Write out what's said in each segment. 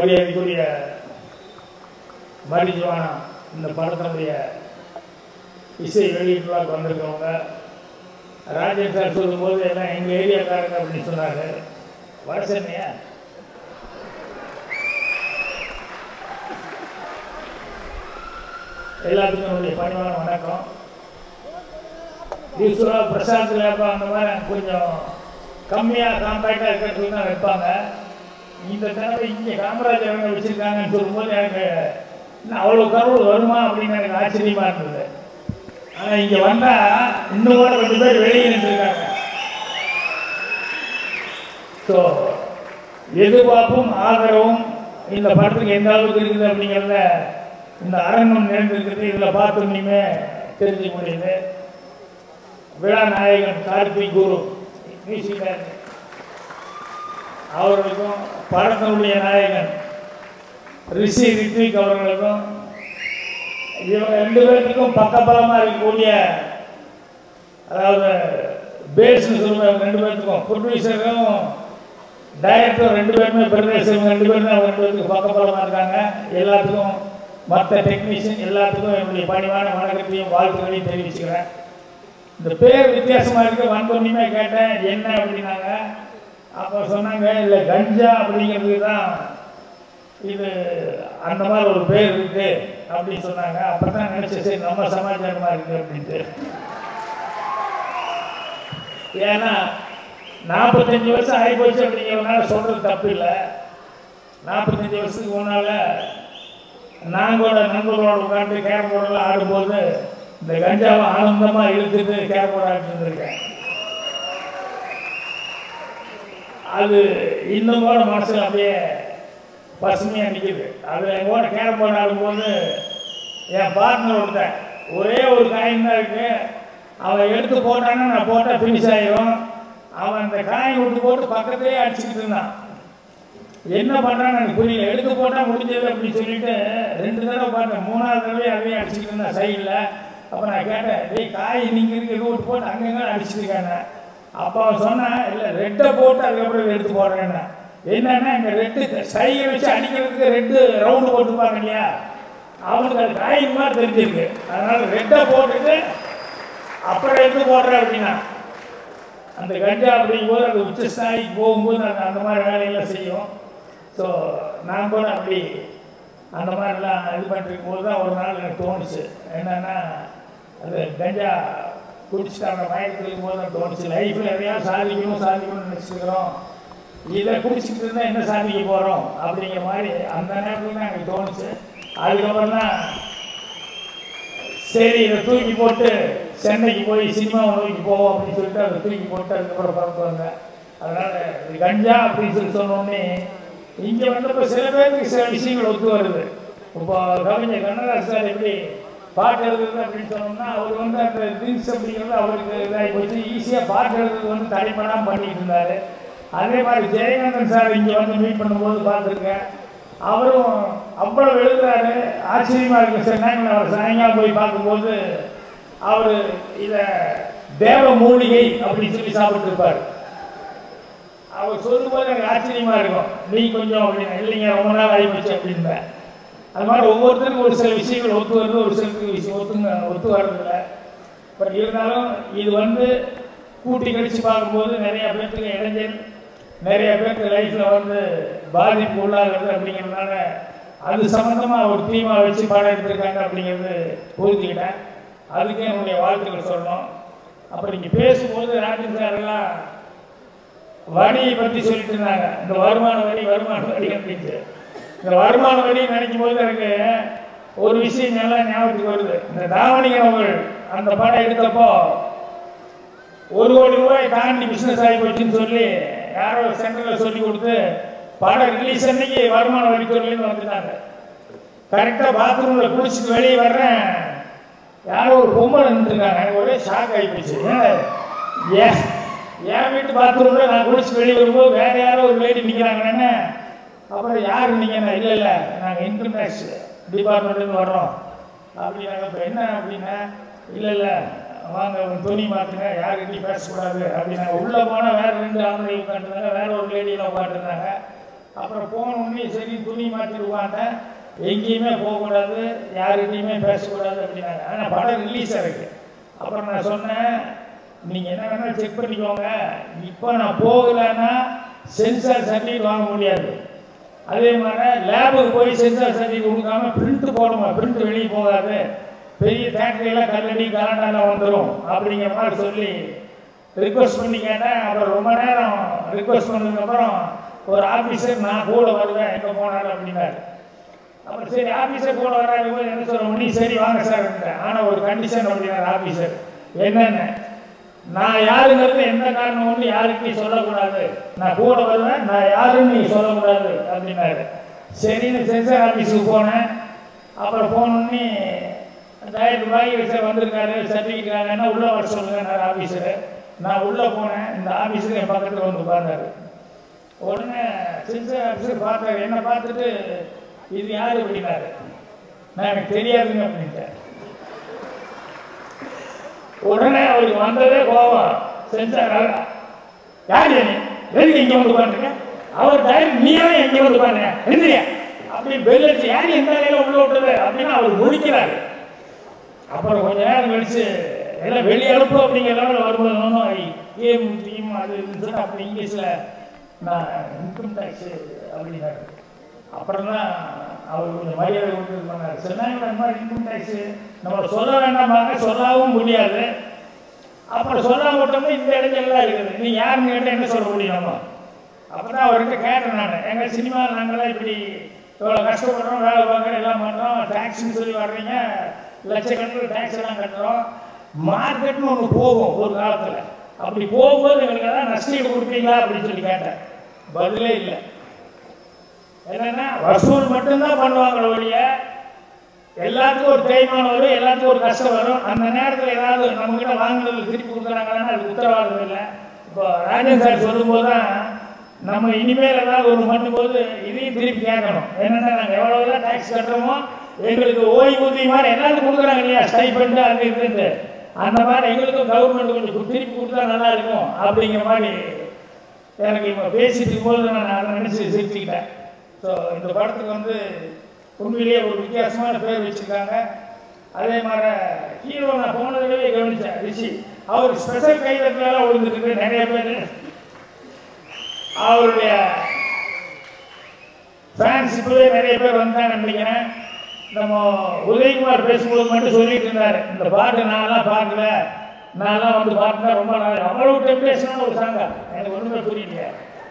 மரியாதைக்குரிய மரிஜுவானா இந்த படத்தினுடைய இசை வெளியீட்டுலாக்கு வந்திருக்கவங்க ராஜேஷ் சார் சொல்லும்போது எல்லாம் எங்கள் ஏரியாக்காரங்க அப்படின்னு சொன்னாங்க. வடசென்னையா? எல்லாத்துக்கும் என்னுடைய பணிவான வணக்கம். யூஸ்வலாக பிரசாந்த் லேப்பா அந்த மாதிரி கொஞ்சம் கம்மியாக காம்பேக்டாக இருக்கிறதுக்கு தான் வைப்பாங்க. இந்த தடவை இங்கே காமராஜர் அவங்க வச்சுருக்காங்கன்னு சொல்லும்போது எனக்கு அவ்வளோ கருள் வருமா அப்படின்னு எனக்கு ஆச்சரியமாக இருந்தது. ஆனால் இங்கே வந்தால் இன்னும் கூட 2 பேர் வெளியே நின்றுருக்காங்க. ஸோ எதிர்பார்ப்பும் ஆதரவும் இந்த படத்துக்கு எந்த அளவுக்கு இருக்குது அப்படிங்கிறத இந்த அரங்கம் நிறைந்திருக்குது. இதில் பார்த்தோன்னே தெரிஞ்சுக்க முடியுது. விழா நாயகன் கார்த்திக் குரு மியூசிக் அவர்களுக்கும், படத்தினுடைய நாயகன் ரிஷி ரித்விக் அவர்களுக்கும், இவங்க 2 பேருக்கும் பக்கபலமாக இருக்கக்கூடிய, அதாவது பேஸ்ன்னு சொல்லுவாங்க 2 பேருக்கும், ப்ரொடியூசரும் டைரக்டரும் 2 பேருமே பிரதேசம் 2 பேரும் தான் 2 பேருக்கு பக்கபலமாக இருக்காங்க. எல்லாத்துக்கும் மற்ற டெக்னீஷியன் எல்லாத்துக்கும் என்னுடைய பணிவான வணக்கத்தையும் வாழ்த்துக்களையும் தெரிவிச்சுக்கிறேன். இந்த பேர் வித்தியாசமாக இருக்க வந்தோன்னே கேட்டேன் என்ன அப்படின்னாங்க. அப்போ சொன்னாங்க இல்லை கஞ்சா அப்படிங்கிறது தான் இது, அந்த மாதிரி ஒரு பேர் இருக்குது அப்படின்னு சொன்னாங்க. அப்போ தான் நினச்சேன் சரி நம்ம சமாச்சாரமாக இருக்குது அப்படின்ட்டு. ஏன்னா 45 வருஷம் ஆகிப்போச்சு அப்படிங்கிறதுனால சொல்கிறது தப்பு இல்லை. 45 வருஷத்துக்கு முன்னால் நாங்களோட நண்பர்களோட உட்காந்து கேரம் போர்டெல்லாம் ஆடும்போது இந்த கஞ்சாவை ஆனந்தமாக இழுத்துட்டு கேரம் போர்டு ஆடிட்டு இருந்திருக்கேன். அது இன்னும் கூட மனசில் அப்படியே பசுமையாக நிற்கிது. அது எங்கூட கேரம் போர்டு ஆடும்போது என் பார்ட்னர் ஒருத்தன் ஒரே ஒரு காயின் தான் இருக்குது, அவன் எடுத்து போட்டான்னா நான் போட்டால் ஃபினிஷ் ஆகிடும். அவன் அந்த காயின் விட்டு போட்டு பக்கத்துலேயே அடிச்சுக்கிட்டு இருந்தான். என்ன பண்ணுறான்னு எனக்கு புரியல. எடுத்து போட்டால் முடிஞ்சது அப்படின்னு சொல்லிட்டு 2 தடவை பார்த்தேன். 3ஆவது தடவை அதையும் அடிச்சுக்கிட்டு இருந்தேன் சைடில். அப்போ நான் கேட்டேன் டேய் காய் நீங்கள் இருக்கு எது விட்டு போட்டு அங்கங்கே அடிச்சுருக்காங்க. அப்போ அவன் சொன்னான் இல்லை ரெட்டை போட்டு அதுக்கப்புறம் எடுத்து போடுறேன்னு. என்னன்னா இங்கே ரெட்டு சைகை வச்சு அடிக்கிறதுக்கு 2 ரவுண்டு போட்டுப்பாங்க இல்லையா, அவனுக்கு அது காயின் மாதிரி தெரிஞ்சிருக்கு. அதனால் ரெட்டை போட்டுட்டு அப்புறம் எடுத்து போடுறேன் அப்படின்னா அந்த கஞ்சா அப்படிங்கும்போது அது உச்சஸ்தாய்க்கு போகும்போது அது அந்த மாதிரி வேலையெல்லாம் செய்யும். ஸோ நான் கூட அப்படி அந்த மாதிரிலாம் இது பண்ணிருக்கும் போது தான் ஒரு நாள் எனக்கு தோணுச்சு. என்னென்னா அது கஞ்சா குடிச்சிட்டாங்க மயக்கத்தில் இருக்கும்போது தான் தோணுச்சு லைஃப்பில் எதையாவது சாதிக்கணும்னு நினச்சிருக்கிறோம், இதை குடிச்சிட்டு இருந்தால் என்ன சாதிக்க போகிறோம் அப்படிங்கிற மாதிரி அந்த நேரத்தில் தான் எனக்கு தோணுச்சு. அதுக்கப்புறம் தான் சரி இதை தூக்கி போட்டு சென்னைக்கு போய் சினிமாவை நோக்கி போவோம் அப்படின்னு சொல்லிட்டு அதை தூக்கி போட்டு அதுக்கப்புறம் பறந்து வந்தேன். அதனால் இது கஞ்சா அப்படின்னு சொல்லி சொன்னோடனே இங்கே வந்தப்போ சில பேருக்கு சில விஷயங்கள் ஒத்து வருது. இப்போ கவிஞர் கண்ணதாசன் சார் எப்படி பாட்டு எழுதுறது அப்படின்னு சொன்னோம்னா அவர் அந்த திங்ஸ் அப்படிங்கிறது அவருக்கு இதாகி போச்சு. ஈஸியாக பாட்டு எழுதுறது தடைப்படாமல் பண்ணிட்டு இருந்தார். அதே மாதிரி ஜெயகாந்தன் சார் இங்கே மீட் பண்ணும்போது பார்த்துருக்கேன். அவரும் அவ்வளோ எழுதுறாரு, ஆச்சரியமாக இருக்கு. சில நேரங்கள் அவர் சாயங்காலம் போய் பார்க்கும்போது அவர் இதை தேவ மூலிகை அப்படின்னு சொல்லி சாப்பிட்டுருப்பார். அவர் சொல்லும்போது எனக்கு ஆச்சரியமாக இருக்கும். நீ கொஞ்சம் அப்படின்னா இல்லைங்க ரொம்ப நாள் ஆகிப்போச்சு அப்படின்பேன். அது மாதிரி ஒவ்வொருத்தருக்கும் ஒரு சில விஷயங்கள் ஒத்து வருது, ஒரு சிலருக்கு விஷயம் ஒத்து வர்றதில்லை. பட் இருந்தாலும் இது கூட்டி கழித்து பார்க்கும்போது நிறையா பேர்த்துக்கு இடைஞ்சல், நிறைய பேருக்கு லைஃப்பில் பாதிப்பு உள்ளாகிறது அப்படிங்கிறதுனால அது சம்மந்தமாக ஒரு தீமாக வச்சு பாடம் எடுத்திருக்காங்க அப்படிங்கிறது புரிஞ்சுக்கிட்டேன். அதுக்கே என்னுடைய வாழ்த்துக்கள் சொல்லணும். அப்புறம் இங்கே பேசும்போது ராஜன் சாரெல்லாம் வரியை பற்றி சொல்லிட்டு இருந்தாங்க. இந்த வருமான வரி அப்படின்ட்டு இந்த வருமான வரி நினைக்கும் போது எனக்கு ஒரு விஷயம் நல்லா ஞாபகத்துக்கு வருது. இந்த தாவணிகன் அவர்கள் அந்த படம் எடுத்தப்போ 1 கோடி ரூபாய் தாண்டி பிஸ்னஸ் ஆகி போச்சுன்னு சொல்லி யாரோ சென்டரில் சொல்லி கொடுத்து படம் ரிலீஸ் அன்னைக்கு வருமான வரித்துறையிலேருந்து வந்துட்டாங்க. கரெக்டாக பாத்ரூமில் குளிச்சுட்டு வெளியே வர்றேன், யாரோ ஒரு பொம்மை நின்றுருக்காங்க. எனக்கு ஒரே ஷாக் ஆகி போச்சு. என் வீட்டு பாத்ரூமில் நான் குளிச்சுட்டு வெளியே வரும்போது வேறு யாரோ ஒரு லேடி நிற்கிறாங்கன்னு. அப்புறம் யார் நீங்கள்? இல்லை நாங்கள் இன்கம் டேக்ஸ் டிபார்ட்மெண்ட்லேருந்து வர்றோம் அப்படின்னாங்க. இப்போ என்ன அப்படின்னா இல்லை வாங்க துணி மாற்றுங்க, யாருக்கிட்டையும் பேசக்கூடாது அப்படின்னாங்க. உள்ளே போனால் வேறு 2 ஆம்பளை உட்காந்துருந்தாங்க, வேறு ஒரு லேடியில் உட்காந்துருந்தாங்க. அப்புறம் போனோடனே சரி துணி மாற்றிடுவாங்க, எங்கேயுமே போகக்கூடாது, யாருக்கிட்டையுமே பேசக்கூடாது அப்படின்னாங்க. ஆனால் படம் ரிலீஸ் ஆகிருக்கு. அப்புறம் நான் சொன்னேன், நீங்கள் என்ன வேணாலும் செக் பண்ணிக்கோங்க, இப்போ நான் போகலைன்னா சென்சார் சர்டிஃபிகேட் வாங்க முடியாது. அதே மாதிரி லேபுக்கு போய் சென்சார் சர்டிஃபிகேட் கொடுக்காம பிரிண்ட்டு போடணும், பிரிண்ட் வெளியே போகாது, பெரிய ஃபேக்ட்ரியெல்லாம் கல்லடி கலாண்டாலாம் வந்துடும் அப்படிங்கிற மாதிரி சொல்லி ரிக்வஸ்ட் பண்ணி கேட்டேன். அப்புறம் ரொம்ப நேரம் ரிக்வஸ்ட் பண்ணதுக்கப்புறம் ஒரு ஆஃபீஸர் நான் கூட வருவேன் எங்கே போனாலும் அப்படின்னாரு. அப்புறம் சரி ஆஃபீஸர் கூட வராது போது என்ன சொல்ல, நீ சரி வாங்க சார். ஆனால் ஒரு கண்டிஷன் அப்படின்னாரு ஆஃபீஸர். என்னென்ன, நான் யாருங்கிறது எந்த காரணம் ஒன்று யாருக்கும் சொல்லக்கூடாது, நான் கூட வருவேன், நான் யாருன்னு நீ சொல்லக்கூடாது அப்படின்னாரு. சரின்னு சென்சார் ஆஃபீஸுக்கு போனேன். அப்புறம் போனோடனே டைரக்டர் பாய் வந்திருக்காரு, சர்டிஃபிகேட் வாங்கன்னா உள்ளே வர சொல்லுங்கன்னாரு ஆஃபீஸரு. நான் உள்ளே போனேன். இந்த ஆஃபீஸருக்கு என் பக்கத்தில் வந்து உட்கார்ந்தாரு. உடனே சென்சார் ஆஃபீஸர் பார்த்தாரு. என்னை பார்த்துட்டு இது யார் அப்படின்னாரு. நான் எனக்கு தெரியாதுங்க அப்படின்ட்டேன். உடனே அவருக்கு வந்ததே கோபம். சென்சார் யார் எதுக்கு இங்கே வந்து உட்காந்துருக்க, அவர் டைரக்ட் நீயே எங்கே வந்து உட்காந்துங்க எந்திரியா அப்படின்னு பெல் அடிச்சு யார் எந்த நிலையில உள்ள விட்டது அப்படின்னு அவர் முடிக்கிறாரு. அப்புறம் கொஞ்ச நேரம் கழிச்சு எல்லாம் வெளியே அனுப்பு அப்படிங்கிறதால வரும்போது கேம் டீம் அது இருந்துச்சுன்னா அப்படி இங்கிலீஷில் நான் இன்கம் டேக்ஸு அப்படின்னாரு. அப்புறம் தான் அவர் கொஞ்சம் மரியாதை கொடுத்து பண்ணார். சொன்னாங்க இந்த மாதிரி இன்கம் டேக்ஸு நம்ம சொல்ல வேண்டாமாங்க, சொல்லவும் முடியாது. அப்புறம் சொல்ல விட்டோம்னா இந்த இடைஞ்சல்லாம் இருக்குது, நீ யாருன்னு கேட்டால் என்ன சொல்ல முடியும் நம்ம. அப்போ தான் அவர்கிட்ட கேட்டேன் நான், எங்கள் சினிமாவில் நாங்களாம் இப்படி இவ்வளோ கஷ்டப்படுறோம், வேலை பார்க்குறோம், எல்லாம் பண்ணுறோம், டேக்ஸ்ன்னு சொல்லி வர்றீங்க, லட்சக்கணக்கில் டேக்ஸ் எல்லாம் கட்டுறோம், மார்க்கெட்னு ஒன்று போகும் ஒரு காலத்தில், அப்படி போகும்போது எங்களுக்கு எல்லாம் நஷ்டீடு கொடுப்பீங்களா அப்படின்னு சொல்லி கேட்டேன். பதிலே இல்லை. என்னன்னா வசூல் மட்டும்தான் பண்ணுவாங்களோ ஒழிய எல்லாத்துக்கும் ஒரு தேய்மானம் வரும், எல்லாத்துக்கும் ஒரு கஷ்டம் வரும். அந்த நேரத்தில் ஏதாவது நம்மகிட்ட வாங்கினது திருப்பி கொடுக்குறாங்கன்னா அதுக்கு உத்தரவாதம் இல்லை. இப்போ ராஜன் சார் சொல்லும்போது தான் நம்ம இனிமேல் ஏதாவது ஒரு பண்ணும்போது இதையும் திருப்பி கேட்கணும். என்னென்னா நாங்கள் எவ்வளோதான் டேக்ஸ் கட்டுறோமோ எங்களுக்கு ஓய்வூதியம் மாதிரி எல்லாத்துக்கும் கொடுக்குறாங்க இல்லையா, ஸ்டைபெண்டு அது இதுன்ட்டு, அந்த மாதிரி எங்களுக்கும் கவர்மெண்ட் கொஞ்சம் திருப்பி கொடுத்தா நல்லா இருக்கும் அப்படிங்கிற மாதிரி எனக்கு இப்போ பேசிட்டு இருக்கும்போது நான் அதை நினச்சி சிரிச்சுக்கிட்டேன். ஸோ இந்த படத்துக்கு வந்து உண்மையிலேயே ஒரு வித்தியாசமான பேர் வச்சுருக்காங்க. அதே மாதிரி ஹீரோ நான் போனதுலேயே கவனித்தேன், ரிஷி அவர் ஸ்பெஷல் கைதட்டலாம் விழுந்துருக்கு. நிறைய பேர் அவருடைய ஃபேன்ஸ் இப்போவே நிறைய பேர் வந்தாங்க நினைக்கிறேன். நம்ம உதயகுமார் பேசும்போது மட்டும் சொல்லிட்டு இருந்தார், இந்த பாட்டு நான்லாம் பார்க்கல, நான்லாம் வந்து பார்த்தா ரொம்ப நாள் அவ்வளோ டெம்ப்டேஷனான ஒரு சாங்கா எனக்கு ஒன்றுமே புரியலையே.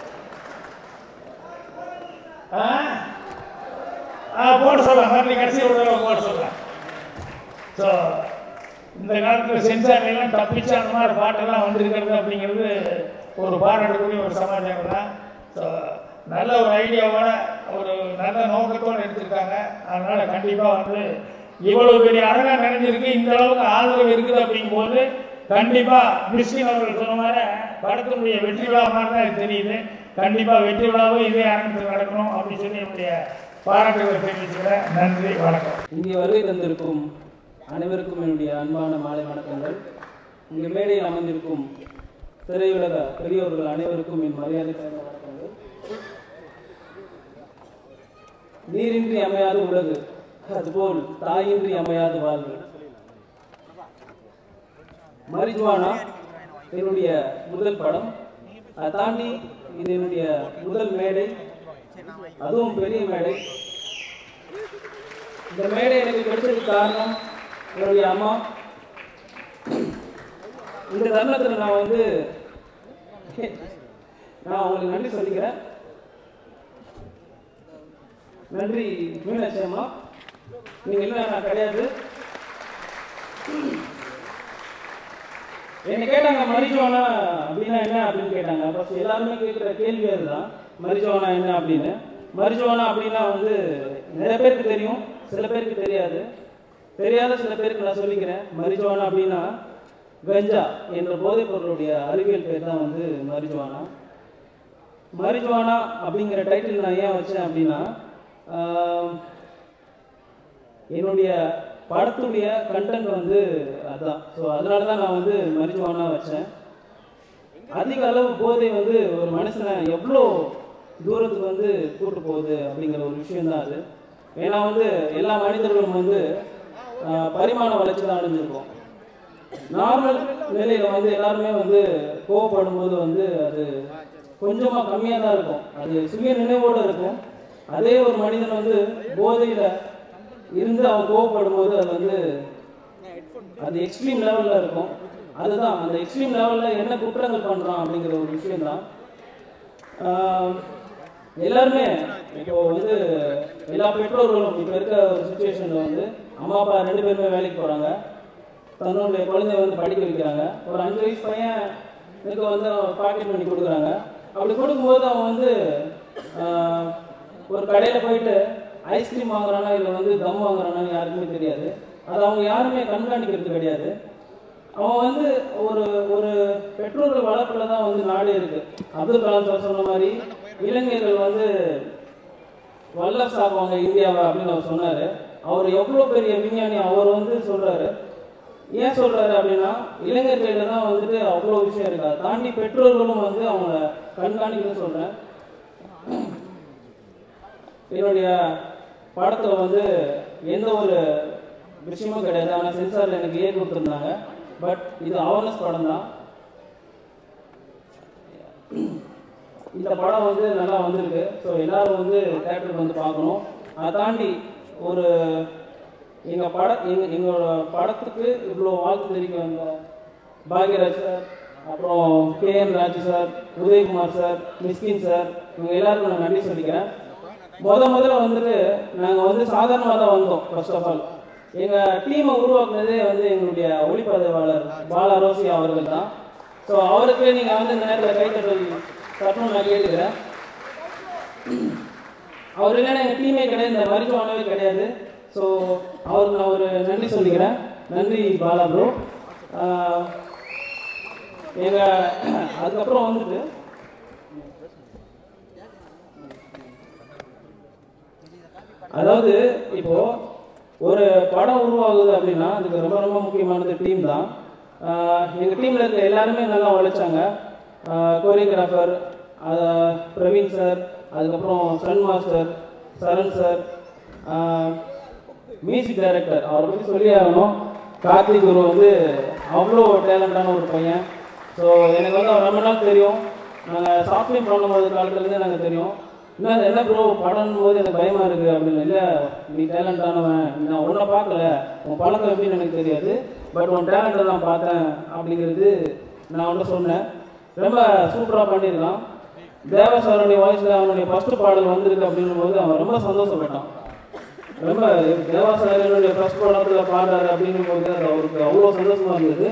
போட சொல்லலாம், மறுபடியும் கடைசி ஒரு தடவை போட சொல்லலாம். ஸோ இந்த காலத்தில் சென்சார்லாம் தப்பிச்சு அந்த மாதிரி பாட்டெல்லாம் வந்துருக்கிறது அப்படிங்கிறது ஒரு பாராட்டக்கூடிய ஒரு சமாச்சாரம் தான். ஸோ நல்ல ஒரு ஐடியாவோட ஒரு நல்ல நோக்கத்தோடு எடுத்திருக்காங்க. அதனால் கண்டிப்பாக வந்து இவ்வளவு பெரிய அரங்கம் நிறைஞ்சிருக்கு, இந்த அளவுக்கு ஆதரவு இருக்குது அப்படிங்கும்போது கண்டிப்பாக மிஸ்கின் அவர்கள் சொன்ன மாதிரி படத்தினுடைய வெற்றி விழா மாதிரி தான் இது தெரியுது. கண்டிப்பாக வெற்றி விழாவும் இதே அரங்கத்தில் நடக்கணும் அப்படின்னு சொல்லி என்னுடைய பாராட்டுகளை தெரிவிச்சுக்கிறேன். நன்றி, வணக்கம். இங்கே வருகை தந்திருக்கும் அனைவருக்கும் என்னுடைய அன்பான மாலை வணக்கங்கள். இங்கே மேடையில் அமர்ந்திருக்கும் திரையுலக பெரியோர்கள் அனைவருக்கும் என் மரியாதை கலந்த வணக்கங்கள். நீரின்றி அமையாத உலகு, அதுபோல் தாயின்றி அமையாத வாழ்வு. மரிஜுவானா என்னுடைய முதல் படம், அதை தாண்டி இது என்னுடைய முதல் மேடை, அதுவும் பெரிய மேடை. இந்த மேடை எனக்கு கிடைச்சதுக்கு காரணம் என்னுடைய அம்மா. இந்த தருணத்தில் நான் உங்களுக்கு நன்றி சொல்லிக்கிறேன். நன்றி மீனாட்சி அம்மா, நீங்கள் இல்லை நான் கிடையாது. என்ன கேட்டாங்க மரிஜுவானா அப்படின்னா என்ன அப்படின்னு கேட்டாங்க. அப்போ எல்லாருமே கேட்குற கேள்வி அதுதான், மரிஜுவானா என்ன அப்படின்னு. மரிஜுவானா அப்படின்னா நிறைய பேருக்கு தெரியும், சில பேருக்கு தெரியாத சில பேருக்கு நான் சொல்லிக்கிறேன். மரிஜுவானா அப்படின்னா கஞ்சா என்ற போதைப் பொருளுடைய அறிவியல் பேர் தான் மரிஜுவானா. மரிஜுவானா அப்படிங்கிற டைட்டில் நான் ஏன் வச்சேன் அப்படின்னா, என்னுடைய படத்துடைய கண்டென்ட் அதுதான். ஸோ அதனால தான் நான் மரிஜுவானா வச்சேன். அதிக அளவு போதை ஒரு மனுஷனை எவ்வளோ தூரத்துக்கு வந்து கூட்டு போகுது அப்படிங்கிற ஒரு விஷயம்தான் அது. ஏன்னா வந்து எல்லா மனிதர்களும் வந்து பரிமாண வளர்ச்சி தான் அடைஞ்சிருக்கும். நார்மல் நிலையில் வந்து எல்லாருமே வந்து கோவப்படும் போது வந்து அது கொஞ்சமாக கம்மியாக தான் இருக்கும், அது சுய நினைவோடு இருக்கும். அதே ஒரு மனிதன் வந்து போதையில் இருந்து அவன் கோவப்படும் போது அது வந்து அது எக்ஸ்ட்ரீம் லெவலில் இருக்கும். அதுதான் அந்த எக்ஸ்ட்ரீம் லெவலில் என்ன குற்றங்கள் பண்ணுறான் அப்படிங்கிற ஒரு விஷயம்தான். எல்லாருமே இப்போ வந்து எல்லா பெற்றோர்களும் இப்போ இருக்க ஒரு சுச்சுவேஷனில் வந்து அம்மா அப்பா 2 பேருமே வேலைக்கு போகிறாங்க, தன்னுடைய குழந்தைய வந்து படிக்க வைக்கிறாங்க. ஒரு 5 வயசு பையனுக்கு வந்து பாக்கெட் பண்ணி கொடுக்குறாங்க. அப்படி கொடுக்கும்போது அவன் வந்து ஒரு கடையில் போயிட்டு ஐஸ்கிரீம் வாங்குறானா இல்லை வந்து தம் வாங்குறானான்னு யாருக்குமே தெரியாது. அது அவங்க யாருமே கண்காணிக்கிறது கிடையாது. அவன் வந்து ஒரு ஒரு பெற்றோர்கள் வளர்ப்பில் தான் வந்து நாடே இருக்குது. அப்துல் கலாம் சார் சொன்ன மாதிரி இளைஞர்கள் வந்து வல்லரசு ஆக்குவாங்க இந்தியாவை அப்படின்னு அவர் சொன்னார். அவர் எவ்வளோ பெரிய விஞ்ஞானி. அவர் வந்து சொல்கிறாரு, ஏன் சொல்கிறாரு அப்படின்னா இளைஞர்களில் தான் வந்துட்டு அவ்வளோ விஷயம் இருக்கா, தாண்டி பெற்றோர்களும் வந்து அவங்கள கண்காணிக்கணும்னு சொல்கிறேன். என்னுடைய படத்தில் வந்து எந்த ஒரு விஷயமும் கிடையாது, ஆனால் சென்சாரில் எனக்கு ஏன் கொடுத்துருந்தாங்க. பட் இது அவேர்னஸ் படம் தான். இந்த படம் வந்து நல்லா வந்திருக்கு. ஸோ எல்லோரும் வந்து தேட்டருக்கு வந்து பார்க்கணும். அதை தாண்டி ஒரு எங்களோட படத்துக்கு இவ்வளோ வாழ்த்து தெரிவிக்க வந்த பாக்யராஜ் சார், அப்புறம் KN Raju sir, Udayakumar sir, Mysskin sir, இவங்க எல்லாருக்கும் நான் நன்றி சொல்லிக்கிறேன். முதல்ல வந்துட்டு நாங்கள் வந்து சாதாரணமாக தான் வந்தோம். ஃபர்ஸ்ட் ஆஃப் ஆல் எங்கள் டீமை உருவாக்குனதே வந்து எங்களுடைய ஒளிப்பதிவாளர் பாலா ரோசியா அவர்கள் தான். ஸோ அவருக்கு நீங்கள் வந்து இந்த நேரத்தில் கைத்தட்டல் தட்டணும்னு நான் கேட்டுக்கிறேன். அவர் இல்லைன்னா எங்கள் டீமே கிடையாது, இந்த மரிஜுவானாவே கிடையாது. ஸோ அவருக்கு நான் ஒரு நன்றி சொல்லிக்கிறேன். நன்றி பாலா ப்ரோ. அதுக்கப்புறம் வந்துட்டு அதாவது இப்போ ஒரு படம் உருவாகுது அப்படின்னா அதுக்கு ரொம்ப ரொம்ப முக்கியமானது டீம் தான். எங்கள் டீமில் இருக்க எல்லாருமே நல்லா உழைச்சாங்க. கோரியோகிராஃபர் பிரவீன் சார், அதுக்கப்புறம் சன் master Saran sir, music director அவரை பற்றி சொல்லி ஆகணும். கார்த்திக் குரு வந்து அவ்வளோ டேலண்டான ஒரு பையன். ஸோ எனக்கு வந்து அவர் ரொம்ப நாள் தெரியும். நாங்கள் சாஃப்ட்வேர் பண்ணும்போது காலத்துலேருந்தே நாங்கள் தெரியும். என்ன ப்ரோ படம் போது எனக்கு பயமாக இருக்குது அப்படின்னு. இல்லை, நீ டேலண்டானவன், நான் உன்னை பார்க்கல, உன் பழக்கம் எப்படின்னு எனக்கு தெரியாது, பட் உன் டேலண்ட்டை நான் பார்த்தேன் அப்படிங்கிறது நான் அவன்கிட்ட சொன்னேன். ரொம்ப சூப்பராக பண்ணியிருக்கான். தேவசாருடைய வாய்ஸில் அவனுடைய ஃபஸ்ட்டு பாடல் வந்திருக்கு அப்படின்னும் போது அவன் ரொம்ப சந்தோஷப்பட்டான். ரொம்ப தேவாசாரியனுடைய ஃபஸ்ட் படத்தில் பாடுறாரு அப்படின்னும் போது அது அவருக்கு அவ்வளோ சந்தோஷமாக இருந்தது.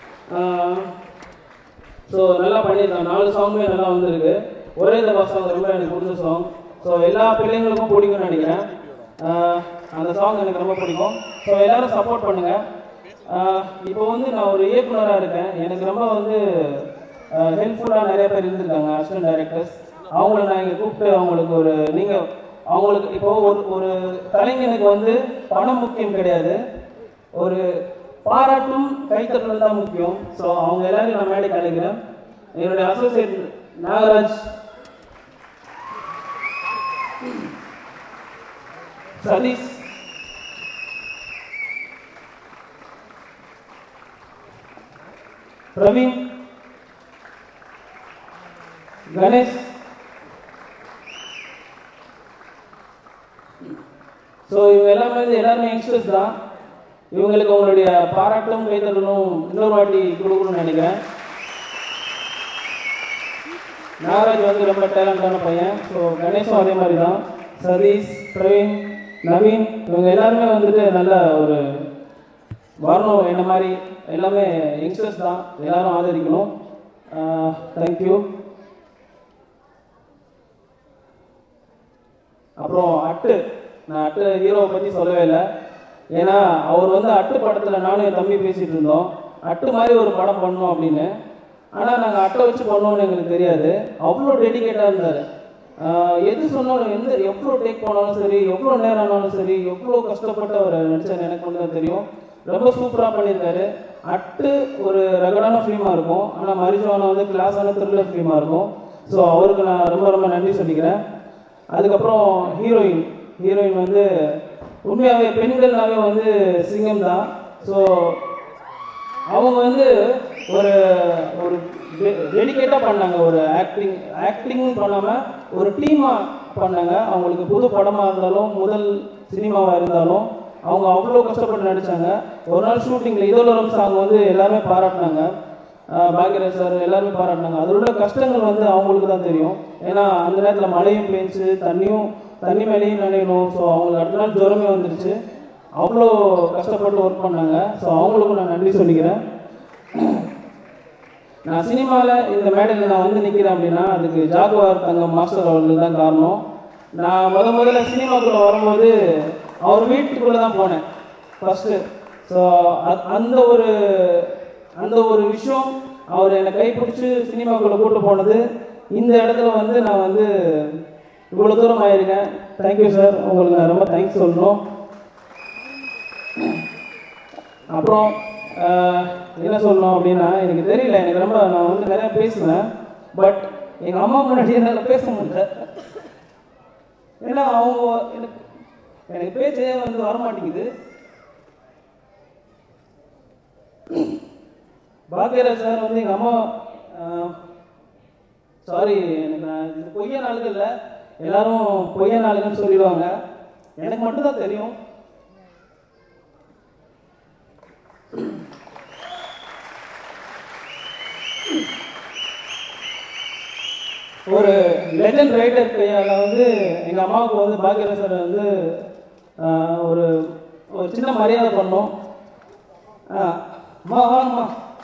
ஸோ நல்லா பண்ணியிருக்கான். 4 சாங்குமே நல்லா வந்திருக்கு. ஒரே தபா சாங் ரொம்ப எனக்கு பிடிச்ச சாங். ஸோ எல்லா பிள்ளைங்களுக்கும் பிடிக்கும்னு நினைக்கிறேன். அந்த சாங் எனக்கு ரொம்ப பிடிக்கும். ஸோ எல்லோரும் சப்போர்ட் பண்ணுங்கள். இப்போ வந்து நான் ஒரு இயக்குனராக இருக்கேன். எனக்கு ரொம்ப வந்து ஹெல்ப்ஃபுல்லாக நிறைய பேர் இருந்திருக்காங்க, அசிஸ்டன்ட் டைரக்டர்ஸ். அவங்கள நான் இங்கே கூப்பிட்டு அவங்களுக்கு அவங்களுக்கு இப்போ ஒரு கலைஞனுக்கு வந்து பணம் முக்கியம் கிடையாது, ஒரு பாராட்டும் கைத்தட்டல் தான் முக்கியம். ஸோ அவங்க எல்லாரும் நான் மேடை கலைக்கிறேன். என்னுடைய அசோசியேட் நாகராஜ், சதீஷ், பிரவீன், கணேஷ். ஸோ இவங்க எல்லாருமே யங்ஸ்டர்ஸ் தான். இவங்களுக்கு உங்களுடைய பாராட்டும் கைத்தட்டலும் இன்னொரு வாட்டி கொடுக்கணும்னு நினைக்கிறேன். நாகராஜ் வந்து ரொம்ப டேலண்டான பையன். ஸோ கணேஷும் அதே மாதிரி தான். சதீஷ், பிரவீன், நவீன், இவங்க எல்லாருமே வந்துட்டு நல்ல ஒரு வரணும். என்ன மாதிரி எல்லாமே யங்ஸ்டர்ஸ் தான். எல்லாரும் ஆதரிக்கணும். தேங்க்யூ. அப்புறம் நான் அட்டு ஹீரோவை பற்றி சொல்லவே இல்லை. ஏன்னா அவர் வந்து அட்டு படத்தில் நானும் என் தம்பி பேசிகிட்டு இருந்தோம், அட்டு மாதிரி ஒரு படம் பண்ணோம் அப்படின்னு. ஆனால் நாங்கள் அட்டை வச்சு பண்ணோம்னு எங்களுக்கு தெரியாது. அவ்வளோ டெடிக்கேட்டாக இருந்தார். எது சொன்னாலும் எவ்வளோ டேக் போனாலும் சரி, எவ்வளோ நேரம் ஆனாலும் சரி, எவ்வளோ கஷ்டப்பட்டு அவர் நடிச்சார் எனக்கு மட்டும் தான் தெரியும். ரொம்ப சூப்பராக பண்ணியிருக்காரு. அட்டு ஒரு ரெகுலரான ஃபிலிமாக இருக்கும், ஆனால் மரிஜுவானா வந்து கிளாஸான த்ரில்லர் ஃபிலிமாக இருக்கும். ஸோ அவருக்கு நான் ரொம்ப ரொம்ப நன்றி சொல்லிக்கிறேன். அதுக்கப்புறம் ஹீரோயின் வந்து உண்மையாகவே பெண்கள்னாவே வந்து சிங்கம் தான். ஸோ அவங்க வந்து ஒரு ஒரு டெடிக்கேட்டாக பண்ணாங்க. ஒரு ஆக்டிங் பண்ணாமல் ஒரு டீமாக பண்ணாங்க. அவங்களுக்கு புது படமாக இருந்தாலும் முதல் சினிமாவாக இருந்தாலும் அவங்க அவ்வளோ கஷ்டப்பட்டு நடித்தாங்க. ஒரு நாள் ஷூட்டிங்கில் இதோலரம் சாங் வந்து எல்லாருமே பாராட்டினாங்க. பாக்யராஜ் சார் எல்லாருமே பாராட்டினாங்க. அதில் உள்ள கஷ்டங்கள் வந்து அவங்களுக்கு தான் தெரியும். ஏன்னா அந்த நேரத்தில் மழையும் பெஞ்சு தண்ணி மேலேயும் நினைக்கணும். ஸோ அவங்களுக்கு அடுத்த நாள் ஜுரமே வந்துருச்சு. அவ்வளோ கஷ்டப்பட்டு ஒர்க் பண்ணாங்க. ஸோ அவங்களுக்கும் நான் நன்றி சொல்லிக்கிறேன். நான் சினிமாவில் இந்த மேடையில் நான் வந்து நிற்கிறேன் அப்படின்னா அதுக்கு ஜாகுவார் தங்கம் மாஸ்டர் அவர்கள் தான் காரணம். நான் முதல்ல சினிமாக்குள்ளே வரும்போது அவர் வீட்டுக்குள்ளே தான் போனேன் ஃபஸ்ட்டு. ஸோ அந்த ஒரு விஷயம் அவர் என்னை கைப்பிடிச்சி சினிமாக்குள்ளே கூப்பிட்டு போனது. இந்த இடத்துல வந்து நான் வந்து இவ்வளோ தூரம் ஆயிருக்கேன். தேங்க்யூ சார், உங்களுக்கு நான் ரொம்ப தேங்க்ஸ் சொல்லணும். அப்புறம் என்ன சொல்லணும் அப்படின்னா எனக்கு தெரியல, நான் வந்து நிறையா பேசுவேன். பட் எங்கள் அம்மா முன்னாடி என்னால் பேச முடியல. ஏன்னா அவங்க எனக்கு பேச்சே வந்து வரமாட்டேங்குது. பாக்யராஜ் சார் வந்து எங்கள் அம்மா சாரி, நான் இது பொய்ய நாளுகள் இல்லை, எல்லாரும் பொய்ய நாளுகள்னு சொல்லிடுவாங்க. எனக்கு மட்டும்தான் தெரியும். ஒரு லெஜண்ட் ரைட்டர் கையால் வந்து எங்கள் அம்மாவுக்கு வந்து பாக்யராஜ் சார் வந்து ஒரு சின்ன மரியாதை பண்ணோம். அம்மா வாங்கம்மா.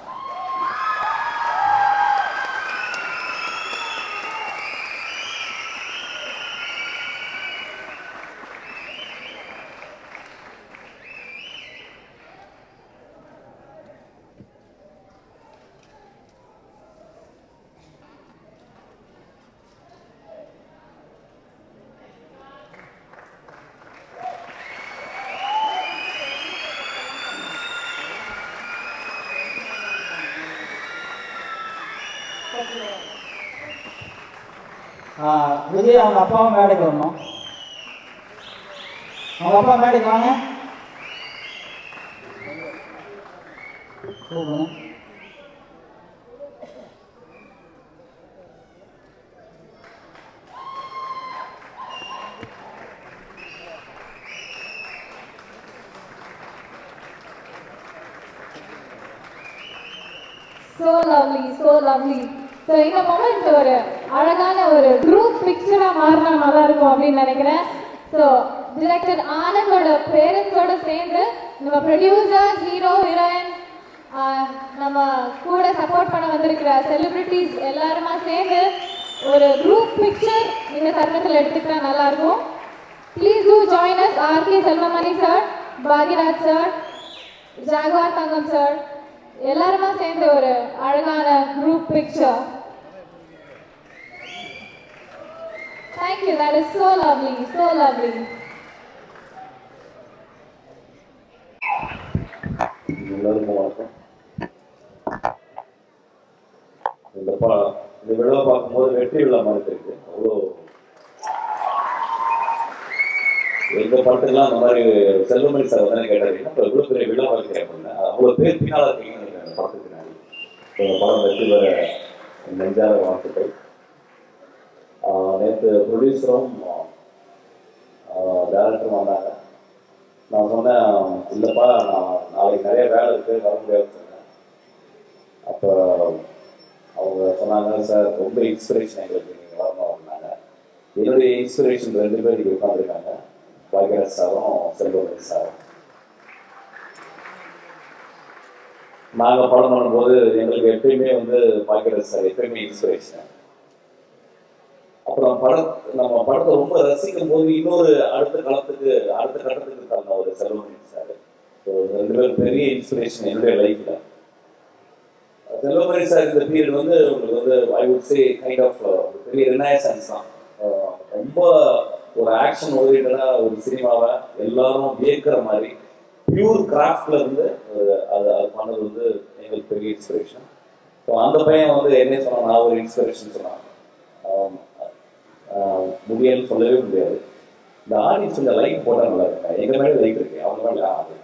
விஜய் அவங்க அப்பாவும் மேடைக்கு வரணும். அவங்க அப்பா மேடைக்கு வாங்க. So lovely, so lovely. So இந்த மொமெண்ட் ஒரு அழகான ஒரு குரூப் பிக்சராக மாறினா நல்லா இருக்கும் அப்படின்னு நினைக்கிறேன். ஸோ டிரெக்டர் ஆனந்தோட பேரண்ட்ஸோட சேர்ந்து நம்ம ப்ரொடியூசர்ஸ், ஹீரோ, ஹீரோயின், நம்ம கூட சப்போர்ட் பண்ண வந்திருக்கிற செலிபிரிட்டிஸ் எல்லாருமா சேர்ந்து ஒரு குரூப் பிக்சர் இந்த தருணத்தில் எடுத்துக்கிட்டா நல்லா இருக்கும். Please to join us. RK Selvamani sir, Bhagyaraj sir, Jaguar Thangam sir எல்லாருமா சேர்ந்து ஒரு அழகான group picture. Thank you, that is so lovely, so lovely. எல்லாருக்கும் வணக்கம். இந்த விழா பார்க்கும்போது வெற்றி விழா மாதிரி இருக்கு. அவ்வளோ எங்க பாட்டுக்கெல்லாம் அந்த மாதிரி செல்வமணி சார் வந்து கேட்டாருன்னா இப்போ இவ்வளோ பெரிய விழா பார்க்கிறேன் அப்படின்னா அவ்வளோ பேர் பின்னால் இருக்கீங்கன்னு நினைக்கிறேன் படத்துக்கு பின்னாடி. படம் வெற்றி பெற நெஞ்சார வாழ்த்துக்கள். நேற்று ப்ரொடியூசரும் டேரக்டரும் வந்தாங்க. நான் சொன்னேன், இல்லைப்பா நான் நாளைக்கு நிறைய வேலை இருக்குது, வர முடியாதுன்னு சொன்னேன். அப்போ அவங்க சொன்னாங்க, சார் ரொம்ப இன்ஸ்பிரேஷன் எங்களுக்கு நீங்கள் வரணும் அப்படின்னாங்க. என்னுடைய இன்ஸ்பிரேஷன் 2 பேர் இங்கே உட்காந்துருக்காங்க, பாக்யராஜ் சாரும் செல்வமணி சாரும். நாங்கள் படம் பண்ணும்போது எங்களுக்கு எப்பயுமே வந்து பாக்யராஜ் சார் எப்பயுமே இன்ஸ்பிரேஷன். அப்புறம் நம்ம படத்தை ரொம்ப ரசிக்கும் போது இன்னொரு அடுத்த கட்டத்துக்கு தந்த ஒரு செல்வமணி சார். ஸோ 2 பேரும் பெரிய இன்ஸ்பிரேஷன் என்னுடைய லைஃப்ல. செல்வமணி சார் இந்த பீரியட் வந்து உங்களுக்கு வந்து I would say kind of பெரிய ரினைசன்ஸ் தான். ரொம்ப ஒரு ஆக்ஷன் ஓரியன்டா ஒரு சினிமாவை எல்லாரும் வியக்கிற மாதிரி பியூர் கிராஃப்ட்ல இருந்து அது பண்ணது வந்து எங்களுக்கு பெரிய இன்ஸ்பிரேஷன். ஸோ அந்த பையன் வந்து என்ன சொன்னான், நான் ஒரு இன்ஸ்பிரேஷன் சொன்னான். முடியாதுன்னு சொல்லவே முடியாது. இந்த ஆடியன்ஸ் கொஞ்சம் லைக் போட்டால் நல்லா இருக்கா? எங்கள் மேலே லைக் இருக்கு, அவங்க மேலே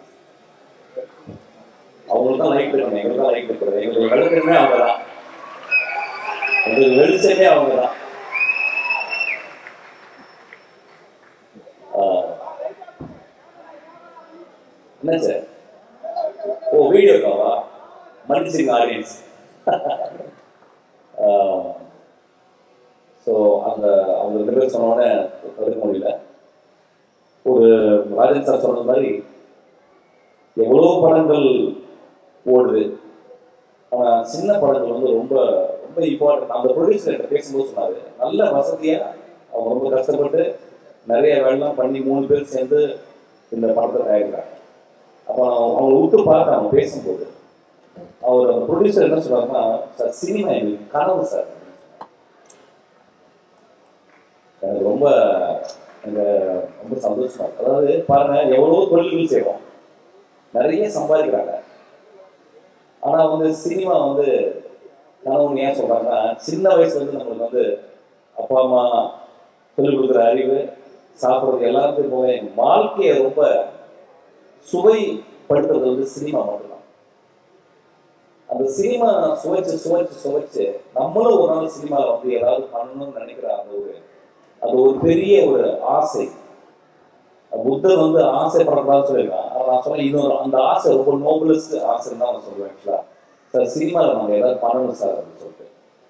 அவங்களுக்கு தான் லைக் இருக்கணும், எங்களுக்கு தான் லைக் இருக்கிறது. எங்களுக்கு வெளிச்சமே அவங்க தான், எங்களுக்கு வெளிச்சமே அவங்க தான். என்ன சார்? ஓ, வீடியோ காவா? மன்னிச்சுங்க ஆடியன்ஸ். ஸோ அந்த அவங்க 2 பேர் சொன்னோடனே தடுக்க முடியல. ஒரு ராஜன் சார் சொன்ன மாதிரி எவ்வளோ படங்கள் ஓடுது, ஆனால் சின்ன படங்கள் வந்து ரொம்ப ரொம்ப இம்பார்ட்டன்ட். அந்த ப்ரொடியூசர்கிட்ட பேசும்போது சொன்னார், நல்ல வசதியாக அவங்க ரொம்ப கஷ்டப்பட்டு நிறைய வேலைலாம் பண்ணி 3 பேர் சேர்ந்து இந்த படத்தை தயாரிக்கிறாங்க. அப்போ அவங்க விட்டு பார்த்து அவங்க பேசும்போது அவர் அந்த ப்ரொடியூசர் என்ன சொல்றாருன்னா, சார் சினிமா எங்களுக்கு கனவு சார். எனக்கு ரொம்ப சந்தோஷமா இருக்கு. அதாவது பாருங்க, எவ்வளவோ தொழில்கள் செய்வோம், நிறைய சம்பாதிக்கிறாங்க. ஆனா வந்து சினிமா வந்து கனவுன்னு ஏன் சொல்றாங்கன்னா, சின்ன வயசுல இருந்து நம்மளுக்கு வந்து அப்பா அம்மா சொல்லிக் கொடுக்குற அறிவு, சாப்பிட்றது எல்லாத்துக்கும் போவே வாழ்க்கையை ரொம்ப சுவைப்படுத்துறது வந்து சினிமா மட்டும்தான். அந்த சினிமா சுவைச்சு சுவைச்சு சுவைச்சு நம்மளும் ஒரு நாள் சினிமாவில் வந்து ஏதாவது பண்ணணும்னு நினைக்கிற அது ஒரு பெரிய ஒரு ஆசை. புத்தர் வந்து ஆசைப்படக்கூடாதுன்னு சொல்லியிருக்கான். நான் சொன்னேன், இன்னொரு அந்த ஆசை ரொம்ப நோபலஸ்ட் ஆசைன்னு தான் நான் சொல்லுவேன். ஆக்சுவலா சார் சினிமாவில் நம்ம ஏதாவது பண்ணணும் சார் அப்படின்னு சொல்லிட்டு.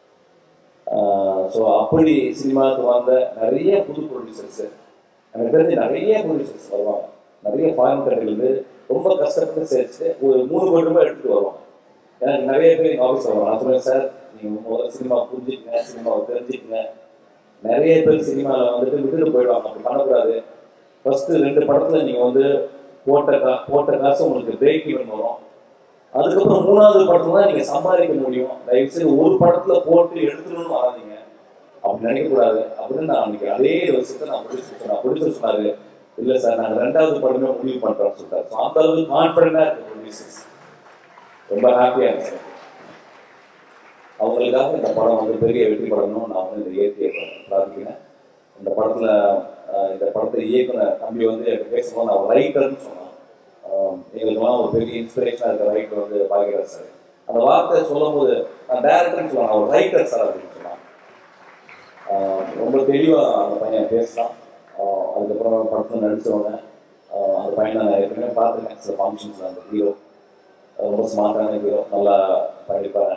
ஸோ அப்படி சினிமாவுக்கு வந்த நிறைய புது ப்ரொடியூசர்ஸ், எனக்கு தெரிஞ்சு நிறைய ப்ரொடியூசர்ஸ் வருவாங்க. நிறைய ஃபாரின் கண்ட்ரிலேருந்து ரொம்ப கஷ்டப்பட்டு சேர்த்து ஒரு 3 கோடி ரூபாய் எடுத்துகிட்டு வருவாங்க. எனக்கு நிறைய பேர் எங்கள் ஆஃபீஸ் வருவாங்க. நான் சொல்லுவேன், சார் நீங்கள் முதல்ல சினிமா புரிஞ்சுக்கங்க, சினிமாவை தெரிஞ்சுக்கங்க. நிறைய பேர் சினிமாவில் வந்துட்டு விட்டுட்டு போயிடுவாங்க. அப்படி பண்ணக்கூடாது. ஃபர்ஸ்ட்டு 2 படத்தில் நீங்கள் வந்து போட்ட காசு உங்களுக்கு பிரேக் ஈவன் வரும். அதுக்கப்புறம் 3வது படத்துல தான் நீங்கள் சம்பாதிக்க முடியும். தயவுசெய்து ஒரு படத்தில் போட்டு எடுத்துக்கணும்னு வராதிங்க, அப்படி நினைக்கக்கூடாது அப்படின்னு நான் அன்றைக்கி அதே வருஷத்தை நான் ப்ரொடியூசர் சொன்னார், இல்லை சார் நாங்கள் 2வது படமே முடிவு பண்ணுறோம்னு சொல்லிட்டார். ஸோ அந்த அளவுக்கு கான்ஃபிடண்டாக இருக்குது ப்ரொடியூசர்ஸ். ரொம்ப ஹாப்பியாக இருக்கு சார். அவங்களுக்காக இந்த படம் வந்து பெரிய வெற்றி படணும் நான் வந்து இந்த இயற்கையை பிரார்த்திக்கிறேன். இந்த படத்தை இயக்குன தம்பி வந்து எனக்கு பேசும்போது நான் ரைட்டர்னு சொன்னேன். எங்களுக்கெல்லாம் ஒரு பெரிய இன்ஸ்பிரேஷனாக இருக்கிற ரைட்டர் வந்து பாக்யராஜ் சார். அந்த வார்த்தை சொல்லும் போது நான் டேரக்டர்னு சொல்லுவேன், அவர் ரைட்டர் சார் அப்படின்னு சொன்னான். ரொம்ப தெளிவாக அந்த பையன் பேசலாம். அதுக்கப்புறம் படத்தில் நடித்தவங்க அந்த பையனை நான் ஏற்கனவே பார்த்துருக்கேன் சில ஃபங்க்ஷன்ஸில். அந்த ஹீரோ ரொம்ப ஸ்மார்ட்டான ஹீரோ, நல்லா படிப்பார்.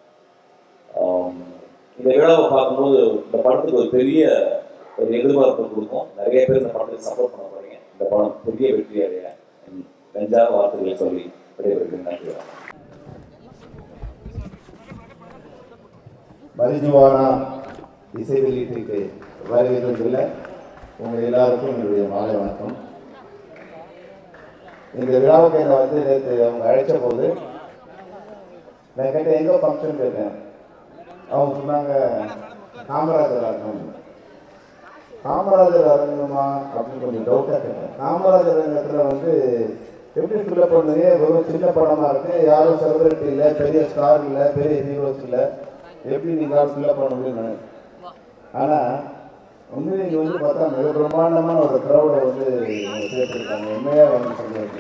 இந்த விழாவை பார்க்கும்போது இந்த படத்துக்கு ஒரு பெரிய ஒரு எதிர்பார்ப்பு கொடுக்கும். நிறைய பேர் இந்த படத்துக்கு சப்போர்ட் பண்ண போறீங்க. இந்த படம் பெரிய வெற்றி அடைய நெஞ்சார வார்த்தைகளை சொல்லி விடைபெறுகிறேன். நன்றி. மரிஜுவானா இசை வெளியீட்டுக்கு வருகிறதில்லை. உங்கள் எல்லாருக்கும் என்னுடைய மாலை வணக்கம். இந்த விழாவுக்கு என்னை வந்து நேற்று அவங்க அழைச்ச போது நான் கேட்டேன், எங்கே ஃபங்க்ஷன் கேட்டேன். அவங்க சொன்னாங்க, காமராஜர் அரங்கம். காமராஜர் அரங்கமா அப்படின்னு கொஞ்சம் டவுட்டாக கேட்டேன். காமராஜர் அரங்கத்தில் வந்து எப்படி ஃபில்லப் பண்ணுங்க? வெறும் சின்ன படமாக இருக்குது, யாரும் செலிபிரிட்டி இல்லை, பெரிய ஸ்டார் இல்லை, பெரிய ஹீரோஸ் இல்லை, எப்படி நீங்கள் ஃபில்லப் பண்ண முடியும்னு. ஆனால் உண்மையை நீங்கள் வந்து பார்த்தா மிக பிரம்மாண்டமான ஒரு க்ரௌடை வந்து சேர்த்துருக்காங்க. உண்மையாக வந்து சொல்லுவாங்க.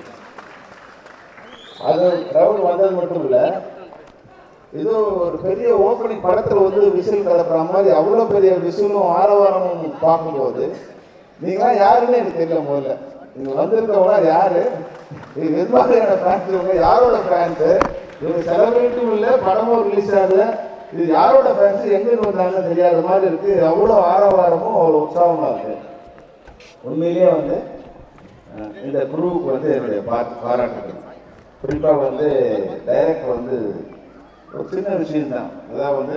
அது க்ரௌட் வந்தது மட்டும் இல்லை, ஏதோ ஒரு பெரிய ஓப்பனிங் படத்தில் வந்து விசில் கலப்புற மாதிரி அவ்வளோ பெரிய விசிலும் ஆரவாரமும் பார்க்கும்போது நீங்களாம் யாருன்னு எனக்கு தெரியல. முதல்ல நீங்கள் வந்திருக்கவங்க யாரு, இது எது மாதிரியான ஃபேன்ஸ், இவங்க யாரோட ஃபேன்ஸு, இவங்க செலிபிரிட்டியும் இல்லை, படமும் ரிலீஸ் ஆகுது, இது யாரோட ஃபேன்ஸு, எங்கேருந்து வந்தாங்கன்னு தெரியாத மாதிரி இருக்குது. அவ்வளோ ஆரவாரமும் அவ்வளோ உற்சாகமாக இருக்குது. உண்மையிலேயே வந்து இந்த குருவுக்கு வந்து என்னுடைய பாராட்டுகள். குறிப்பாக வந்து டைரக்டர் வந்து ஒரு சின்ன விஷயம்தான், அதாவது வந்து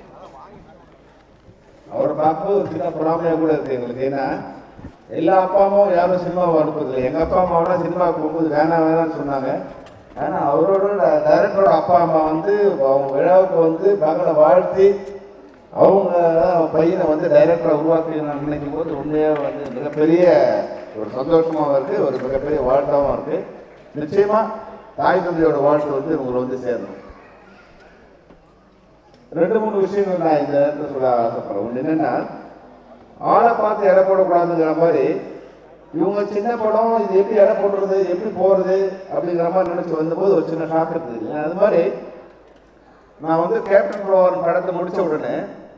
அவரை பார்க்கும்போது ஒரு சின்ன பொறாமையாக கூட இருக்குது எங்களுக்கு. ஏன்னா எல்லா அப்பா அம்மாவும் யாரும் சினிமாவை அனுப்புறதில்லை. எங்கள் அப்பா அம்மாவெல்லாம் சினிமாவுக்கு போகும்போது வேணாம்னு சொன்னாங்க. ஆனால் அவரோட டைரக்டரோட அப்பா அம்மா வந்து அவங்க விழாவுக்கு வந்து மகனை வாழ்த்தி அவங்க பையனை வந்து டைரக்டரை உருவாக்கி நான் நினைக்கும் போது உண்மையாக வந்து மிகப்பெரிய ஒரு சந்தோஷமாகவும் இருக்குது, ஒரு மிகப்பெரிய வாழ்த்தாகவும் இருக்குது. நிச்சயமாக தாய் தந்தையோட வாழ்த்து வந்து இவங்களை வந்து சேரணும். 2-3 விஷயங்கள் நான் இந்த நேரத்தில் சொல்ல ஆசைப்படுறேன். ஒன்று என்னென்னா, ஆளை பார்த்து எடை போடக்கூடாதுங்கிற மாதிரி இவங்க சின்ன படம், இது எப்படி எடை போடுறது, எப்படி போகிறது அப்படிங்கிற மாதிரி நினச்சி வந்தபோது ஒரு சின்ன ஷாக் இருந்தது. அது மாதிரி நான் வந்து கேப்டன் பிரபாகரன் படத்தை முடித்த உடனே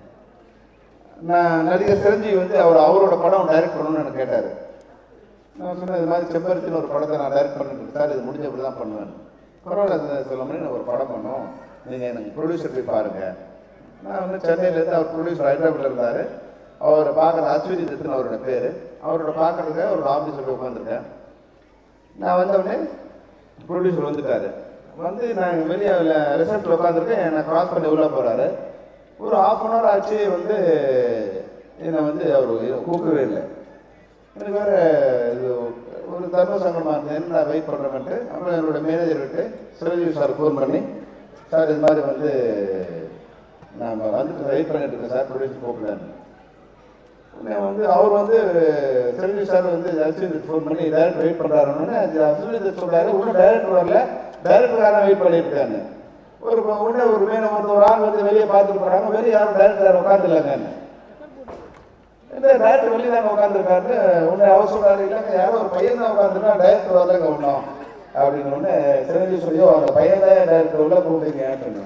நான் நடிகர் சிரஞ்சீவி வந்து அவரோட படம் டைரக்ட் பண்ணணும்னு எனக்கு கேட்டார். நான் சொன்னேன், இது மாதிரி செம்பருத்தின்னு ஒரு படத்தை நான் டைரக்ட் பண்ணிட்டு சார், இது முடிஞ்ச அப்படி தான் பண்ணுவேன். பரவாயில்ல சொல்ல மாதிரி நான் ஒரு படம் பண்ணோம், நீங்கள் எனக்கு ப்ரொடியூசர் போய் பாருங்கள். நான் வந்து சென்னையிலேருந்து அவர் ப்ரொடியூசர் ஹைதராபாத்தில் இருந்தார். அவரை பார்க்குற அஸ்வினி தத்துன்னு அவரோட பேர். அவரோட பார்க்குறதுக்கு அவரோட ஆஃபீஸில் போய் உட்காந்துருக்கேன். நான் வந்தவுடனே ப்ரொடியூசர் வந்துட்டார். வந்து நான் வெளியே ரிசப்ஷனில் உட்காந்துருக்கேன். என்னை கிராஸ் பண்ணி உள்ளே போகிறாரு. ஒரு ½ ஆச்சு வந்து என்னை வந்து அவர் கூப்பிடவே இல்லை. எனக்கு வேறு இது ஒரு தர்ம சங்கடமாக இருந்தது, என்ன வெயிட் பண்ணுறேன்ட்டு. அப்புறம் என்னோடய மேனேஜர் விட்டு சிரஞ்சீவி சார் ஃபோன் பண்ணி, சார் இது மாதிரி வந்து நான் வந்துட்டு வெயிட் பண்ணிட்டு இருக்கேன் சார், ப்ரொடியூசர் கூப்பிடலான்னு. வந்து அவர் வந்து சிரஞ்சீவி சார் வந்து அஸ்வினிக்கு ஃபோன் பண்ணி டைரக்டர் வெயிட் பண்ணுறாருன்னு அஸ்வினி சொல்கிறாரு. இன்னும் டைரக்டர் வரல, டைரக்டருக்காக வெயிட் பண்ணிட்டு இருக்காங்க. உடனே ஒரு ஆள் வந்து வெளியே பார்த்துட்டு போகிறாங்க. வெளியே யாரும் டைரக்டர் உட்காந்துருலாங்க. இந்த டைரக்டர் வெளியே தாங்க உட்காந்துருக்காரு. உடனே அவர் சொல்கிறாரு, இல்லைங்க யாரோ ஒரு பையன் தான் உட்காந்துருக்கா, டைரக்டர் வரலங்க ஒன்றும் அப்படின்னு. உடனே சிரஞ்சீவி சொல்லியோ அந்த பையன் தான் டைரக்டர் உள்ள கூப்பிட்டீங்க அப்படின்னு.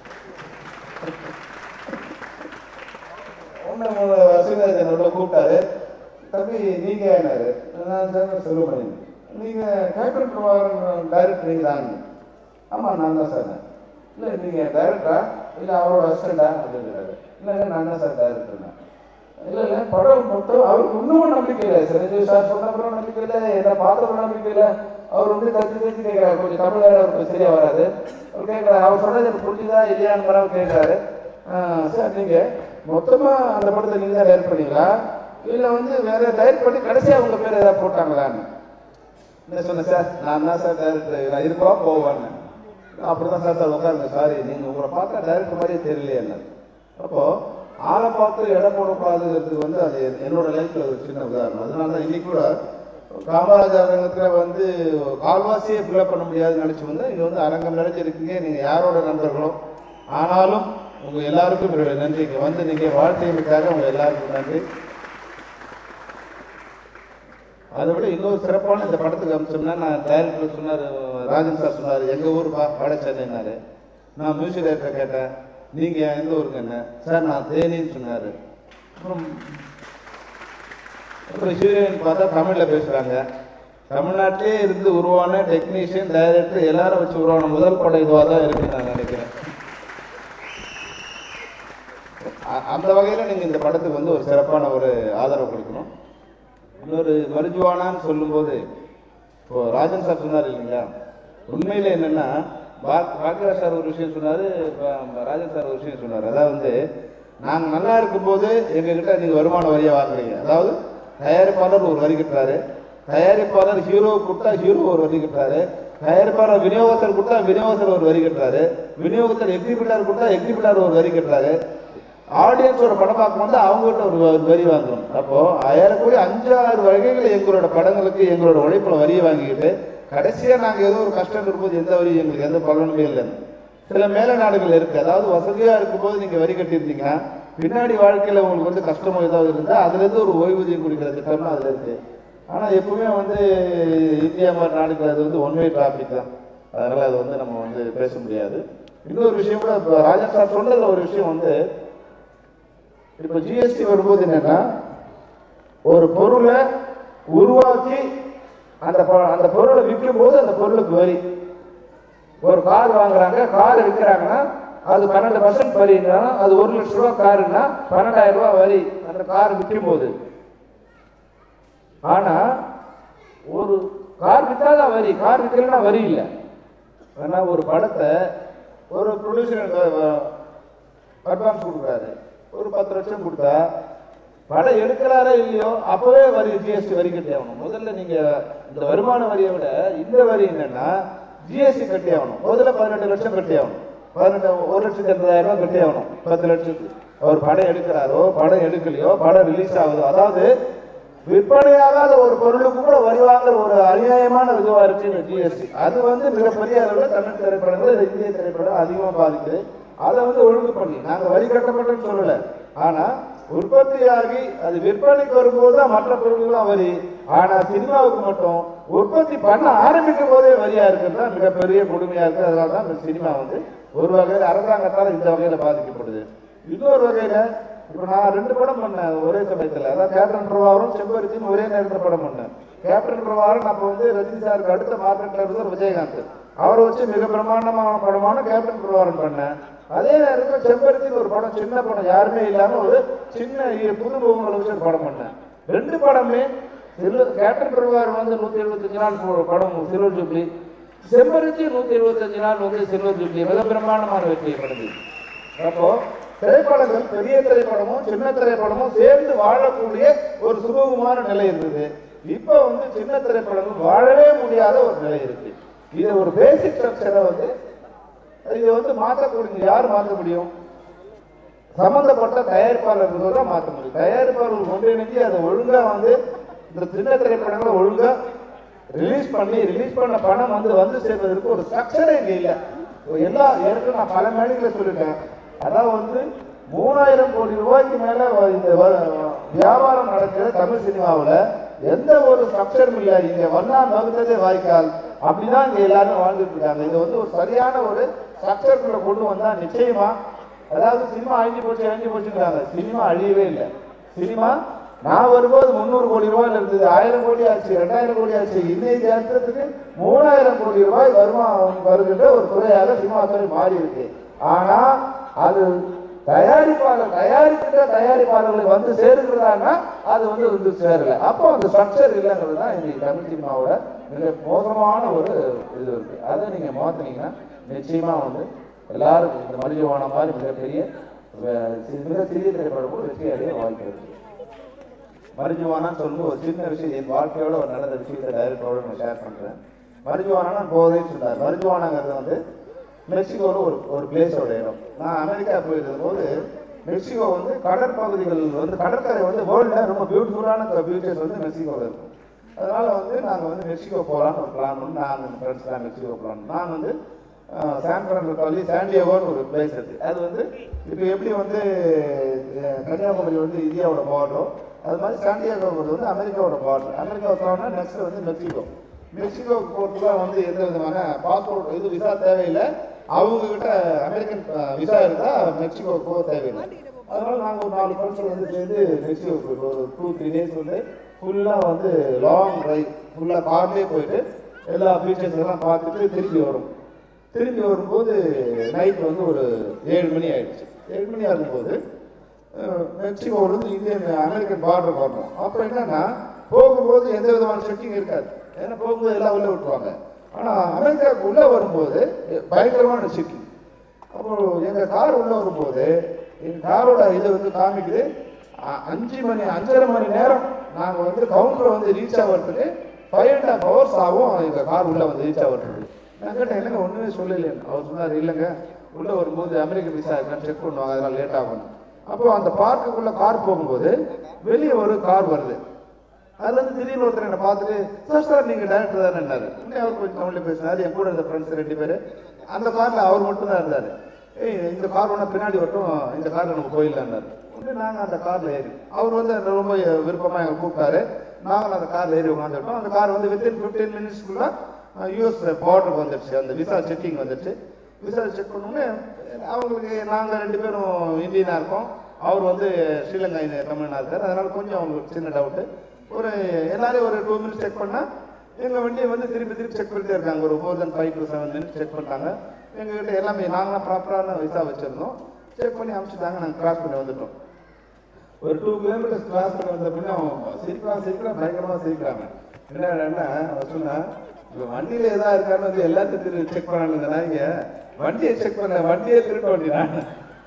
உள்ள கூப்பிட்டாரு. தம்பி நீங்க என்னாரு, நான் செல்வமணி, நீங்க கேப்டன் பிரபாகரன் டைரக்டர் நீங்க தாங்க. ஆமா நான் தான் சார். இல்லை நீங்க டைரக்டரா இல்லை அவரோட அசிஸ்டண்டா அப்படிங்கிறாரு. இல்லைங்க நான் தான் சார் டைரக்டர்னா. இல்லை இல்லை படம் மொத்தம் அவருக்கு இன்னமும் நம்பிக்கை இல்லை. சிரஞ்சீவி சார் சொன்னப்பறம் நம்பிக்கை இல்லை, என்னை பார்த்தப்பறம் நம்பிக்கை இல்லை. அவர் வந்து தச்சு கேட்கிறாரு, கொஞ்சம் தமிழ் வேறு அவருக்கு சரியா வராது. அவர் கேட்குறாரு, அவர் சொன்னது எனக்கு புரிஞ்சுதா இல்லையான்னு அவர் கேட்குறாரு. சார் நீங்கள் மொத்தமாக அந்த படத்தை நீங்கள் தான் டைரக்ட் பண்ணீங்களா இல்லை வந்து வேறு டைரக்ட் பண்ணி கடைசியாக உங்கள் பேர் ஏதாவது போட்டாங்களான்னு. என்ன சொன்னேன், சார் நான் தான் சார் டைரக்டர், நான் இருப்போம் போவான்னு. அப்படி தான் சார் உட்காருங்க, சாரி நீங்கள் உங்களை பார்த்தா டைரக்டர் மாதிரியே தெரியலையே என்ன. அப்போது ஆளை பார்த்து இடம் போடக்கூடாதுங்கிறது வந்து அது என்னோட லைஃப்பில் ஒரு சின்ன உதாரணம். அதனால தான் இன்றைக்கி கூட காமராஜர் அரங்கத்தில் வந்து கால்வாசியே ஃபில்லப் பண்ண முடியாதுன்னு நினச்சி வந்து இங்கே வந்து அரங்கம் நிறைஞ்சிருக்கீங்க. நீங்கள் யாரோட நண்பர்களோ, ஆனாலும் உங்கள் எல்லாருக்கும் என்னுடைய நன்றி. இங்கே வந்து நீங்கள் வாழ்க்கைக்காக உங்கள் எல்லாருக்கும் நன்றி. அதை விட இன்னொரு சிறப்பான இந்த படத்துக்கு அம்சம்னா, நான் டைரக்டர் சொன்னார், ராஜன் சார் சொன்னார் எங்கள் ஊர் வட சென்னைனாரு. நான் மியூசிக் டைரக்டர் கேட்டேன், நீங்கள் எந்த ஊருக்கு என்ன சார், நான் தேனின்னு சொன்னார். அப்புறம் ஹீரோயின் பார்த்தா தமிழில் பேசுகிறாங்க. தமிழ்நாட்டிலே இருந்து உருவான டெக்னீஷியன் டைரக்டர் எல்லாரும் வச்சு உருவான முதல் படம் இதுவாக தான் இருக்குன்னு நான் நினைக்கிறேன். அந்த வகையில் நீங்கள் இந்த படத்துக்கு வந்து ஒரு சிறப்பான ஒரு ஆதரவு கொடுக்கணும். இன்னொரு மருஜுவானான்னு சொல்லும்போது இப்போது ராஜன் சார் சொன்னார் இல்லைங்களா, உண்மையில் என்னென்னா பாக்யராஜ் சார் ஒரு விஷயம் சொன்னார், ராஜன் சார் ஒரு விஷயம் சொன்னார். அதாவது நாங்கள் நல்லா இருக்கும்போது எங்ககிட்ட நீங்கள் வருமான வரியாக வாங்குறீங்க. அதாவது தயாரிப்பாளர் ஒரு வரி கட்டுறாரு, தயாரிப்பாளர் ஹீரோ கொடுத்தா ஹீரோ ஒரு வரி கட்டுறாரு, தயாரிப்பாளர் விநியோகத்தர் கொடுத்தா விநியோகத்தர் ஒரு வரி கட்டுறாரு, விநியோகத்தர் எக்ஸிபிட்டர் கொடுத்தா எக்ஸிபிட்டர் ஒரு வரி கட்டுறாரு, ஆடியன்ஸோட படம் பார்க்கும்போது அவங்ககிட்ட ஒரு வரி வாங்கணும். அப்போது ஏறக்கூடிய 5-6 வகைகள் எங்களோட படங்களுக்கு எங்களோட உழைப்பில் வரியை வாங்கிக்கிட்டு கடைசியாக நாங்கள் ஏதோ ஒரு கஷ்டம் இருக்கும்போது எந்த வரி எங்களுக்கு எந்த பலனுமே இல்லைன்னு சில மேல நாடுகள் இருக்குது. அதாவது வசதியாக இருக்கும்போது நீங்கள் வரி கட்டியிருந்தீங்கன்னா பின்னாடி வாழ்க்கையில் உங்களுக்கு வந்து கஷ்டமோ ஏதாவது இருந்தால் அதுலேருந்து ஒரு ஓய்வூதியம் கொடுக்குற திட்டம்னா அதில் இருக்குது. ஆனால் எப்பவுமே வந்து இந்தியா மாதிரி நாடுகள் அது வந்து ஒன் வே டிராஃபிக் தான். அதனால் அது வந்து நம்ம வந்து பேச முடியாது. இன்னொரு விஷயம் கூட இப்போ ராஜன் சார் சொன்னதில் ஒரு விஷயம் வந்து, இப்போ ஜிஎஸ்டி வரும்போது என்னன்னா, ஒரு பொருளை உருவாக்கி அந்த பொருளை விற்கும் போது அந்த பொருளுக்கு வரி. ஒரு கார் வாங்குறாங்க, கார் விற்கிறாங்கன்னா அது 12% வரின்னா, அது 1 லட்ச ரூபா காருன்னா 12,000 ரூபா வரி அந்த கார் விற்கும் போது. ஆனா ஒரு கார் விற்றாதான் வரி, கார் விற்கலன்னா வரி இல்லை. ஆனா ஒரு படத்தை ஒரு ப்ரொடியூசர் அட்வான்ஸ் கொடுக்குறாரு, ஒரு 10 லட்சம் கொடுத்தா படம் எடுக்கிறாரா இல்லையோ அப்பவே வரி ஜிஎஸ்டி வரி கட்டி ஆகணும். முதல்ல நீங்க இந்த வருமான வரியை விட இந்த வரி என்னன்னா ஜிஎஸ்டி கட்டி ஆகணும். முதல்ல 18 லட்சம் கட்டி ஆகணும், 1,80,000 ரூபாய் கட்டி ஆகணும். 10 லட்சத்துக்கு அவர் படம் எடுக்கிறாரோ படம் எடுக்கலையோ படம் ரிலீஸ் ஆகுதோ, அதாவது விற்பனையாகாத ஒரு பொருளுக்கு கூட வரி வாங்குற ஒரு அநியாயமான இதுவா இருக்கு இந்த ஜிஎஸ்டி. அது வந்து மிகப்பெரிய அளவில் தமிழ் திரைப்படங்கள் இந்திய திரைப்படம் அதிகமாக பாதிக்குது. அதை வந்து ஒழுங்கு பண்ணி நாங்கள் வரி கட்டப்பட்டோன்னு சொல்லலை, ஆனால் உற்பத்தியாகி அது விற்பனைக்கு வரும்போது தான் மற்ற பொருட்கள்லாம் வரி. ஆனா சினிமாவுக்கு மட்டும் உற்பத்தி பண்ண ஆரம்பிக்கும் போதே வரியா இருக்கிறது தான் மிகப்பெரிய கொடுமையா இருக்கு. அதனால தான் இந்த சினிமா வந்து ஒரு வகையில் அரசாங்கத்தால் இந்த வகையில பாதிக்கப்படுது. இன்னொரு வகையில இப்ப நான் 2 படம் பண்ணேன் ஒரே சமயத்துல. அதான் கேப்டன் பிரபாகரும் செம்பருத்தின்னு ஒரே நேரத்தில் படம் பண்ணேன். கேப்டன் பிரபாகரன் அப்போ வந்து ரஜினி சாருக்கு அடுத்த மார்க்கெட்ல இருந்தார் விஜயகாந்த். அவரை வச்சு மிக பிரமாண்டமான படமான கேப்டன் பிரபாகரன் பண்ணேன். அதே நேரத்தில் செம்பருத்தின்னு ஒரு படம், சின்ன படம், யாருமே இல்லாம ஒரு சின்ன புது முகங்களை வச்சு ஒரு படம் பண்ணேன். 2 படமே கேப்டன் பிரபாகரன் வந்து 175 நாள் படம் சில்வர் ஜூப்ளி, செம்பருத்தி 175 நாள் வந்து சில்வர் ஜூப்ளி, மிக பிரமாண்டமான வெற்றியை படுது. அப்போ திரைப்படங்கள் பெரிய திரைப்படமும் சின்ன திரைப்படமும் சேர்ந்து வாழக்கூடிய ஒரு சுமூகமான நிலை இருந்தது. இப்ப வந்து சின்ன திரைப்படங்கள் வாழவே முடியாத ஒரு நிலை இருக்கு. இது ஒரு பேசிக் ஸ்ட்ரக்சரை வந்து இது வந்து மாற்றக்கூடிய யார் மாற்ற முடியும்? சம்பந்தப்பட்ட தயாரிப்பாளர்கள் தான் மாற்ற முடியும். தயாரிப்பாளர்கள் ஒன்றிணைந்து அதை ஒழுங்கா வந்து இந்த சின்ன திரைப்படங்களை ஒழுங்கா ரிலீஸ் பண்ண பணம் வந்து சேர்வதற்கு ஒரு ஸ்ட்ரக்சரே இல்லை. எல்லா ஏற்கனவே நான் பல மேடைகளை சொல்லிட்டேன். அதாவது வந்து 3000 கோடி ரூபாய்க்கு மேல இந்த வியாபாரம் நடக்கிற தமிழ் சினிமாவில் எந்த ஒரு ஸ்ட்ரக்சரும் இல்லை. இங்க வண்ணான் வகுத்ததே வாய்க்கால் அப்படிதான் இங்க எல்லாரும் வாழ்ந்துட்டு இருக்காங்க. இது வந்து ஒரு சரியான ஒரு ஸ்ட்ரக்சருக்குள்ள கொண்டு வந்தா நிச்சயமா, அதாவது சினிமா அழிஞ்சு போச்சுங்கிறாங்க. சினிமா அழியவே இல்லை. சினிமா நான் வரும்போது 300 கோடி ரூபாய் இருந்தது, 1000 கோடி ஆச்சு, 2000 கோடி ஆச்சு. இன்னைக்கு ஏற்றத்துக்கு 3000 கோடி ரூபாய் வருமானம் வருகின்ற ஒரு துறையாக சினிமா துறை மாறி இருக்கு. ஆனா அது தயாரிக்கின்ற தயாரிப்பாளர்களை வந்து சேருகிறதானா அது வந்து சேரல. அப்போ அந்த ஸ்ட்ரக்சர் இல்லைங்கிறது தான் இன்னைக்கு தமிழ் சினிமாவோட மிக மோசமான ஒரு இது இருக்கு. அதை நீங்க மாத்தினீங்கன்னா நிச்சயமா வந்து எல்லாருக்கும் இந்த மரிஜுவானா மாதிரி மிகப்பெரிய மிக சிறிய திரைப்படம் கூட வெற்றி அடைய வாய்ப்பு இருக்கு. மரிஜுவானான்னு சொல்லும்போது ஒரு சின்ன விஷயம், என் வாழ்க்கையோட ஒரு நடந்த விஷயத்தை டைரக்டரோட நான் ஷேர் பண்றேன். மரிஜுவானா போதே சொன்னார். மரிஜுவானாங்கிறது வந்து மெக்சிகோவில் ஒரு பிளேஸோட இடம். நான் அமெரிக்கா போயிருக்கும் போது மெக்சிகோ வந்து கடற்பகுதிகள் வந்து கடற்கரை வந்து வேர்ல்டில் ரொம்ப பியூட்டிஃபுல்லான பீச்சஸ் வந்து மெக்சிகோவில் இருக்கும். அதனால வந்து நாங்கள் வந்து மெக்சிகோ போகலான்னு ஒரு பிளான் பண்ணி நாங்கள் ஃப்ரெண்ட்ஸ் தான் மெக்சிகோ போகலான்னு. நான் வந்து சான் பிரான்சிஸ்கோ சாண்டியாகோன்னு ஒரு பிளேஸ் இருக்குது. அது வந்து இப்போ எப்படி வந்து கன்னியாகுமரி வந்து இந்தியாவோட பார்டரோ அது மாதிரி சாண்டியாகோ வந்து அமெரிக்காவோட பார்டர். அமெரிக்காவை போனோம்னா நெக்ஸ்ட் வந்து மெக்சிகோ போகிறதுலாம் வந்து எந்த விதமான பாஸ்போர்ட் இது விசா தேவையில்லை. அவங்க கிட்ட அமெரிக்கன் விசா இருந்தா மெக்சிகோ போக தேவையில்லை. அதனால நாங்கள் ஒரு 4 ஃப்ரெண்ட்ஸ் வந்து சேர்ந்து மெக்சிகோ போயிட்டு ஒரு 2-3 டேஸ் வந்து ஃபுல்லாக வந்து லாங் ட்ரைவ் ஃபுல்லாக கார்லேயே போயிட்டு எல்லா பீச்சஸ் எல்லாம் பார்த்துட்டு திரும்பி வரும்போது நைட் வந்து ஒரு 7 மணி ஆயிடுச்சு. 7 மணி ஆகும்போது மெக்சிகோவிலேருந்து இந்தியன் அமெரிக்கன் பார்டர் வரணும். அப்போ என்னன்னா போகும்போது எந்த விதமான செக்கிங் இருக்காது. ஏன்னா போகும்போது எல்லாம் உள்ள விட்டுருவாங்க. ஆனால் அமெரிக்காவுக்கு உள்ளே வரும்போது பயங்கரமான செக்கிங். அப்புறம் எங்கள் கார் உள்ளே வரும்போது எங்கள் காரோட இதை வந்து காமிக்குது 5.5 மணி நேரம் நாங்கள் வந்து கவுண்டரை வந்து ரீச் ஆகிறதுக்கு 5.5 hours ஆகும் எங்கள் கார் உள்ளே வந்து ரீச் ஆகிறதுக்கு. நான் கேட்டேன் இல்லைங்க ஒன்றுமே சொல்லலைன்னு. அவர் சொன்னார் இல்லைங்க உள்ளே வரும்போது அமெரிக்கன் விசா இருக்கான்னு செக் பண்ணுவாங்க, அதனால் லேட் ஆகும். அப்போ அந்த பார்க்குக்குள்ளே கார் போகும்போது வெளியே ஒரு கார் வருது. அதுல இருந்து திடீர்னு ஒருத்தர் என்னை பார்த்துட்டு சார் நீங்கள் டைரக்டர் தானே என்னாரு. அவர் கொஞ்சம் தமிழில் பேசினார். என் கூட இருந்த ஃப்ரெண்ட்ஸ் 2 பேர் அந்த காரில் அவர் மட்டும் தான் இருந்தார். இந்த கார் ஒன்றா பின்னாடி வரட்டும், இந்த காரில் நம்ம போயிடலான்னாரு. நாங்கள் அந்த காரில் ஏறி அவர் வந்து ரொம்ப விருப்பமாக எங்களை கூப்பிட்டாரு. நாங்கள் அந்த காரில் ஏறி உட்காந்துட்டோம். அந்த கார் வந்து வித்தின் 15 மினிட்ஸ்க்குள்ள யூஎஸ் பார்டருக்கு வந்துடுச்சு. அந்த விசா செக்கிங் வந்துடுச்சு. விசா செக் பண்ணோன்னே அவங்களுக்கு நாங்கள் 2 பேரும் இந்தியனாக இருக்கோம், அவர் வந்து ஸ்ரீலங்கா தமிழ்னா இருக்கார். அதனால கொஞ்சம் அவங்களுக்கு சின்ன டவுட்டு. எல்லாரும் ஒரு 2 மினிட்ஸ் செக் பண்ணால் எங்கள் வண்டியை வந்து திருப்பி செக் பண்ணிட்டே இருக்காங்க. ஒரு more than 5 to 7 minutes check பண்ணிட்டாங்க. எங்ககிட்ட எல்லாமே நாங்களாம் ப்ராப்பரான விசா வச்சுருந்தோம். செக் பண்ணி அனுப்பிச்சுட்டாங்க. நாங்கள் கிராஸ் பண்ணி வந்துட்டோம். ஒரு 2 கிலோமீட்டர்ஸ் கிராஸ் பண்ணி வந்த பின்னே அவன் சிரிக்கிறான் பயங்கரமாக சிரிக்கிறாங்க. என்னன்னா அவன் சொன்னா இப்போ வண்டியில் எதாவது இருக்கான்னு வந்து எல்லாத்தையும் செக் பண்ணானுங்கன்னா இங்கே வண்டியை செக் பண்ண வண்டியே திருட்ட வண்டிடான்.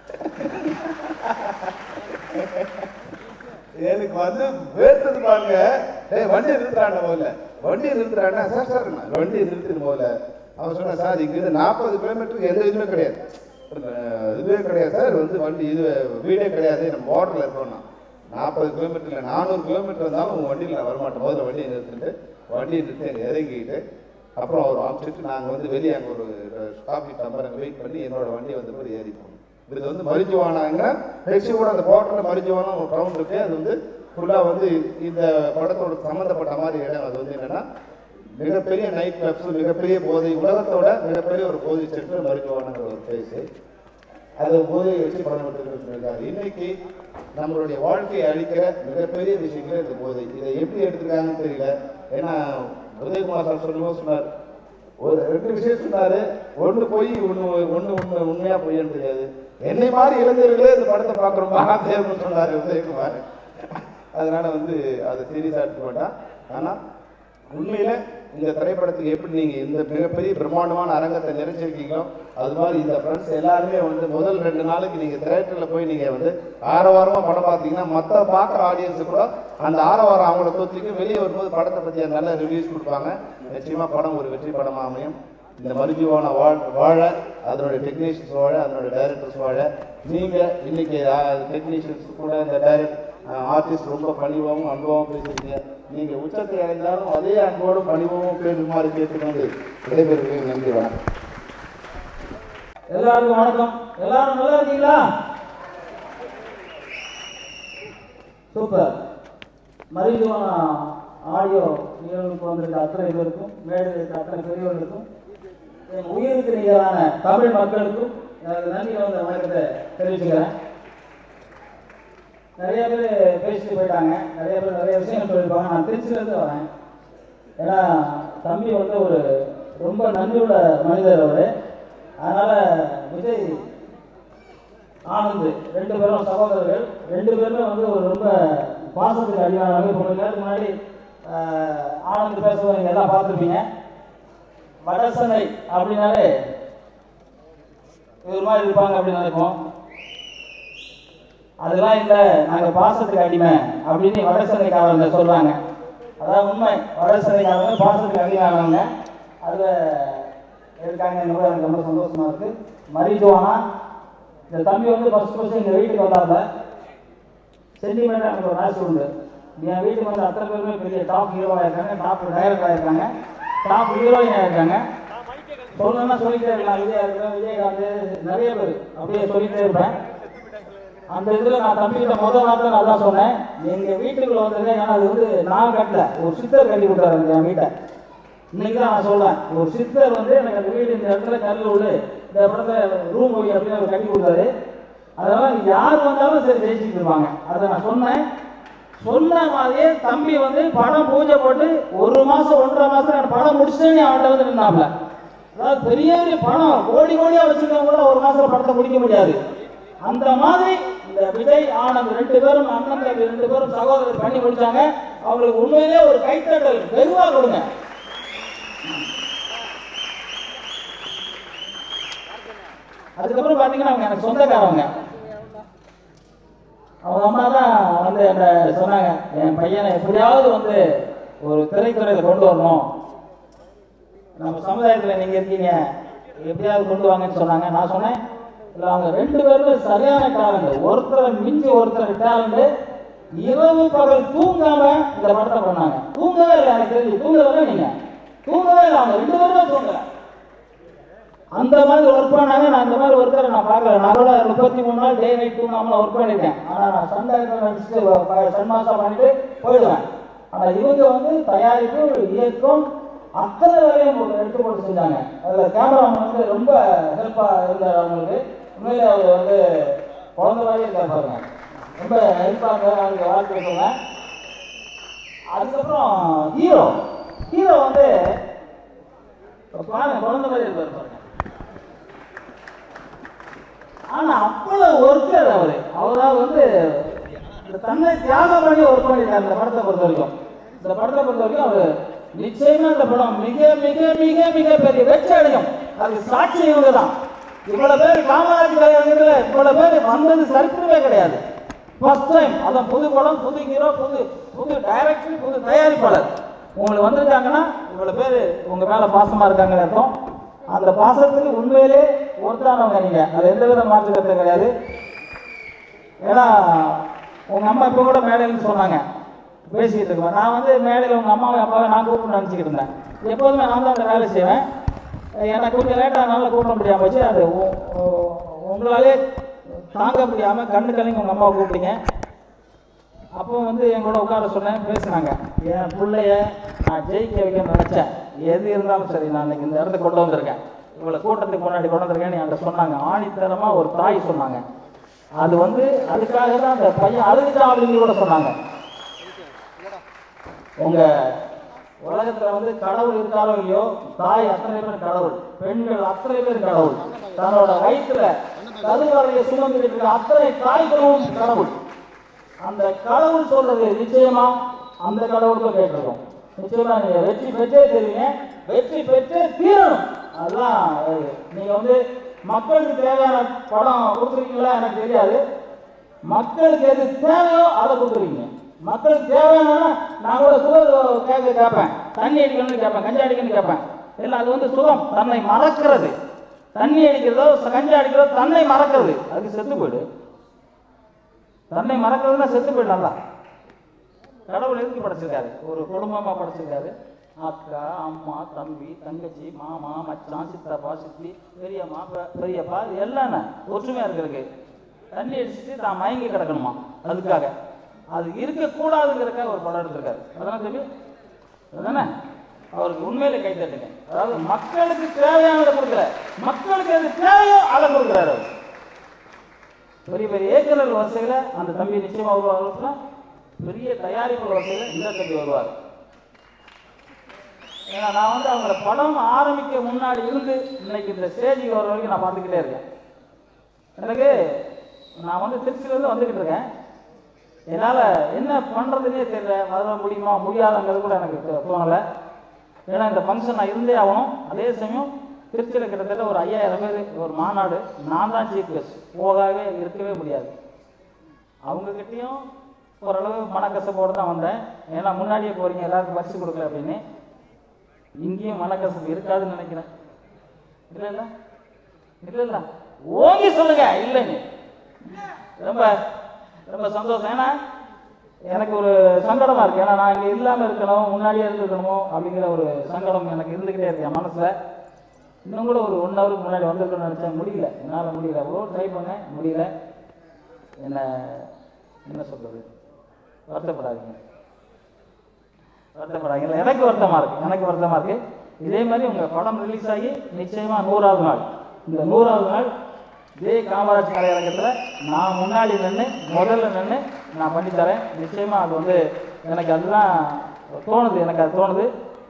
எனக்கு வந்து வேர்த்தது பாருங்க. வண்டியை நிறுத்துறாண்ட போல வண்டியை நிறுத்துறாண்டா சார் வண்டியை நிறுத்தின போல. அவன் சொன்னா சார் இங்கிருந்து 40 கிலோமீட்டருக்கு எந்த இதுவுமே கிடையாது, இதுவே கிடையாது சார், வந்து வண்டி இது வீடே கிடையாது, நம்ம பார்டரில் இருக்கோம்னா 40 கிலோமீட்டர் இல்லை 400 கிலோமீட்டர் இருந்தாலும் உங்கள் வண்டியில் நான் வரமாட்டேன். முதல்ல வண்டியை நிறுத்திட்டு வண்டியை நிறுத்தி அங்கே இறங்கிட்டு அப்புறம் அவர் அனுப்பிச்சிட்டு நாங்கள் வந்து வெளியே அங்கே ஒரு காஃபி டம்பர் அங்கே வெயிட் பண்ணி என்னோட வண்டியை வந்து போய் ஏறி போனோம். இது வந்து மரிஜுவானாங்க ஹெச்சியோட அந்த பாட்டில் மரிஜுவானா ஒரு கவுண்ட் இருக்குது. அது வந்து ஃபுல்லாக வந்து இந்த படத்தோட சம்மந்தப்பட்ட மாதிரி இடம். அது வந்து என்னென்னா மிகப்பெரிய நைட் கிளப்ஸ், மிகப்பெரிய போதை, உலகத்தோட மிகப்பெரிய ஒரு போதை சென்று மரிஜுவானாங்கிற ஒரு பிளேஸு. அது போதையை வச்சு படம் எடுத்துருக்காரு. இன்னைக்கு நம்மளுடைய வாழ்க்கையை அழிக்கிற மிகப்பெரிய விஷயங்கள் இந்த போதை. இதை எப்படி எடுத்துருக்காங்கன்னு தெரியல. ஏன்னா உதயகுமார் சார் சொல்லும்போது சொன்னார், ஒரு 2 விஷயம் சொன்னார். ஒன்று போய் ஒன்று உண்மையாக பொய்யன்னு தெரியாது. என்னை மாதிரி இளைஞர்களே இந்த படத்தை பார்க்குறோம் தேவைன்னு சொன்னார் உதயகுமார். அதனால வந்து அதை சீரியஸாக எடுத்துக்க மாட்டான். ஆனால் உண்மையில இந்த திரைப்படத்துக்கு எப்படி நீங்கள் இந்த மிகப்பெரிய பிரம்மாண்டமான அரங்கத்தை நிறைச்சிருக்கீங்களோ அது மாதிரி இந்த ஃப்ரெண்ட்ஸ் எல்லாருமே வந்து முதல் 2 நாளைக்கு நீங்கள் தியேட்டரில் போய் நீங்கள் வந்து ஆரவாரமாக படம் பார்த்தீங்கன்னா மற்ற பார்க்குற ஆடியன்ஸு கூட அந்த ஆரவாரம் அவங்கள தோற்றிக்கு வெளியே வரும்போது படத்தை பற்றி நல்ல ரிவ்யூஸ் கொடுப்பாங்க. நிச்சயமாக படம் ஒரு வெற்றி படமாக அமையும். இந்த மரிஜுவான வாழ, அதனுடைய டெக்னீஷியன்ஸ் வாழ, அதனுடைய டைரக்டர்ஸ் வாழ. நீங்கள் இன்னைக்கு டெக்னீஷியன்ஸ் கூட இந்த ஆர்டிஸ்ட் ரொம்ப பணிவாகவும் அனுபவம் பேசுறீங்க. நீங்கள் உச்சத்தை அடைந்தாலும் அதே அன்போடும் பணிவாகவும் பேசுமாறு கேட்டுக்கொண்டு விடைபெறுகிறேன். நன்றி, வணக்கம். எல்லாருக்கும் வணக்கம். எல்லாரும் நல்லா இருக்கீங்களா? சூப்பர். மரிஜுவானா ஆடியோ நிகழ்வுக்கு வந்திருக்க அத்தனை பேருக்கும், மேடையில் இருக்க அத்தனை பெரியவர்களுக்கும், என் உயிருக்கு நிகரான தமிழ் மக்களுக்கும் எனக்கு நன்றி வந்த வணக்கத்தை தெரிவிச்சுக்கிறேன். நிறைய பேர் பேசிட்டு போயிட்டாங்க, நிறைய பேர் நிறைய விஷயங்கள் சொல்லியிருப்பாங்க. நான் திருச்சியிலேருந்து வரேன். ஏன்னா தம்பி வந்து ஒரு ரொம்ப நன்றியுள்ள மனிதர் அவர். அதனால் விஜய் ஆனந்த் 2 பேரும் சகோதரர்கள். 2 பேருமே வந்து ஒரு ரொம்ப பாசத்துக்கு அடிவாங்க. இப்போ கொஞ்ச நேரத்துக்கு முன்னாடி ஆனந்த் பேசுவது நீங்கள் எல்லாம் பார்த்துருப்பீங்க. வடசனை அப்படின்னாலே இது மாதிரி இருப்பாங்க அப்படின்னு நினைப்போம். அதெல்லாம் இல்லை, நாங்கள் பாசத்துக்கு அடிமை அப்படின்னு வடசனைக்காரங்க சொல்கிறாங்க. அதான் உண்மை. வடசனைக்காரங்க பாசத்துக்கு அடிமையானவங்க. அதில் இருக்காங்க. எனக்கு ரொம்ப சந்தோஷமாக இருக்குது. மரிஜுவானா இந்த தம்பி வந்து ஃபஸ்ட்டு எங்கள் வீட்டுக்கு வந்தாங்க. சென்டிமெண்ட்டாக எனக்கு ஒரு ஆசை உண்டு. என் வீட்டுக்கு வந்து அத்தனை பேருமே பெரிய டாப் ஹீரோவாக இருக்காங்க, டாப் டைரக்டராக இருக்காங்க, டாப் ஹீரோயினாக இருக்காங்க. சொல்லணும்னா சொல்லிட்டே இருக்கலாம். விஜயா இருக்கிறேன், விஜயகாந்த், நிறைய பேர் அப்படியே சொல்லிகிட்டே இருப்பேன். அந்த இதில் நான் தம்பிக்கிட்ட முதல் வார்த்தை நல்லா சொன்னேன், எங்கள் வீட்டுக்குள்ளே வந்திருக்கேன். ஏன்னா அது வந்து நான் கட்டல, ஒரு சித்தர் கட்டி கொடுத்தாரு என் வீட்டை. இன்னைக்கு தான் நான் சொல்கிறேன், ஒரு சித்தர் வந்து எனக்கு அந்த வீடு இந்த இடத்துல கல் உள்ள இந்த இடத்துல ரூம் போய் அப்படின்னு அவர் கட்டி கொடுத்தாரு. அதனால் யார் வந்தாலும் சரி ஜெயிச்சுட்டு இருப்பாங்க. அதை நான் சொன்னேன். சொன்ன மாதிரியே தம்பி வந்து படம் பூஜை போட்டு 1 மாதம் 1.5 மாதம் படம் முடிச்சுட்டேன்னு அவன்கிட்ட வந்து நின்னாப்ல. அதாவது பெரிய பெரிய படம் கோடியாக வச்சுருக்கவங்க கூட 1 மாதம் படத்தை முடிக்க முடியாது. அந்த மாதிரி இந்த விஜய் ஆனந்த் 2 பேரும் அண்ணன் தம்பி 2 பேரும் சகோதரர் பண்ணி முடிச்சாங்க. அவங்களுக்கு உண்மையிலே ஒரு கைத்தட்டல் வெகுவாக கொடுங்க. அதுக்கப்புறம் பார்த்தீங்கன்னா அவங்க எனக்கு சொந்தக்காரவங்க. அவங்க அம்மா தான் வந்து என்ன சொன்னாங்க, என் பையனை எப்படியாவது வந்து ஒரு திரைத்துறையில் கொண்டு வரணும், நம்ம சமுதாயத்தில் நீங்கள் இருக்கீங்க, எப்படியாவது கொண்டு வாங்கன்னு சொன்னாங்க. நான் சொன்னேன், இல்லை அவங்க 2 பேருமே சரியான டேலண்ட். ஒருத்தரை மிஞ்சி ஒருத்தர் டேலண்ட். இரவு பகல் தூங்காம இந்த படத்தை பண்ணாங்க. தூங்கவே இல்லை, எனக்கு தெரிஞ்சு தூங்கவே நீங்கள் தூங்கவே இல்லை. அவங்க 2 பேருமே தூங்கல. அந்த மாதிரி ஒர்க் பண்ணாங்க. நான் அந்த மாதிரி ஒர்க்கரை நான் பார்க்கல. நான் கூட 33 நாள் டே நைட் தூங்காமல் ஒர்க் பண்ணியிருக்கேன். ஆனால் நான் சண்டாயிரம் நடிச்சுட்டு சன்மாசம் பண்ணிட்டு போயிடுவேன். ஆனால் இவங்க வந்து தயாரிப்பு, இயக்கம் அத்தனை வேலையும் எடுத்து போட்டு செஞ்சாங்க. அதில் கேமராமேன் வந்து ரொம்ப ஹெல்ப்பாக இருந்தார் அவங்களுக்கு. உண்மையிலே அவர் வந்து குழந்தை மாதிரியே இருக்கார் பாருங்க. ரொம்ப ஹெல்ப்பாக அவங்களுக்கு வாழ்க்கை சொன்னேன். அதுக்கப்புறம் ஹீரோ வந்து பாருங்க குழந்தை மாதிரி இருப்பார் பாருங்க. ஆனால் அவ்வளோ ஒர்க்கர் அவரால் வந்து இந்த தன்னை தியாகம் பண்ணி ஒர்க் பண்ணியிருக்காரு. இந்த படத்தை பொறுத்த வரைக்கும் அவர் நிச்சயமா இந்த படம் மிக மிக மிக மிக பெரிய வெற்றி அடையும். அது சாட்சி இவங்க தான். இவ்வளவு பேர் காமராஜ் கல்யாணத்துல இவ்வளவு பேர் வந்தது சரித்திரமே கிடையாது. First time. அதான் புது படம், புது ஹீரோ, புது டைரக்டர், புது தயாரிப்பாளர் உங்களுக்கு வந்திருக்காங்கன்னா இவ்வளவு பேர் உங்க மேல பாசமா இருக்காங்கன்னு அர்த்தம். அந்த பாசத்துக்கு உண்மையிலே ஒருத்தானவங்க நீங்க. அது எந்த வித மாற்று கருத்து கிடையாது. ஏன்னா உங்க அம்மா இப்போ கூட மேடையில் சொன்னாங்க, பேசிக்கிட்டு இருக்கேன். நான் வந்து மேடையில் உங்கள் அம்மாவை அப்பாவை நான் கூப்பிட்டு நினச்சிக்கிட்டு இருந்தேன். எப்போதுமே நான் தான் அந்த வேலை செய்வேன். எனக்கு கொஞ்சம் லேட்டாக நல்லா கூப்பிட முடியாமல் போச்சு. அது உங்களாலே தாங்க முடியாமல் கண்ணு கலங்கி உங்கள் அம்மாவை கூப்பிட்டீங்க. அப்போ வந்து என் கூட உட்கார சொன்னேன், பேசினாங்க. என் பிள்ளைய நான் ஜெயிக்க வைக்கணும்னு நினச்சேன். எது இருந்தாலும் சரி, நான் இன்னைக்கு இந்த இடத்துக்கு கொண்டு வந்திருக்கேன், இவ்வளோ கூட்டத்துக்கு முன்னாடி கொண்டு வந்திருக்கேன்னு என்கிட்ட சொன்னாங்க. ஆணித்தரமாக ஒரு தாய் சொன்னாங்க. அது வந்து அதுக்காக தான் அந்த பையன் அழுதுட்டான் அப்படின்னு கூட சொன்னாங்க. உங்கள் உலகத்தில் வந்து கடவுள் இருக்காரோ இல்லையோ, தாய் அத்தனை பேர் கடவுள், பெண்கள் அத்தனை பேர் கடவுள். தன்னோட வயிற்றுல கருவறையை சுமந்துட்டு இருக்க அத்தனை தாய்களும் கடவுள். அந்த கடவுள் சொல்றது நிச்சயமா அந்த கடவுளுக்கும் கேட்டிருக்கோம். நிச்சயமா நீங்க வெற்றி பெற்றே தெரியுங்க, வெற்றி பெற்றே தீரணும். அதுதான் நீங்க வந்து மக்களுக்கு தேவையான படம் கொடுத்துருக்கீங்களா எனக்கு தெரியாது. மக்களுக்கு எது தேவையோ அதை கொடுத்துருக்கீங்க. மக்களுக்கு தேவையான நான் கூட சுகர் கேட்பேன், தண்ணி அடிக்கணும்னு கேட்பேன், கஞ்சா அடிக்கணும்னு கேட்பேன். இல்லை, அது வந்து சுகம், தன்னை மறக்கிறது. தண்ணி அடிக்கிறதோ கஞ்சா அடிக்கிறதோ தன்னை மறக்கிறது, அதுக்கு செத்து போயிடு. தன்னை மறக்கிறதுனா செத்து போயிடலாம்ல. கடவுள் எதுக்கு படைச்சிருக்காரு? ஒரு குடும்பமாக படைச்சிருக்காரு. அக்கா, அம்மா, தம்பி, தங்கச்சி, மாமா, மச்சான், சித்தப்பா, சித்தி, பெரியம்மா, பெரியப்பா, எல்லாம் ஒற்றுமையாக இருக்கிறதுக்கு. தண்ணி அடிச்சுட்டு தான் மயங்கி கிடக்கணுமா, அதுக்காக. அது இருக்கக்கூடாதுங்கிறதுக்காக ஒரு படம் எடுத்திருக்காரு. அதெல்லாம் தம்பி அதுதானே அவருக்கு உண்மையில கை தட்டுங்க. அதாவது மக்களுக்கு தேவையானதை கொடுக்கல, மக்களுக்கு எது தேவையோ அதை கொடுக்குறாரு. அவர் பெரிய பெரிய ஏக்கர்கள் வரிசையில் அந்த தம்பி நிச்சயமாக வருவார். பெரிய தயாரிப்பு வரிசையில் இந்த தம்பி வருவார். ஏன்னா நான் வந்து அவங்கள படம் ஆரம்பிக்க முன்னாடி இருந்து இன்னைக்கு இந்த ஸ்டேஜுக்கு வர வரைக்கும் நான் பார்த்துக்கிட்டே இருக்கேன். எனக்கு நான் வந்து திருச்சியிலேருந்து வந்துக்கிட்டு இருக்கேன். என்னால் என்ன பண்ணுறதுனே தெரியல, வர முடியுமா முடியாதுங்கிறது கூட எனக்கு தோணலை. ஏன்னா இந்த ஃபங்க்ஷன் நான் இருந்தே ஆகணும். அதே சமயம் திருச்சியில் கிட்டத்தட்ட ஒரு 5000 பேர் ஒரு மாநாடு, நான் தான் சீஃப் கெஸ்ட், போகவே இருக்கவே முடியாது. அவங்கக்கிட்டையும் ஓரளவு மனக்கசப்போடு தான் வந்தேன். ஏன்னா முன்னாடியே போகிறீங்க, எல்லாருக்கும் பரிசு கொடுக்கல அப்படின்னு. இங்கேயும் மனக்கசப்பு இருக்காதுன்னு நினைக்கிறேன். இல்லை இல்லை இல்லை இல்லை ஓங்கி சொல்லுங்க இல்லைன்னு. ரொம்ப ரொம்ப சந்தோஷம். ஏன்னா எனக்கு ஒரு சங்கடமாக இருக்குது. ஏன்னா நான் இங்கே இல்லாமல் இருக்கணும், முன்னாடியே இருந்துக்கணுமோ அப்படிங்கிற ஒரு சங்கடம் எனக்கு இருந்துக்கிட்டே இருக்கு என் மனசில். இன்னும் கூட ஒரு 1 ஹவருக்கு முன்னாடி வந்திருக்கணும்னு நினச்சேன், முடியல, என்னால் முடியல. அவ்வளோ ட்ரை பண்ணேன், முடியல. என்ன சொல்கிறது, வருத்தப்படாதீங்க, வருத்தப்படாதீங்க. எனக்கு வருத்தமாக இருக்குது. இதே மாதிரி உங்கள் படம் ரிலீஸ் ஆகி நிச்சயமாக 100வது நாள், இந்த 100வது நாள் இதே காமராஜ் கலையரங்கத்தில் நான் முன்னாடி முதல்ல நின்று நான் பண்ணித்தரேன். நிச்சயமாக அது வந்து எனக்கு அதுதான் தோணுது, எனக்கு அது தோணுது.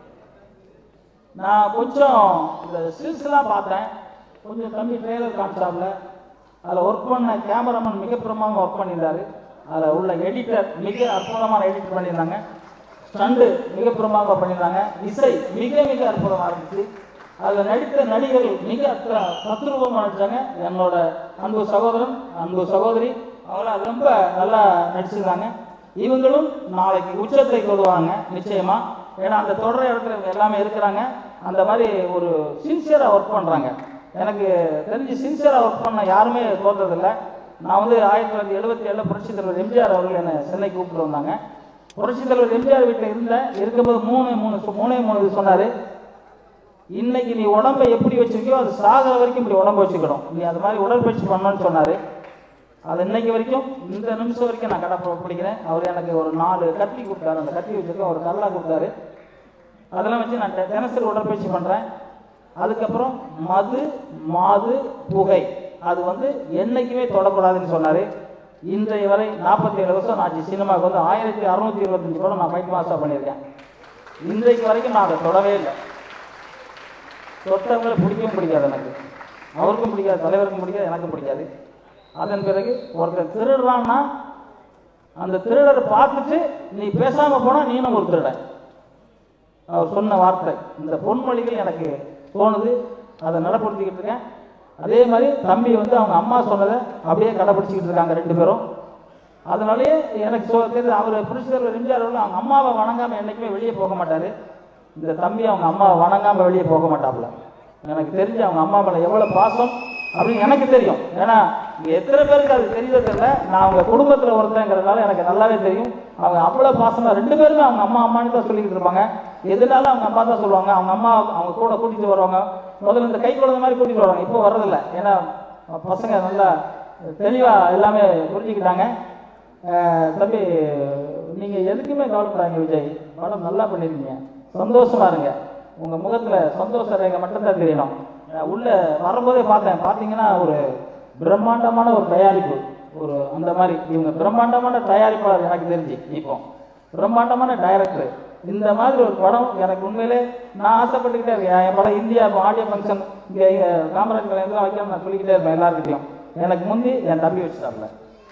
நான் கொஞ்சம் இந்த ஸ்டில்ஸ்லாம் பார்த்தேன், கொஞ்சம் தம்பி ட்ரெய்லர் காமிச்சாப்ல. அதில் ஒர்க் பண்ண கேமராமேன் மிக பிரமாதமாக ஒர்க் பண்ணியிருந்தார். அதில் உள்ள எடிட்டர் மிக அற்புதமான எடிட் பண்ணியிருந்தாங்க. ஸ்டண்டு மிக பிரமாதமாக பண்ணியிருந்தாங்க. இசை மிக மிக அற்புதமாக இருந்துச்சு. அதில் நடித்த நடிகர்கள் மிக தத்ரூபமாக நடித்தாங்க. என்னோட அன்பு சகோதரன், அன்பு சகோதரி, அவங்களாம் ரொம்ப நல்லா நடிச்சிருந்தாங்க. இவங்களும் நாளைக்கு உச்சத்தை கொள்வாங்க நிச்சயமாக. ஏன்னா அந்த தொடர இடத்துல இவங்க எல்லாமே இருக்கிறாங்க. அந்த மாதிரி ஒரு சின்சியராக ஒர்க் பண்ணுறாங்க. எனக்கு தெரிஞ்சு சின்சியராக ஒர்க் பண்ண யாருமே தோன்றதில்லை. நான் வந்து 1977 புரட்சித் தலைவர் எம்ஜிஆர் அவர்கள் என்னை சென்னைக்கு கூப்பிட்டு வந்தாங்க. புரட்சித் தலைவர் எம்ஜிஆர் வீட்டில் இருக்கும்போது மூணே இது சொன்னார். இன்னைக்கு நீ உடம்பை எப்படி வச்சுருக்கியோ அது சாகிற வரைக்கும் இப்படி உடம்பு வச்சுக்கணும், நீ அது மாதிரி உடற்பயிற்சி பண்ணணும்னு சொன்னார். அது இன்னைக்கு வரைக்கும் இந்த நிமிஷம் வரைக்கும் நான் கடைப்பிடிக்கிறேன். அவர் எனக்கு ஒரு 4 கத்தி கொடுத்தாரு. அந்த கத்தி வச்சுருக்க ஒரு கல்லாக கொடுத்தாரு. அதெல்லாம் வச்சு நான் தினசரி உடற்பயிற்சி பண்ணுறேன். அதுக்கப்புறம் மது, மாது, புகை அது வந்து என்றைக்குமே தொடக்கூடாதுன்னு சொன்னார். இன்றைய வரை 47 வருஷம் ஆச்சு. சினிமாவுக்கு வந்து 1625 படம் நான் ஃபைட் மாஸ்டராக பண்ணியிருக்கேன். இன்றைக்கு வரைக்கும் நான் அதை தொடவே இல்லை. தொட்டவங்களை பிடிக்கவும் பிடிக்காது எனக்கு, அவருக்கும் பிடிக்காது, தலைவருக்கும் பிடிக்காது, எனக்கும் பிடிக்காது. அதன் பிறகு ஒருத்தர் திருடுறான்னா அந்த திருடரை பார்த்துட்டு நீ பேசாமல் போனால் நீனும் ஒரு திருடன். அவர் சொன்ன வார்த்தை, இந்த பொன்மொழிகள் எனக்கு தோணுது, அதை நடைப்படுத்திக்கிட்டு இருக்கேன். அதே மாதிரி தம்பி வந்து அவங்க அம்மா சொன்னதை அப்படியே கடைப்பிடிச்சிக்கிட்டு இருக்காங்க 2 பேரும். அதனாலேயே எனக்கு தெரியுது, அவர் புரட்சித் தலைவர் எம்ஜிஆர் அவர்கள் அவங்க அம்மாவை வணங்காமல் என்றைக்குமே வெளியே போக மாட்டார். இந்த தம்பி அவங்க அம்மாவை வணங்காமல் வெளியே போக மாட்டாப்புல. எனக்கு தெரிஞ்சு அவங்க அம்மா மேலே எவ்வளோ பாசம் அப்படின்னு எனக்கு தெரியும். ஏன்னா இங்கே எத்தனை பேருக்கு அது தெரியறதில்ல. நான் அவங்க குடும்பத்தில் ஒருத்தங்கிறதுனால எனக்கு நல்லாவே தெரியும். அவங்க அவ்வளோ பாசமாக 2 பேருமே அவங்க அம்மான்னு தான் சொல்லிக்கிட்டு இருப்பாங்க. எதுனாலும் அவங்க அம்மா தான் சொல்லுவாங்க. அவங்க அம்மா அவங்க கூட கூட்டிகிட்டு வருவாங்க. முதல்ல இந்த கை குழந்தை மாதிரி கூட்டிகிட்டு வருவாங்க. இப்போ வர்றதில்லை, ஏன்னா பசங்க நல்லா தெளிவாக எல்லாமே புரிஞ்சுக்கிட்டாங்க. தம்பி நீங்கள் எதுக்குமே கவலைப்படாங்க விஜய், படம் நல்லா பண்ணியிருக்கீங்க, சந்தோஷமாக இருங்க. உங்கள் முகத்தில் சந்தோஷ ரேகை மட்டும்தான் தெரியணும். உள்ளே வரும்போதே பார்த்தீங்கன்னா ஒரு பிரம்மாண்டமான ஒரு தயாரிப்பு, ஒரு அந்த மாதிரி இவங்க பிரம்மாண்டமான தயாரிப்பாளர் எனக்கு தெரிஞ்சு, இப்போ பிரம்மாண்டமான டைரக்டர். இந்த மாதிரி ஒரு படம் எனக்கு உண்மையிலே நான் ஆசைப்பட்டுக்கிட்டே இருக்கேன். என் படம் இந்தியா ஆடியோ ஃபங்க்ஷன் இங்கே காமராஜ் கலைஞர் வைக்கணும் நான் சொல்லிக்கிட்டே இருப்பேன் எல்லாருக்கிட்டையும். எனக்கு முந்தி என் தம்பி வச்சுட்டாப்ல,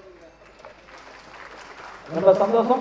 ரொம்ப சந்தோஷம்.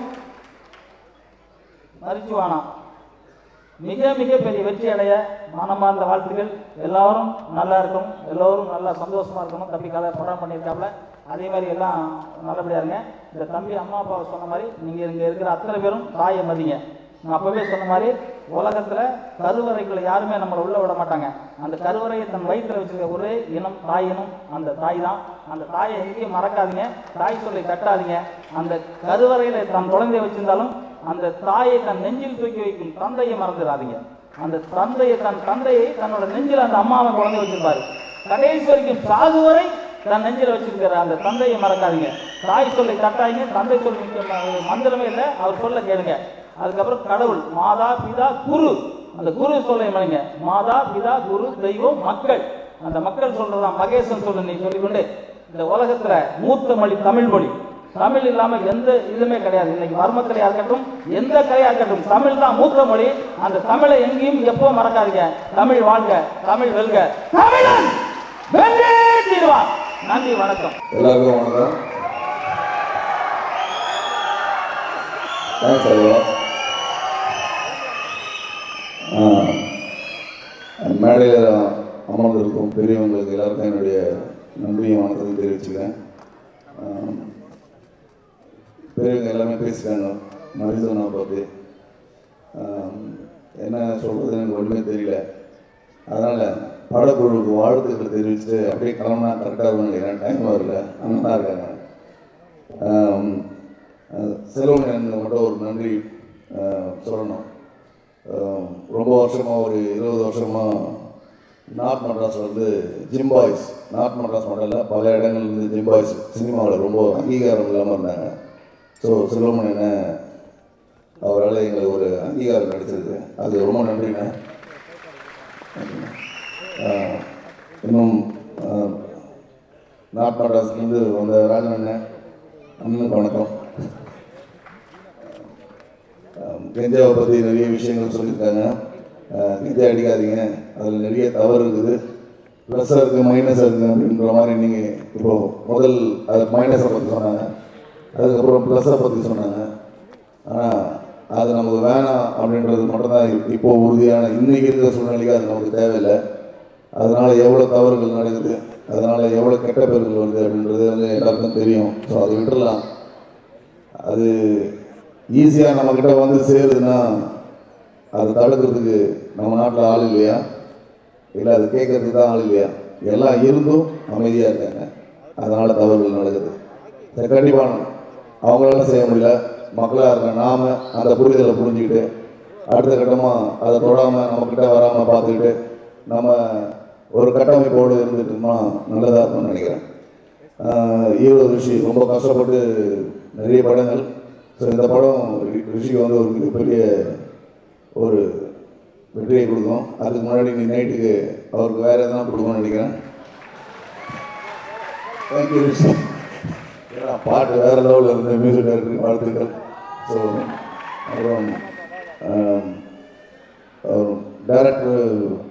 மரிஜுவானா மிக மிக பெரிய வெற்றி அடைய மனமார்ந்த வாழ்த்துக்கள். எல்லோரும் நல்லா இருக்கணும், எல்லோரும் நல்லா சந்தோஷமாக இருக்கணும். தம்பி கதை படம் பண்ணியிருக்காப்புல, அதே மாதிரி எல்லாம் நல்லபடியாக இருங்க. இந்த தம்பி அம்மா அப்பாவை சொன்ன மாதிரி நீங்கள் இங்கே இருக்கிற அத்தனை பேரும் தாயை மதிங்க. நான் அப்போவே சொன்ன மாதிரி உலகத்தில் கருவறைகளை யாருமே நம்மளை உள்ளே விட மாட்டாங்க. அந்த கருவறையை தன் வயிற்றில் வச்சுருக்க ஒரே இனம் தாய் இனம், அந்த தாய் தான். அந்த தாயை எங்கேயும் மறக்காதீங்க, தாய் சொல்லை தட்டாதீங்க. அந்த கருவறையில் தன் குழந்தைய வச்சிருந்தாலும் அந்த தாயை தன் நெஞ்சில் தூக்கி வைக்கும் தந்தையை மறந்துடாதீங்க. அந்த தந்தையை தன்னோட நெஞ்சில் அந்த அம்மாவை குழந்தை வச்சிருப்பாரு. கடைசி வரைக்கும் சாகு வரை தன் நெஞ்சில் வச்சிருக்கிற அந்த தந்தையை மறக்காதீங்க. தாய் சொல்லை தட்டாதீங்க, தந்தை சொல்லி மந்திரமே இல்லை, அவர் சொல்ல கேளுங்க. அதுக்கப்புறம் கடவுள் மாதா பிதா குரு, அந்த குரு சொல்லை மணிங்க. மாதா பிதா குரு தெய்வம் மக்கள், அந்த மக்கள் சொல்றதான் மகேசன் சொல்ல நீ சொல்லிக்கொண்டு இந்த உலகத்துல மூத்த மொழி தமிழ் மொழி. தமிழ் இல்லாம எந்த இதுவுமே கிடையாது. இன்னைக்கு மர்மக்கலையா இருக்கட்டும், எந்த கலையா இருக்கட்டும், தமிழ் தான் மூத்த மொழி. அந்த தமிழை எங்கேயும் எப்போ மறக்காதீங்க. தமிழ் வாழ்க, தமிழ் வெல்க, தமிழன் வென்றே தீர்வான். நன்றி, வணக்கம். எல்லாருக்கும் வணக்கம். மேடையில் அமர்ந்திருக்கும் பெரியவங்களுக்கு எல்லாருக்கும் என்னுடைய நன்றியும் வணக்கத்தையும் தெரிவிச்சுக்கிறேன். பெரியவங்க எல்லாமே பேசிட்டாங்க மரிஜுவானா பார்த்து. என்ன சொல்கிறது எனக்கு ஒன்றுமே தெரியல. அதனால் படக்குழுவுக்கு வாழ்த்துக்களை தெரிவிச்சுட்டு அப்படியே கிளம்புனா கரெக்டாக இருக்கும்னு நினைக்கிறேன். டைம் வரல, அங்கே தான் இருக்காங்க. செல்வன் மட்டும் ஒரு நன்றி சொல்லணும். ரொம்ப வருஷமாக, ஒரு 20 வருஷமாக நார்த் மெட்ராஸில் வந்து ஜிம் பாய்ஸ், நார்த் மெட்ராஸ் மட்டும் இல்லை பல இடங்கள்லேருந்து ஜிம் பாய்ஸ் சினிமாவில் ரொம்ப அங்கீகாரம் இல்லாமல் இருந்தாங்க. ஸோ செல்வமணி என்ன அவரால் எங்களுக்கு ஒரு அங்கீகாரம் கிடைச்சிருக்கு, அது ரொம்ப நன்றிண்ணே. இன்னும் நார்த் மெட்ராஸ்லேருந்து வந்த ராஜன் அண்ணனுக்கு வணக்கம். கெஞ்சாவை பற்றி நிறைய விஷயங்கள் சொல்லியிருக்காங்க. கெஞ்சா அடிக்காதீங்க, அதில் நிறைய தவறு இருக்குது, ப்ளஸ்ஸாக இருக்குது மைனஸாக இருக்குது அப்படின்ற மாதிரி. நீங்கள் இப்போது முதல் அதை மைனஸை பற்றி சொன்னாங்க, அதுக்கப்புறம் ப்ளஸ்ஸை பற்றி சொன்னாங்க. ஆனால் அது நமக்கு வேணாம் அப்படின்றது மட்டும்தான் இப்போது உறுதியான இன்றைக்கி இருக்கிற சூழ்நிலைக்கு அது நமக்கு தேவையில்லை. அதனால் எவ்வளோ தவறுகள் நடக்குது, அதனால் எவ்வளோ கெட்ட பேர்கள் வருது அப்படின்றது வந்து எல்லாருக்கும் தெரியும். ஸோ அதை விட்டுடலாம். அது ஈஸியாக நம்மக்கிட்ட வந்து சேருதுன்னா அதை தடுக்கிறதுக்கு நம்ம நாட்டில் ஆள் இல்லையா, இல்லை அது கேட்கறதுக்கு தான் ஆள் இல்லையா? எல்லாம் இருந்தும் அமைதியாக இருக்காங்க, அதனால் தவறுகள் நடக்குது. சரி, கண்டிப்பாக அவங்களால செய்ய முடியல, மக்களாக இருக்க நாம் அந்த புரிதலை புரிஞ்சுக்கிட்டு அடுத்த கட்டமாக அதை தொடாமல் நம்மக்கிட்ட வராமல் பார்த்துக்கிட்டு நம்ம ஒரு கட்டமைப்போடு இருந்துட்டோம்னா நல்லதாக இருக்கும்னு நினைக்கிறேன். ஈரோடு ரிஷி ரொம்ப கஷ்டப்பட்டு நிறைய படங்கள். ஸோ இந்த படம் ரிஷிக்கு வந்து ஒரு மிகப்பெரிய ஒரு வெற்றியை கொடுக்கும். அதுக்கு முன்னாடி நீ நைட்டுக்கு அவருக்கு வேறு எதனா கொடுக்கணும்னு நினைக்கிறேன். தேங்க்யூ ரிஷி. ஏன்னா பாட்டு வேறு லெவலில் இருந்து மியூசிக் டைரக்டருக்கு வாழ்த்துக்கள். ஸோ அப்புறம் டைரக்டர்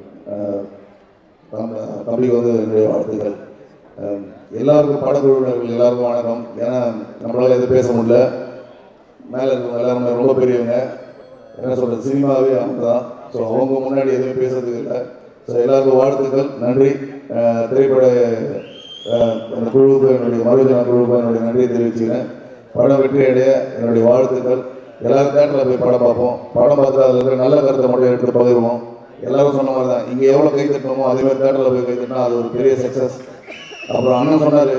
தம்பிக்கு வந்து என்னுடைய வாழ்த்துக்கள். எல்லாருக்கும் படக்குழுவினர்கள் எல்லாருக்கும் வணக்கம். ஏன்னா நம்மளால் எதுவும் பேச முடியல, மேலே இருக்கவங்க எல்லாருமே ரொம்ப பெரியவங்க, என்ன சொல்கிறது, சினிமாவே அவங்க தான். ஸோ அவங்க முன்னாடி எதுவுமே பேசுறதுக்கு இல்லை. ஸோ எல்லாருக்கும் வாழ்த்துக்கள், நன்றி. திரைப்பட அந்த குழுவுக்கு, என்னுடைய மரிஜுவானா குழுவுக்கு என்னுடைய நன்றியை தெரிவிச்சுக்கிறேன். படம் வெற்றி அடைய என்னுடைய வாழ்த்துக்கள். எல்லோரும் தேட்டரில் போய் படம் பார்ப்போம், படம் பார்த்து அதில் இருக்கிற நல்ல கருத்தை மட்டும் எடுத்து பகிர்வோம். எல்லோரும் சொன்ன மாதிரி தான், இங்கே எவ்வளோ கை தட்டணுமோ அதேமாதிரி தேட்டரில் போய் கை தட்டினா அது ஒரு பெரிய சக்ஸஸ். அப்புறம் அண்ணன் சொன்னார்,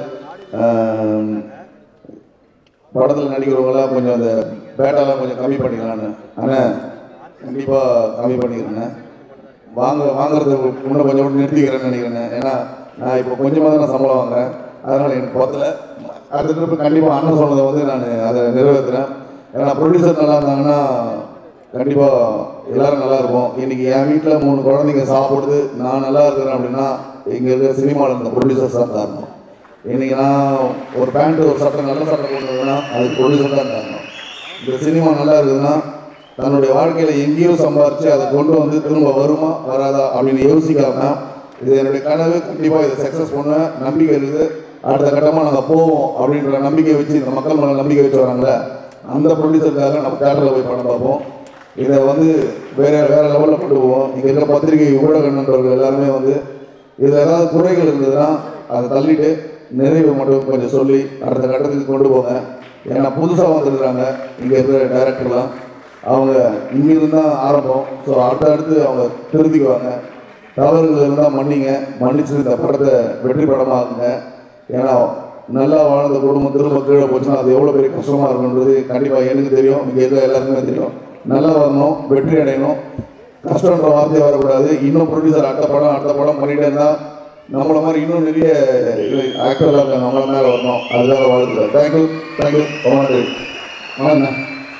படத்தில் நடிக்கிறவங்களாம் கொஞ்சம் அந்த பேட்டாலாம் கொஞ்சம் கம்மி பண்ணிக்கலான்னு. ஆனால் கண்டிப்பாக கம்மி பண்ணிக்கிறேண்ணே. வாங்குறது இன்னும் கொஞ்சம் நிறுத்திக்கிறேன்னு நினைக்கிறேண்ணே. ஏன்னா நான் இப்போ கொஞ்சமாக தான் நான் சம்பளம் வாங்குறேன். அதனால் எனக்கு பத்தலை. அடுத்த ட்ரிப்பு கண்டிப்பாக அண்ணன் சொன்னதை வந்து நான் அதை நிறைவேற்றுறேன். ஏன்னா ப்ரொடியூசர் நல்லா இருந்தாங்கன்னா கண்டிப்பாக எல்லோரும் நல்லா இருக்கும். இன்றைக்கி என் வீட்டில் 3 குழந்தைங்க சாப்பிடுது, நான் நல்லா இருக்கிறேன் அப்படின்னா இங்கே இருக்கிற சினிமாவில் இருந்த ப்ரொடியூசர்ஸ் தான் காரணம். இன்றைக்கி நான் ஒரு பேண்ட்டு ஒரு சட்டை நல்ல சட்டை போட்டுருந்தேன்னா அதுக்கு ப்ரொடியூசர் தான் காரணம். இந்த சினிமா நல்லா இருக்குதுன்னா தன்னுடைய வாழ்க்கையில் எங்கேயும் சம்பாரித்து அதை கொண்டு வந்து திரும்ப வருமா வராதா அப்படின்னு யோசிக்காமல் இது என்னுடைய கனவு, கண்டிப்பாக இதை சக்ஸஸ் பண்ண நம்பிக்கை இருக்குது, அடுத்த கட்டமாக நாங்கள் போவோம் அப்படின்ற நம்பிக்கை வச்சு இந்த மக்கள் மேலே நம்பிக்கை வச்சு வராங்களே அந்த ப்ரொடியூசருக்காக நம்ம தேட்டரில் போய் படம் பார்ப்போம். இதை வந்து வேறு லெவலில் கொண்டு போவோம். இங்கே இருக்கிற பத்திரிகை ஊடக நண்பர்கள் எல்லாருமே வந்து இதில் ஏதாவது குறைகள் இருந்ததுன்னா அதை தள்ளிட்டு நிறைவு மட்டும் கொஞ்சம் சொல்லி அடுத்த கட்டத்துக்கு கொண்டு போங்க. ஏன்னா புதுசாக வந்துருக்குறாங்க இங்கே இருக்கிற டைரக்டர்லாம், அவங்க இங்கிருந்து தான் ஆரம்பம். ஸோ அடுத்தடுத்து அவங்க திருத்திக்குவாங்க. தவறுகள் இருந்தால் மன்னிச்சு இந்த படத்தை வெற்றி படமாகுங்க. ஏன்னா நல்லா வாழ்ந்த குடும்பம் திரும்ப கீழே போச்சுன்னா அது எவ்வளோ பெரிய கஷ்டமாக இருக்குன்றது கண்டிப்பாக எனக்கு தெரியும், இங்கே இருக்கிற எல்லாருக்குமே தெரியும். நல்லா வரணும், வெற்றி அடையணும், கஷ்டன்ற வார்த்தை வரக்கூடாது. இன்னும் ப்ரொடியூசர் அடுத்த படம் பண்ணிகிட்டே இருந்தால் நம்மளை மாதிரி இன்னும் நிறைய ஆக்டர்லாம் இருக்காங்க, அவங்கள மேலே வரணும். அதுதான் வாழ்த்துக்கள். தேங்க்யூ வணக்கம்.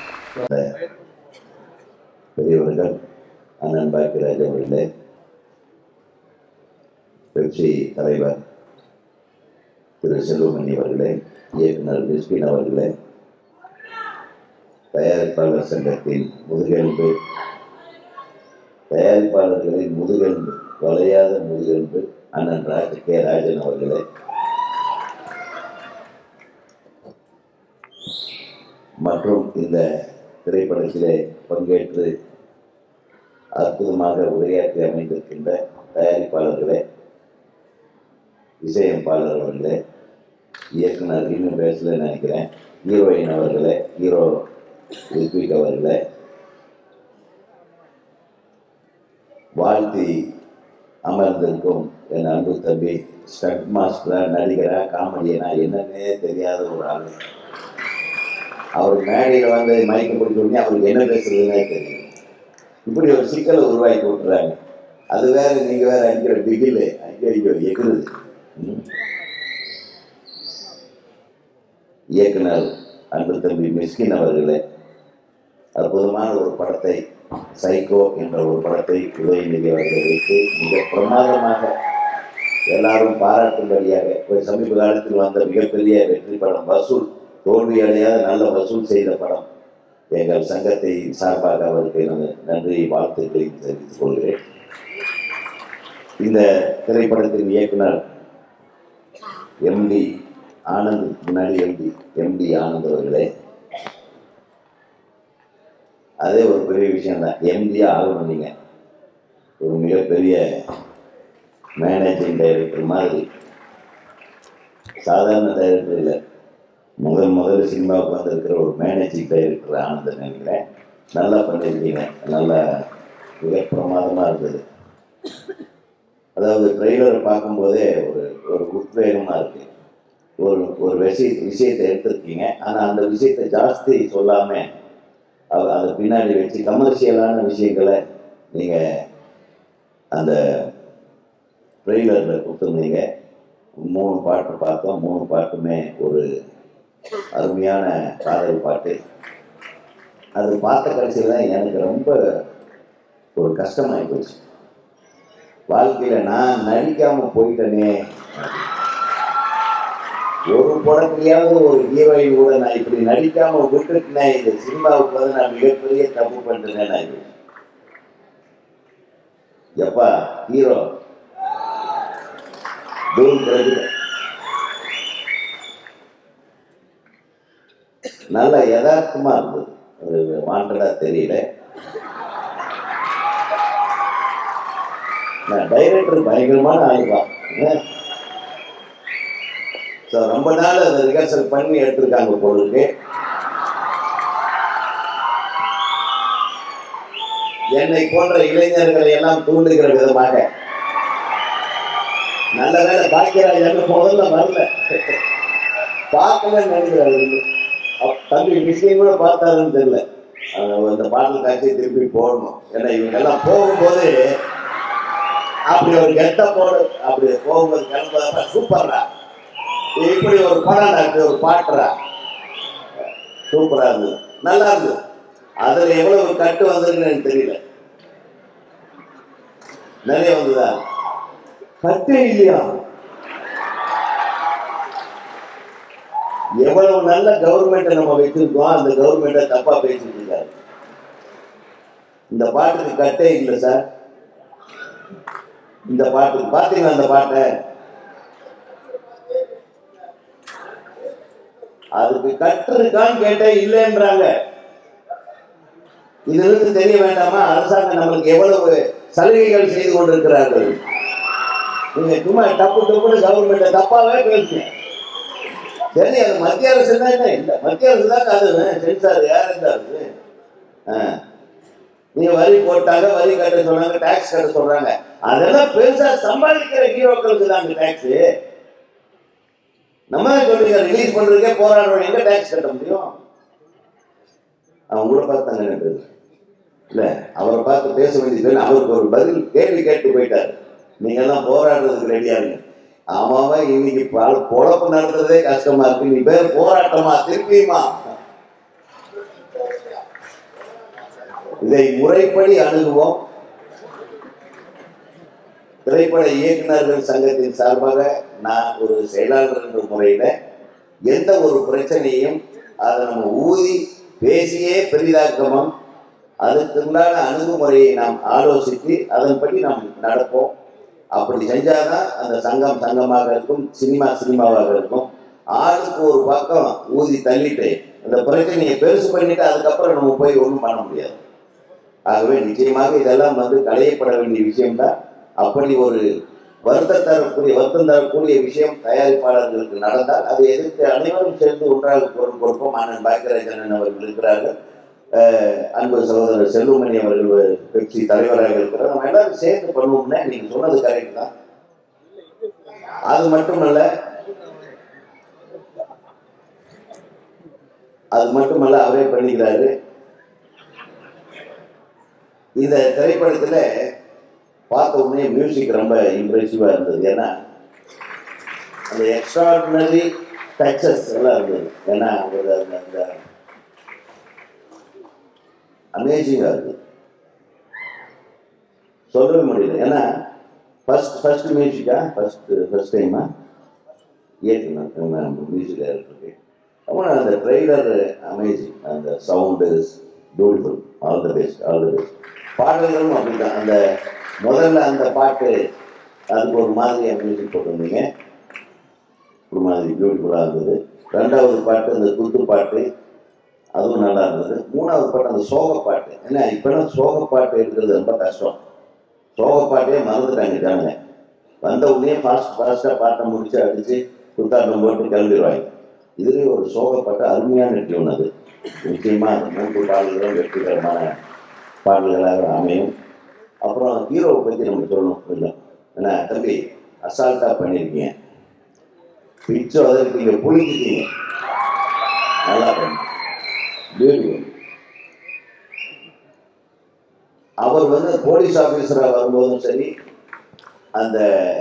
பெரியவர்கள், அண்ணன் பாக்கியராஜ் அவர்களே, பெப்சி தலைவர் திரு செல்வமணி அவர்களே, இயக்குனர் மிஸ்கின் அவர்களே, தயாரிப்பாளர் சங்கத்தின் முதுகெலும்பு, தயாரிப்பாளர்களின் முதுகெலும்பு, வளையாத முதுகெலும்பு அண்ணன் கே ராஜன் அவர்களே, மற்றும் இந்த திரைப்படத்திலே பங்கேற்று அற்புதமாக உரையாற்றி அமைந்திருக்கின்ற தயாரிப்பாளர்களே, இசையமைப்பாளர் அவர்களே, இயக்குனர் இன்னும் பேசல நினைக்கிறேன், ஹீரோயின் அவர்களே, ஹீரோ ரித்விக் அவர்களே, வாழ்த்தி அமர்ந்திருக்கும் என் அன்பு தம்பி ஸ்டண்ட் மாஸ்டரா, நடிகரா, காமெடியனா என்னன்னே தெரியாத ஒரு ஆள். அவர் மேடையில் வந்து மயக்க பிடிச்ச உடனே அவருக்கு என்ன பேசுறதுன்னே தெரியும். இப்படி ஒரு சிக்கலை உருவாக்கி விட்டுறாங்க. அது வேற, நீங்க வேற அடிக்கிற பிகில் அடிக்க எக்குறது. இயக்குனர் அன்பு தம்பி மிஸ்கின் அவர்களே, அற்புதமான ஒரு படத்தை, சைக்கோ என்ற ஒரு படத்தை உதயநிதி அவர்களை வைத்து மிக பிரமாதமாக எல்லாரும் பாராட்டும்படியாக ஒரு சமீப காலத்தில் வந்த மிகப்பெரிய வெற்றி படம், வசூல் தோல்வியடையாத நல்ல வசூல் செய்த படம். எங்கள் சங்கத்தை சார்பாக அவருக்கு எனது நன்றி வாழ்த்துக்களை தெரிவித்துக் கொள்கிறேன். இந்த திரைப்படத்தின் இயக்குனர் எம்டி ஆனந்த், முன்னாடி எம்டி ஆனந்த் அவர்களே, அதே ஒரு பெரிய விஷயம் தான். எம்டியா ஆகணும். நீங்கள் ஒரு மிகப்பெரிய மேனேஜிங் டைரக்டர் மாதிரி, சாதாரண டைரக்டர் இல்லை, முதல்ல சினிமாவுக்கு வந்திருக்கிற ஒரு மேனேஜிங் டைரக்டர் ஆனந்த் நினைக்கிறேன். நல்லா பண்ணியிருக்கீங்க, நல்லா மிக பிரமாதமாக இருந்தது. அதாவது ட்ரெய்லரை பார்க்கும்போதே ஒரு உத்வேகமாக இருக்குது. ஒரு விஷயத்தை எடுத்திருக்கீங்க. ஆனால் அந்த விஷயத்தை ஜாஸ்தி சொல்லாமல் அதை பின்னாடி வச்சு கமர்ஷியலான விஷயங்களை நீங்கள் அந்த ட்ரெய்லரில் கொடுத்துருந்தீங்க. 3 பாட்டு பார்த்தோம். 3 பாட்டுமே ஒரு அருமையான காதல் பாட்டு. அது பார்த்த கடைசியில் தான் எனக்கு ரொம்ப ஒரு கஷ்டமாகி போச்சு. வாழ்க்கையில் நான் நடிக்காமல் போயிட்டேனே, ஒரு படத்துலையாவது ஒரு ஹீரோயின் கூட நான் இப்படி நடிக்காம விட்டுட்டேன், இந்த சினிமாவுக்கு வந்து நான் மிகப்பெரிய தப்பு பண்ணிட்டேன். எப்பா ஹீரோ நல்ல யதார்த்தமா இருந்தது, அது வாண்டடா தெரியல. நான் டைரக்டர் பயங்கரமான ஆளுதான். ரொம்ப நாள் அதை ரிஹர்சல் பண்ணி எடுத்திருக்காங்க பொருளுக்கு. என்னை போன்ற இளைஞர்களை எல்லாம் தூண்டுகிற விதமாக. நல்ல வேலை பாக்கியராஜ் முதல்ல வரல, பார்க்கலன்னு நினைக்கிறாரு. தம்பி மிஸ்கின் கூட பார்த்தாருன்னு தெரியல. அந்த பாடல் காட்சியை திருப்பி போடணும். ஏன்னா இவங்க எல்லாம் போகும்போது அப்படி ஒரு கெட்ட போடு, அப்படி போகும்போது கிளம்புறப்ப சூப்பர்ரா இப்படி ஒரு படம் இருக்கு, ஒரு பாட்டுறா சூப்பரா இருந்தது, நல்லா இருந்தது. அதுல எவ்வளவு கட்டு வந்திருக்குன்னு எனக்கு தெரியல. நிறைய வந்ததா? கட்டே இல்லையா? எவ்வளவு நல்ல கவர்மெண்ட்டை நம்ம வச்சிருக்கோம், அந்த கவர்மெண்ட்டை தப்பா பேசிட்டு இருக்காரு. இந்த பாட்டுக்கு கட்டே இல்லை சார். இந்த பாட்டுக்கு பாத்தீங்களா? அந்த பாட்டை அதுக்கு கட்டு இருக்கான்னு கேட்டே இல்லைன்றாங்க. இதிலிருந்து தெரிய வேண்டாமா அரசாங்கம் நம்மளுக்கு எவ்வளவு சலுகைகள் செய்து கொண்டிருக்கிறார்கள்? நீங்க சும்மா தப்பு தப்புன்னு கவர்மெண்ட்டை தப்பாவே பேசுங்க. சரி, அது மத்திய அரசு தான். என்ன இல்லை, மத்திய அரசு தான் அது சென்சார் யார் இருந்தாரு? நீங்க வரி போட்டாங்க, வரி கட்ட சொன்னாங்க, டாக்ஸ் கட்ட சொல்றாங்க. அதெல்லாம் பெருசா சம்பாதிக்கிற ஹீரோக்களுக்கு தான் அந்த டாக்ஸ். நம்ம சொல்றீங்க ரிலீஸ் பண்றதுக்கே போராடுறோம், எங்க டாக்ஸ் கட்ட முடியும்? அவங்க கூட பார்த்து தாங்க கேட்டது இல்ல, அவரை பார்த்து பேச வேண்டியது. அவருக்கு ஒரு பதில் கேள்வி கேட்டு போயிட்டாரு, நீங்க எல்லாம் போராடுறதுக்கு ரெடியா இருங்க. ஆமாவா, இன்னைக்கு பொழப்பு நடத்துறதே கஷ்டமா இருக்கு, நீ பேர் போராட்டமா திருப்பியுமா? இதை முறைப்படி அணுகுவோம். திரைப்பட இயக்குநர்கள் சங்கத்தின் சார்பாக நான் ஒரு செயலாளர் என்ற முறையில எந்த ஒரு பிரச்சனையும் அதை நம்ம ஊதி பேசியே பெரிதாக்கமும், அதுக்குண்டான அணுகுமுறையை நாம் ஆலோசித்து அதன்படி நாம் நடப்போம். அப்படி செஞ்சாதான் அந்த சங்கம் சங்கமாக இருக்கும், சினிமா சினிமாவாக இருக்கும். ஆளுக்கு ஒரு பக்கம் ஊதி தள்ளிட்டு அந்த பிரச்சனையை பெருசு பண்ணிட்டு அதுக்கப்புறம் நம்ம போய் ஒன்றும் பண்ண முடியாது. ஆகவே நிச்சயமாக இதெல்லாம் களையப்பட வேண்டிய விஷயம்தான். அப்படி ஒரு வருத்தம் தரக்கூடிய விஷயம் தயாரிப்பாளர்களுக்கு நடந்தால் அதை எதிர்த்து அனைவரும் சேர்ந்து ஒன்றாக குரல் கொடுப்போம். அண்ணன் பாக்கியராஜன் அவர்கள் இருக்கிறார்கள், அன்பு சகோதரர் செல்வமணி அவர்கள் கட்சி தலைவராக இருக்கிறார். நம்ம எல்லாரும் சேர்ந்து பண்ணுவோம்னா நீங்க சொன்னது கரெக்ட் தான். அது மட்டுமல்ல அவரே பண்ணிக்கிறாரு. இந்த திரைப்படத்துல பார்த்த உடனே மியூசிக் ரொம்ப இம்ப்ரெசிவா இருந்தது. ஏன்னா அந்த எக்ஸ்ட்ராடினரி டச்சஸ் எல்லாம் இருந்தது. ஏன்னா அந்த அமேசிங்கா இருக்கு, சொல்லவே முடியல. ஏன்னா ஃபர்ஸ்ட் மியூசிக்கா ஃபர்ஸ்ட் டைமா ஏற்றுனா மியூசிக் டைரக்டருக்கு அந்த ட்ரெய்லர் அமேசிங், அந்த sound is beautiful. All the best. பாடல்களும் அப்படிதான். அந்த முதல்ல அந்த பாட்டு அதுக்கு ஒரு மாதிரி மியூசிக் போட்டிருந்தீங்க, ஒரு மாதிரி பியூட்டிஃபுல்லாக இருந்தது. ரெண்டாவது பாட்டு அந்த குத்து பாட்டு, அதுவும் நல்லா இருந்தது. மூணாவது பாட்டு அந்த சோகப்பாட்டு. ஏன்னா இப்போலாம் சோகப்பாட்டு எடுக்கிறது ரொம்ப கஷ்டம். சோகப்பாட்டே மறந்துட்டாங்க ஜனங்க. வந்த உடனே ஃபாஸ்ட்டாக பாட்டை முடிச்சு அடித்து குத்தாட்டம் போட்டு கிளம்பிடுவாங்க. இதுலேயே ஒரு சோகப்பாட்டு அருமையான டியூன். அது நிச்சயமாக அந்த 3 பாடல்களும் வெற்றிகரமான பாடல்களாக அமையும். அப்புறம் ஹீரோவை பற்றி நம்ம சொல்லணும் கொஞ்சம். ஏன்னா தம்பி அசால்ட்டாக பண்ணியிருக்கீங்க, பிச்சோ அதற்கு நீங்கள் புளிக்கிட்டீங்க, நல்லா பண்ணி பியூட்டிஃபுல். அவர் போலீஸ் ஆஃபீஸராக வரும்போதும் சரி, அந்த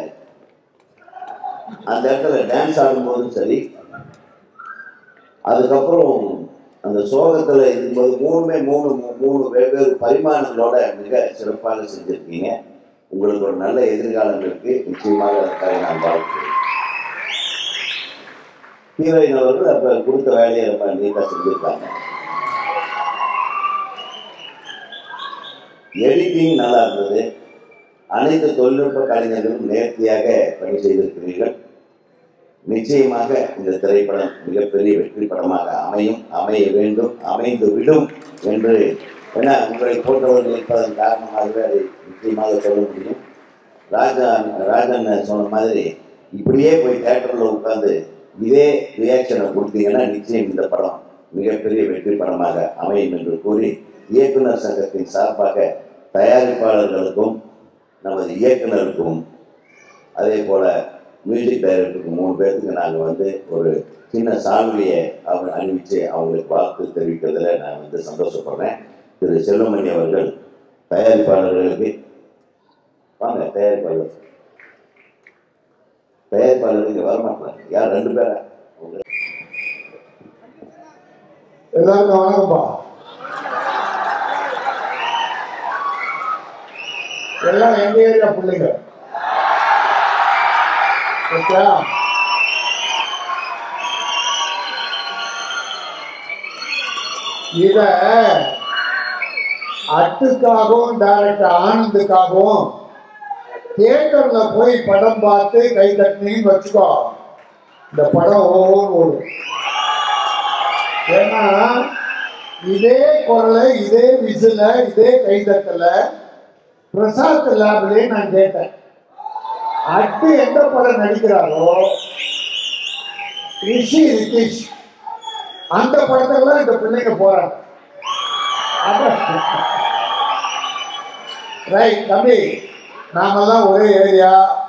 இடத்துல டான்ஸ் ஆடும்போதும் சரி, அதுக்கப்புறம் அந்த சோகத்தில் இருக்கும்போது மூணு வெவ்வேறு பரிமாணங்களோட மிக சிறப்பாக செஞ்சுருக்கீங்க. உங்களுக்கு ஒரு நல்ல எதிர்காலம் இருக்கு, நிச்சயமாக அதற்காக நான் வாழ்க்கிறேன். ஹீரோயின் அவர்கள் அப்போ கொடுத்த வேலையை ரொம்ப நீட்டாக செஞ்சுருக்காங்க. எடிட்டிங் நல்லா இருந்தது. அனைத்து தொழில்நுட்ப கலைஞர்களும் நேர்த்தியாக பணி செய்திருக்கிறீர்கள். நிச்சயமாக இந்த திரைப்படம் மிகப்பெரிய வெற்றி படமாக அமைய வேண்டும், அமைந்து விடும் என்று ஏன்னா உங்களை போன்றவர்கள் இருப்பதன் காரணமாகவே அதை நிச்சயமாக சொல்ல முடியும். ராஜன் சொன்ன மாதிரி இப்படியே போய் தியேட்டரில் உட்காந்து இதே ரியாக்ஷனை கொடுத்தீங்கன்னா நிச்சயம் இந்த படம் மிகப்பெரிய வெற்றி படமாக அமையும் என்று கூறி, இயக்குனர் சங்கத்தின் சார்பாக தயாரிப்பாளர்களுக்கும் நமது இயக்குனருக்கும் அதே போல் மியூசிக் டைரக்டருக்கு 3 பேருக்கு நாங்கள் ஒரு சின்ன சால்வையை அணிவிச்சு அவங்களுக்கு வாழ்த்து தெரிவிக்கிறதுல நான் சந்தோஷப்படுறேன். திரு செல்வமணி அவர்கள் தயாரிப்பாளர்களுக்கு வாங்க, தயாரிப்பாளர் இங்கே வரமாட்டாங்க. யார் 2 பேரா? எல்லாருக்கும் வணக்கம்ப்பா. எல்லாம் எங்க ஏரியா பிள்ளைங்க. இத அட்டுக்காகவும் டைரக்டர் ஆனந்துக்காகவும் தியேட்டர்ல போய் படம் பார்த்து கை தட்டினீங்கன்னு வச்சுக்கோ, இந்த படம் ஓடும். ஏன்னா இதே குரலை, இதே விசில, இதே கைதட்டல பிரசாத் லேப்லயே நான் கேட்டேன். அட்டு எந்த படம் நடிக்கிறாரோ ரிஷி ரிதீஷ் அந்த படத்துக்கெல்லாம் இந்த பிள்ளைங்க போறாங்க. ரைட் தம்பி, நாமெல்லாம் ஒரே ஏரியா.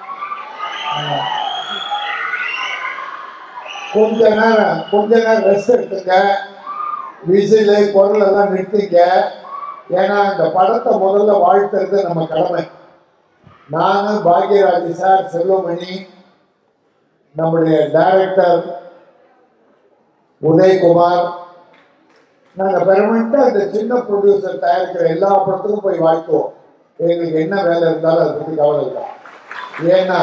கொஞ்ச நேரம் ரெஸ்ட் எடுத்துங்க, விசிலு குரல் எல்லாம் நிறுத்திங்க. ஏன்னா இந்த படத்தை முதல்ல வாழ்த்துறது நம்ம கடமை. நான், பாக்யராஜ் சார், செல்வமணி, நம்முடைய டைரக்டர் உதயகுமார், நாங்கள் பெர்மனண்டா இந்த சின்ன ப்ரொடியூசர் தயாரிக்கிற எல்லா படத்துக்கும் போய் வாழ்த்துவோம். எங்களுக்கு என்ன வேலை இருந்தாலும் அதை பற்றி கவலை இல்லை. ஏன்னா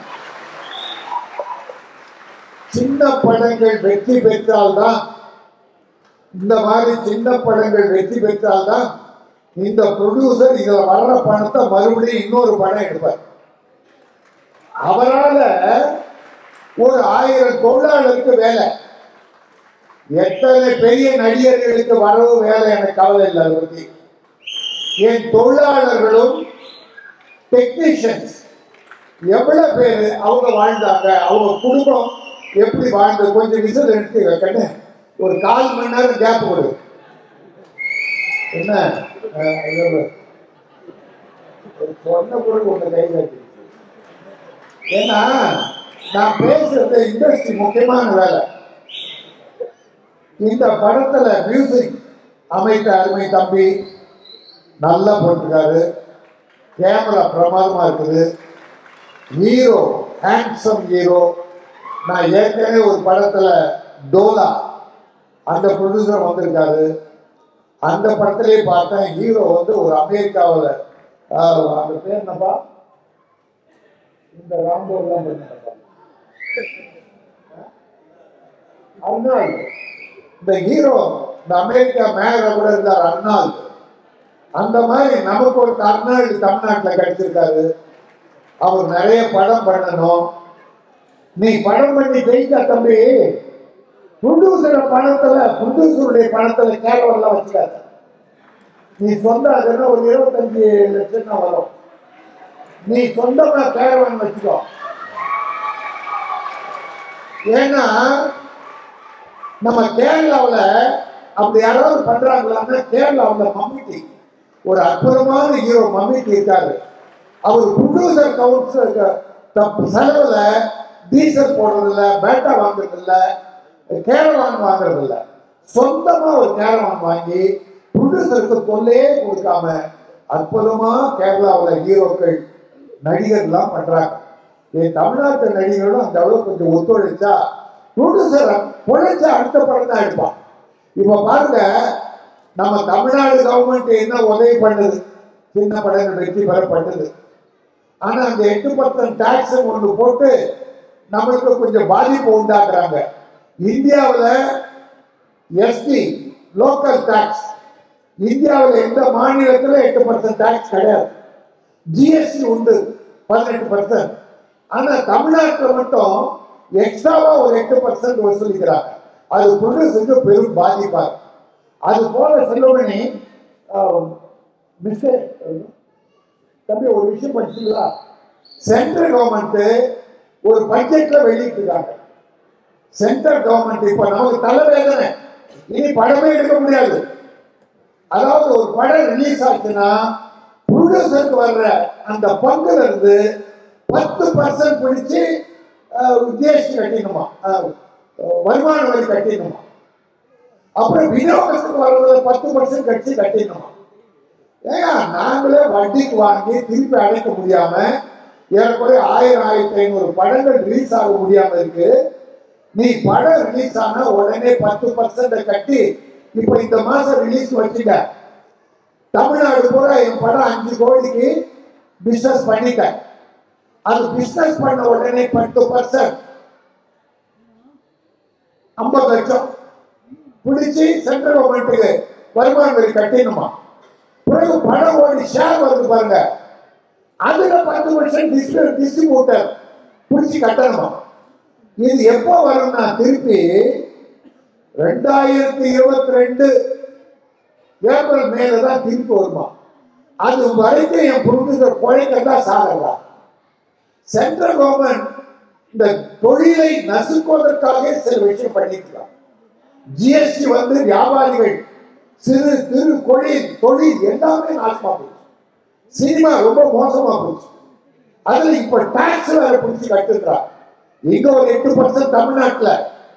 சின்ன படங்கள் வெற்றி பெற்றால்தான், இந்த மாதிரி சின்ன படங்கள் வெற்றி பெற்றால்தான் இந்த ப்ரொடியூசர் இதுல வர்ற பணத்தை மறுபடியும் இன்னொரு படம் எடுப்பார். அவரால் ஒரு 1000 தொழிலாளருக்கு வேலை, எத்தனை பெரிய நடிகர்களுக்கு வரவு வேலை எனக்கு கவலை இல்லை. அதை பற்றி என் தொழிலாளர்களும் டெக்னீஷியன்ஸ் எவ்வளவு பேரு அவங்க வாழ்ந்தாங்க, அவங்க குடும்பம் எப்படி வாழ்ந்து. கொஞ்சம் விசில் எடுத்து வைக்கன்னு ஒரு 4 மணி நேரம் கேப் கொடு. என்ன சொன்ன பொருள் ஒன்று கை காட்டி. ஏன்னா நான் பேசுறது இண்டஸ்ட்ரி முக்கியமான வேலை. இந்த படத்துல மியூசிக் அமைத்த அருமை தம்பி நல்லா போட்டிருக்காரு, கேமரா பிரமாதமா இருக்குது, ஹீரோ ஹேண்ட்ஸம் ஹீரோ. நான் ஏற்கனவே ஒரு படத்துல டோலா அந்த ப்ரொடியூசர் வந்திருக்காரு, அந்த படத்திலே பார்த்தேன். ஹீரோ வந்து ஒரு அமெரிக்காவில், அந்த பேர் என்னப்பா, இந்த ராம்போலாம் அர்னால்டு. இந்த ஹீரோ இந்த அமெரிக்கா மேல கூட இருந்தார் அர்னால்டு. அந்த மாதிரி நமக்கு ஒரு அர்னால்டு தமிழ்நாட்டில் கிடைச்சிருக்காரு. அவர் நிறைய படம் பண்ணணும். நீ படம் பண்ணி ஜெயிச்சா தம்பி, ப்ரொடியூசர் பணத்துல, ப்ரொடியூசருடைய பணத்துல கேரவெல்லாம் வச்சுக்காத. நீ சொந்த அதுன்னா ஒரு 25 லட்சம் தான் வரும். நீ சொந்தமா கேரவன் வச்சுக்கோ. ஏன்னா நம்ம கேரளாவில் அப்படி யாராவது பண்றாங்களான்னா, கேரளாவில் மம்மிட்டி ஒரு அற்புதமான ஹீரோ மம்மிட்டி இருக்காரு. அவர் ப்ரொடியூசர் கவுன்சில் செலவுல டீசல் போடுறதில்ல, பேட்டா வாங்குறதில்ல, கேரவான் வாங்குறதில்ல. சொந்தமா ஒரு கேரவான் வாங்கி ப்ரொடியூசருக்கு தொல்லையே கொடுக்காம அற்புதமா கேரளாவில் ஹீரோக்கள் நடிகர்லாம் பண்றாங்க. என் தமிழ்நாட்டு நடிகர்களும் அந்த அளவுக்கு கொஞ்சம் ஒத்துழைச்சா ப்ரொடியூசரை பொழைச்சா அடுத்த படம் தான் எடுப்பான். இப்ப பாருங்க, நம்ம தமிழ்நாடு கவர்மெண்ட் என்ன உதவி பண்ணுது, சின்ன படங்கள் வெற்றி பெற பண்ணுது. ஆனா அந்த 8% டாக்ஸ் ஒன்று போட்டு நம்மளுக்கு கொஞ்சம் பாதிப்பு உண்டாக்குறாங்க. இந்தியாவில் எஸ்டி லோக்கல் டாக்ஸ், இந்தியாவில் எந்த மாநிலத்தில் 8% டாக்ஸ் கிடையாது. ஜிஎஸ்டி உண்டு 18%. ஆனா தமிழ்நாட்டில் மட்டும் எக்ஸ்ட்ராவா ஒரு 8% வசூலிக்கிறாங்க. அது ப்ரொடியூசருக்கு பெரும் பாதிப்பாக. அது போல செல்வமணி தம்பி ஒரு விஷயம் படிச்சீங்களா, சென்ட்ரல் கவர்மெண்ட் ஒரு பட்ஜெட்ல வெளியிட்டிருக்காங்க. சென்ட்ரல் கவர்மெண்ட் இப்ப நமக்கு தலைவேதனை, இனி படமே எடுக்க முடியாது. அதாவது ஒரு படம் ரிலீஸ் ஆச்சுன்னா ப்ரொடியூசருக்கு வர்ற அந்த பங்குல இருந்து 10% பிடிச்சு ஜிஎஸ்டி கட்டிடணுமா, வருமான வரி கட்டிடணுமா. அப்புறம் விநியோகத்துக்கு வர்றதுல 10% கட்டிடணுமா. ஏங்க நாங்களே வட்டிக்கு வாங்கி திருப்பி அடைக்க முடியாம ஏறக்குறைய 1000-1500 படங்கள் ரிலீஸ் ஆக முடியாம இருக்கு. நீ படம் ரிலீஸ் ஆனா உடனே 10% கட்டி இப்ப இந்த மாசம் ரிலீஸ் வச்சுக்க. தமிழ்நாடு பூரா என் படம் 5 கோடிக்கு பிசினஸ் பண்ணிட்டேன். அது பிசினஸ் பண்ண உடனே 10% 50 லட்சம் பிடிச்சி சென்ட்ரல் கவர்மெண்ட்டுக்கு வருமான வரி கட்டினுமா. பிறகு பணம் ஓடி ஷேர் வருது பாருங்க, அதுல 10% டிஸ்ட்ரிபியூட்டர் பிடிச்சி கட்டணுமா. இது எப்போ வரும்னா திருப்பி 2022 ஏப்ரல் மேல தான் திருப்பி வருமா. அது வரைக்கும் என் ப்ரொடியூசர் குழைக்கதான் சாகலாம். சென்ட்ரல் கவர்மெண்ட் இந்த தொழிலை நசுக்குவதற்காக சில விஷயம் பண்ணிக்கலாம். ஜிஎஸ்டி வந்து வியாபாரிகள் சிறு திரு தொழில் எல்லாமே நாசமா போச்சு. சினிமா ரொம்ப மோசமா போச்சு. அதுல இப்ப டாக்ஸ் வேற பிடிச்சி கட்டுறாங்க. இங்க ஒரு 8% தமிழ்நாட்டுல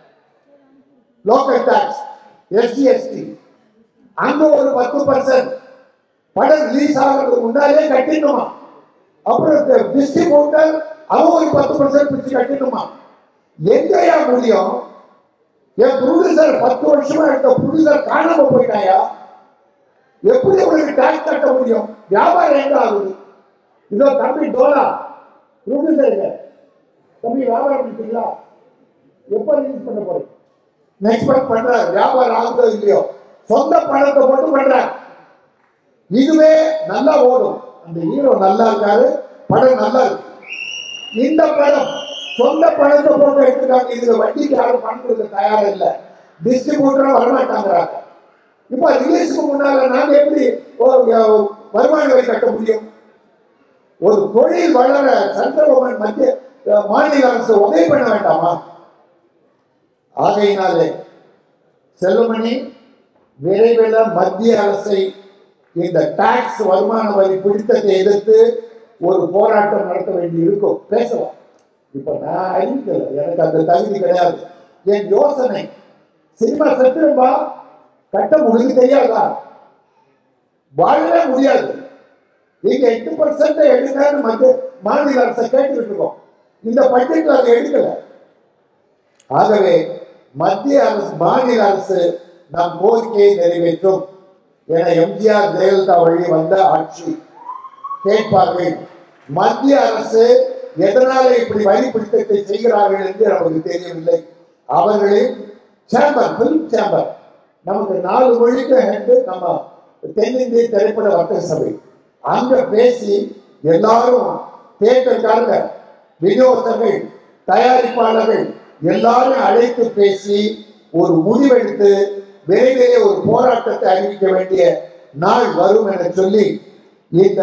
லோக்கல் டாக்ஸ் எஸ்ஜிஎஸ்டி, அங்க ஒரு 10% படம் ரிலீஸ் ஆகிறதுக்கு முன்னாலே கட்டிடணுமா. அப்புறம் டிஸ்ட்ரிபியூட்டர் அவன் ஒரு 10% பிடிச்சி கட்டிடணுமா. எங்கயா முடியும்? என் ப்ரொடியூசர் 10 வருஷமா எடுத்த ப்ரொடியூசர் காணாம போயிட்டாயா? எப்படி உங்களுக்கு டாக்ஸ் கட்ட முடியும்? வியாபாரம் எங்க ஆகுது? இதோ தம்பி டோலா ப்ரொடியூசருங்க, தம்பி வியாபாரம் பண்ணிட்டீங்களா? எப்ப ரிலீஸ் பண்ண போறீங்க? எக்ஸ்பெக்ட் பண்ற வியாபாரம் ஆகுதோ இல்லையோ, சொந்த பணத்தை போட்டு பண்ற. இதுவே நல்லா ஓடும். அந்த ஹீரோ நல்லா இருக்காரு, படம் நல்லா இருக்கு. இந்த படம் சொந்த பணத்தை போட்டு எடுத்துக்காங்க. இதுல வட்டிக்கு யாரும் பண்றது தயாரா இல்லை. டிஸ்ட்ரிபியூட்டரும் வரமாட்டாங்கிறாங்க. இப்ப ரிலீஸ்க்கு முன்னால நாங்க எப்படி வருமான வரி கட்ட முடியும்? ஒரு தொழில் வளர சென்ட்ரல் கவர்மெண்ட் மத்திய மாநில அரசு உதவி பண்ண வேண்டாமா? ஆகையினாலே செல்வமணி, விரைவில் மத்திய அரசை இந்த டாக்ஸ் வருமான வரி பிடித்தத்தை எதிர்த்து ஒரு போராட்டம் நடத்த வேண்டி இருக்கும். பேசலாம். இப்ப நான் அறிவிக்கல, எனக்கு அந்த தகுதி கிடையாது. என் யோசனை, சினிமா செத்துரும்பா, கட்ட முடிவு தெரியாதா? வாழவே முடியாது. நீங்க 8% எடுங்கன்னு மத்திய மாநில அரசை கேட்டுக்கிட்டு இருக்கோம். இந்த பட்ஜெட்ல அதை எடுக்கல. ஆகவே மத்திய அரசு மாநில அரசு நம் கோரிக்கையை நிறைவேற்றும் என எம்ஜிஆர் ஜெயலலிதா வழி வந்த ஆட்சி கேட்பார்கள். மத்திய அரசு எதனால இப்படி வரி பிடித்தத்தை செய்கிறார்கள் என்று நமக்கு தெரியவில்லை. அவர்களின் சேம்பர், பிலிம் சேம்பர், நமக்கு 4 மொழிக்கு நம்ம தென்னிந்திய திரைப்பட வர்த்தக சபை, அங்க பேசி எல்லாரும் தியேட்டர்காரங்க, விநியோகர்கள், தயாரிப்பாளர்கள் எல்லாரும் அழைத்து பேசி ஒரு முடிவெடுத்து விரைவிலே ஒரு போராட்டத்தை அறிவிக்க வேண்டிய நாள் வரும் என சொல்லி இந்த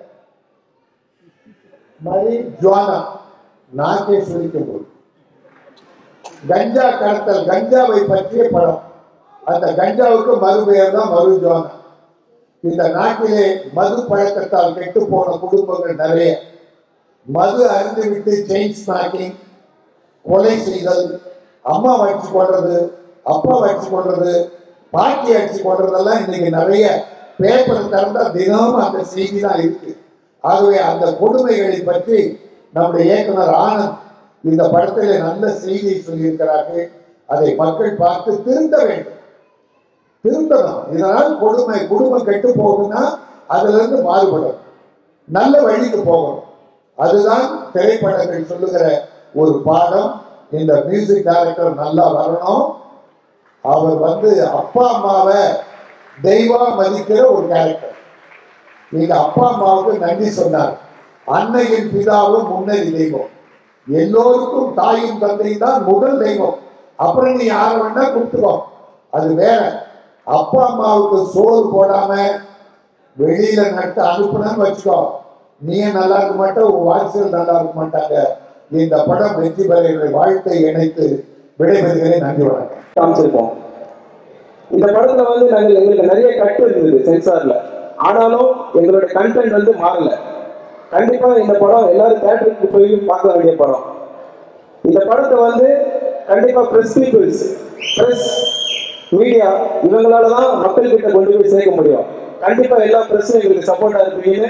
மரிஜுவானா நாக்கே சொல்லிக்கும் போது கஞ்சா கடத்தல், கஞ்சாவை பற்றிய படம். அந்த கஞ்சாவுக்கு மறுபெயர் தான் மரிஜுவானா. இந்த நாட்டிலே மது பழக்கத்தால் கெட்டு போன குடும்பங்கள் நிறைய. மது அருந்துவிட்டு செயின் ஸ்நாக்கிங், கொலை செய்தல், அம்மா வச்சு கொள்றது, அப்பா வச்சு கொள்றது, பாட்டி அடிச்சு கொள்றதெல்லாம் இன்னைக்கு நிறைய பேப்பர் திறந்தா தினமும் அந்த செய்தி தான் இருக்கு. ஆகவே அந்த கொடுமைகளை பற்றி நம்முடைய இயக்குனர் ஆனந்த் இந்த படத்திலே நல்ல செய்தியை சொல்லியிருக்கிறார்கள். அதை மக்கள் பார்த்து திருந்த வேண்டும், திருந்தணும். இதனால் குடும்பம் கெட்டு போகுதுன்னா அதுல இருந்து மாறுபடும், நல்ல வழிக்கு போகணும். அதுதான் திரைப்படங்கள் சொல்லுகிற ஒரு பாடம். இந்த மியூசிக் டைரக்டர் நல்லா வரணும். அவர் அப்பா அம்மாவை தெய்வா மதிக்கிற ஒரு கேரக்டர். நீங்க அப்பா அம்மாவுக்கு நன்றி சொன்னார். அன்னையின் பிதாவும் முன்னறி தெய்வம். எல்லோருக்கும் தாயும் தந்தையும் தான் முதல் தெய்வம். அப்புறம் நீ யாரை வேணா கூப்பிட்டுக்கோ, அது வேற. அப்பா அம்மாவுக்கு சோறு போடாம வெளியில நட்டு அனுப்புனு வச்சுக்கோ, நீ நல்லா இருக்க மாட்ட, உன் வாரிசுகள் நல்லா இருக்க மாட்டாங்க. இந்த படம் வெற்றி பெற வாழ்த்தை இணைத்து விடைபெறுகிறேன். நன்றி, வணக்கம். காமிச்சிருப்போம். இந்த படத்துல நாங்கள் எங்களுக்கு நிறைய கட்டு இருந்தது சென்சார்ல, ஆனாலும் எங்களோட கண்டென்ட் மாறல. கண்டிப்பா இந்த படம் எல்லாரும் தியேட்டருக்கு போய் பார்க்க வேண்டிய படம். இந்த படத்தை கண்டிப்பா பிரஸ் பீப்புள்ஸ், பிரஸ் மீடியா, இவங்களால தான் மக்கள் கிட்ட கொண்டு போய் சேர்க்க முடியும். கண்டிப்பா எல்லா பிரஸும் எங்களுக்கு சப்போர்ட்டா இருப்பீங்கன்னு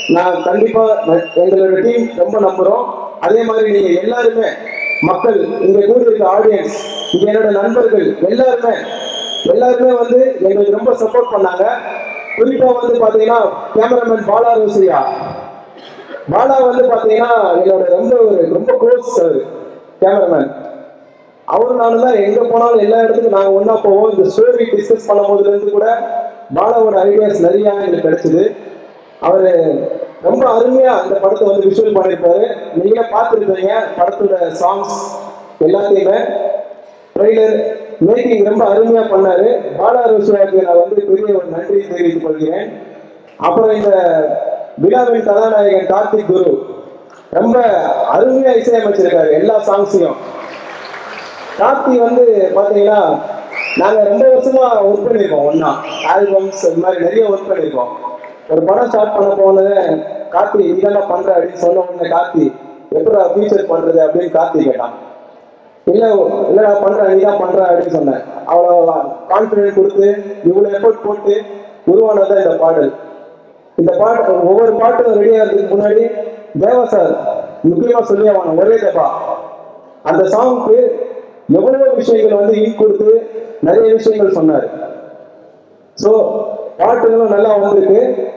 நான் கண்டிப்பா எங்களோட டீம் ரொம்ப நம்புறோம். அதே மாதிரி நீங்க எல்லாருமே மக்கள், இங்க கூடியிருக்க ஆடியன்ஸ், இங்க என்னோட நண்பர்கள் எல்லாருமே வந்து எங்களுக்கு ரொம்ப சப்போர்ட் பண்ணாங்க. குறிப்பா வந்து பாத்தீங்கன்னா கேமராமேன் பாலா ரோசியா, பாலா வந்து பாத்தீங்கன்னா என்னோட ரொம்ப க்ளோஸ் கேமராமேன். அவரு நானும் தான் எங்க போனாலும் எல்லா இடத்துக்கும் நாங்க ஒன்னா போவோம். இந்த ஸ்டோரி டிஸ்கஸ் பண்ணும் போதுல இருந்து கூட பாலாவோட ஐடியாஸ் நிறைய எங்களுக்கு கிடைச்சது. அவரு ரொம்ப அருமையா இந்த படத்தை வந்து விஷுவல் பண்ணியிருப்பாரு. நீங்களே பார்த்துருப்பீங்க படத்தோட சாங்ஸ் எல்லாத்தையுமே. ட்ரெய்லர் மேக்கிங் ரொம்ப அருமையா பண்ணாரு. பாலா ரோசியாவுக்கு நான் வந்து பெரிய ஒரு நன்றி தெரிவித்துக் கொள்கிறேன். அப்புறம் இந்த விழாவின் கதாநாயகன் கார்த்திக் குரு ரொம்ப அருமையா இசையமைச்சிருக்காரு எல்லா சாங்ஸையும். கார்த்தி வந்து பாத்தீங்கன்னா நாங்க ரொம்ப வருஷமா ஒர்க் பண்ணிருக்கோம், ஒன்னா ஆல்பம்ஸ் இந்த மாதிரி நிறைய ஒர்க் பண்ணிருக்கோம். ஒரு படம் ஸ்டார்ட் பண்ண போனது கார்த்தி இதெல்லாம் பண்ற அப்படின்னு சொன்ன உடனே கார்த்தி எப்படி ஃபியூச்சர் பண்றது அப்படின்னு கார்த்தி கேட்டான். இல்லடா பண்ற, நீதான் பண்ற அப்படின்னு சொன்னேன். அவ்வளோ கான்பிடன்ஸ் கொடுத்து இவ்வளவு எஃபர்ட் போட்டு உருவானதான் இந்த பாடல். இந்த பாட்டு ஒவ்வொரு பாட்டும் ரெடி ஆகிறதுக்கு முன்னாடி தேவா சார் முக்கியமா சொல்லி ஆகணும், ஒரே தப்பா அந்த சாங்க்கு எவ்வளவு விஷயங்கள் வந்து இன் கொடுத்து நிறைய விஷயங்கள் சொன்னாரு. ஸோ பாட்டுகளும் நல்லா வந்திருக்கு.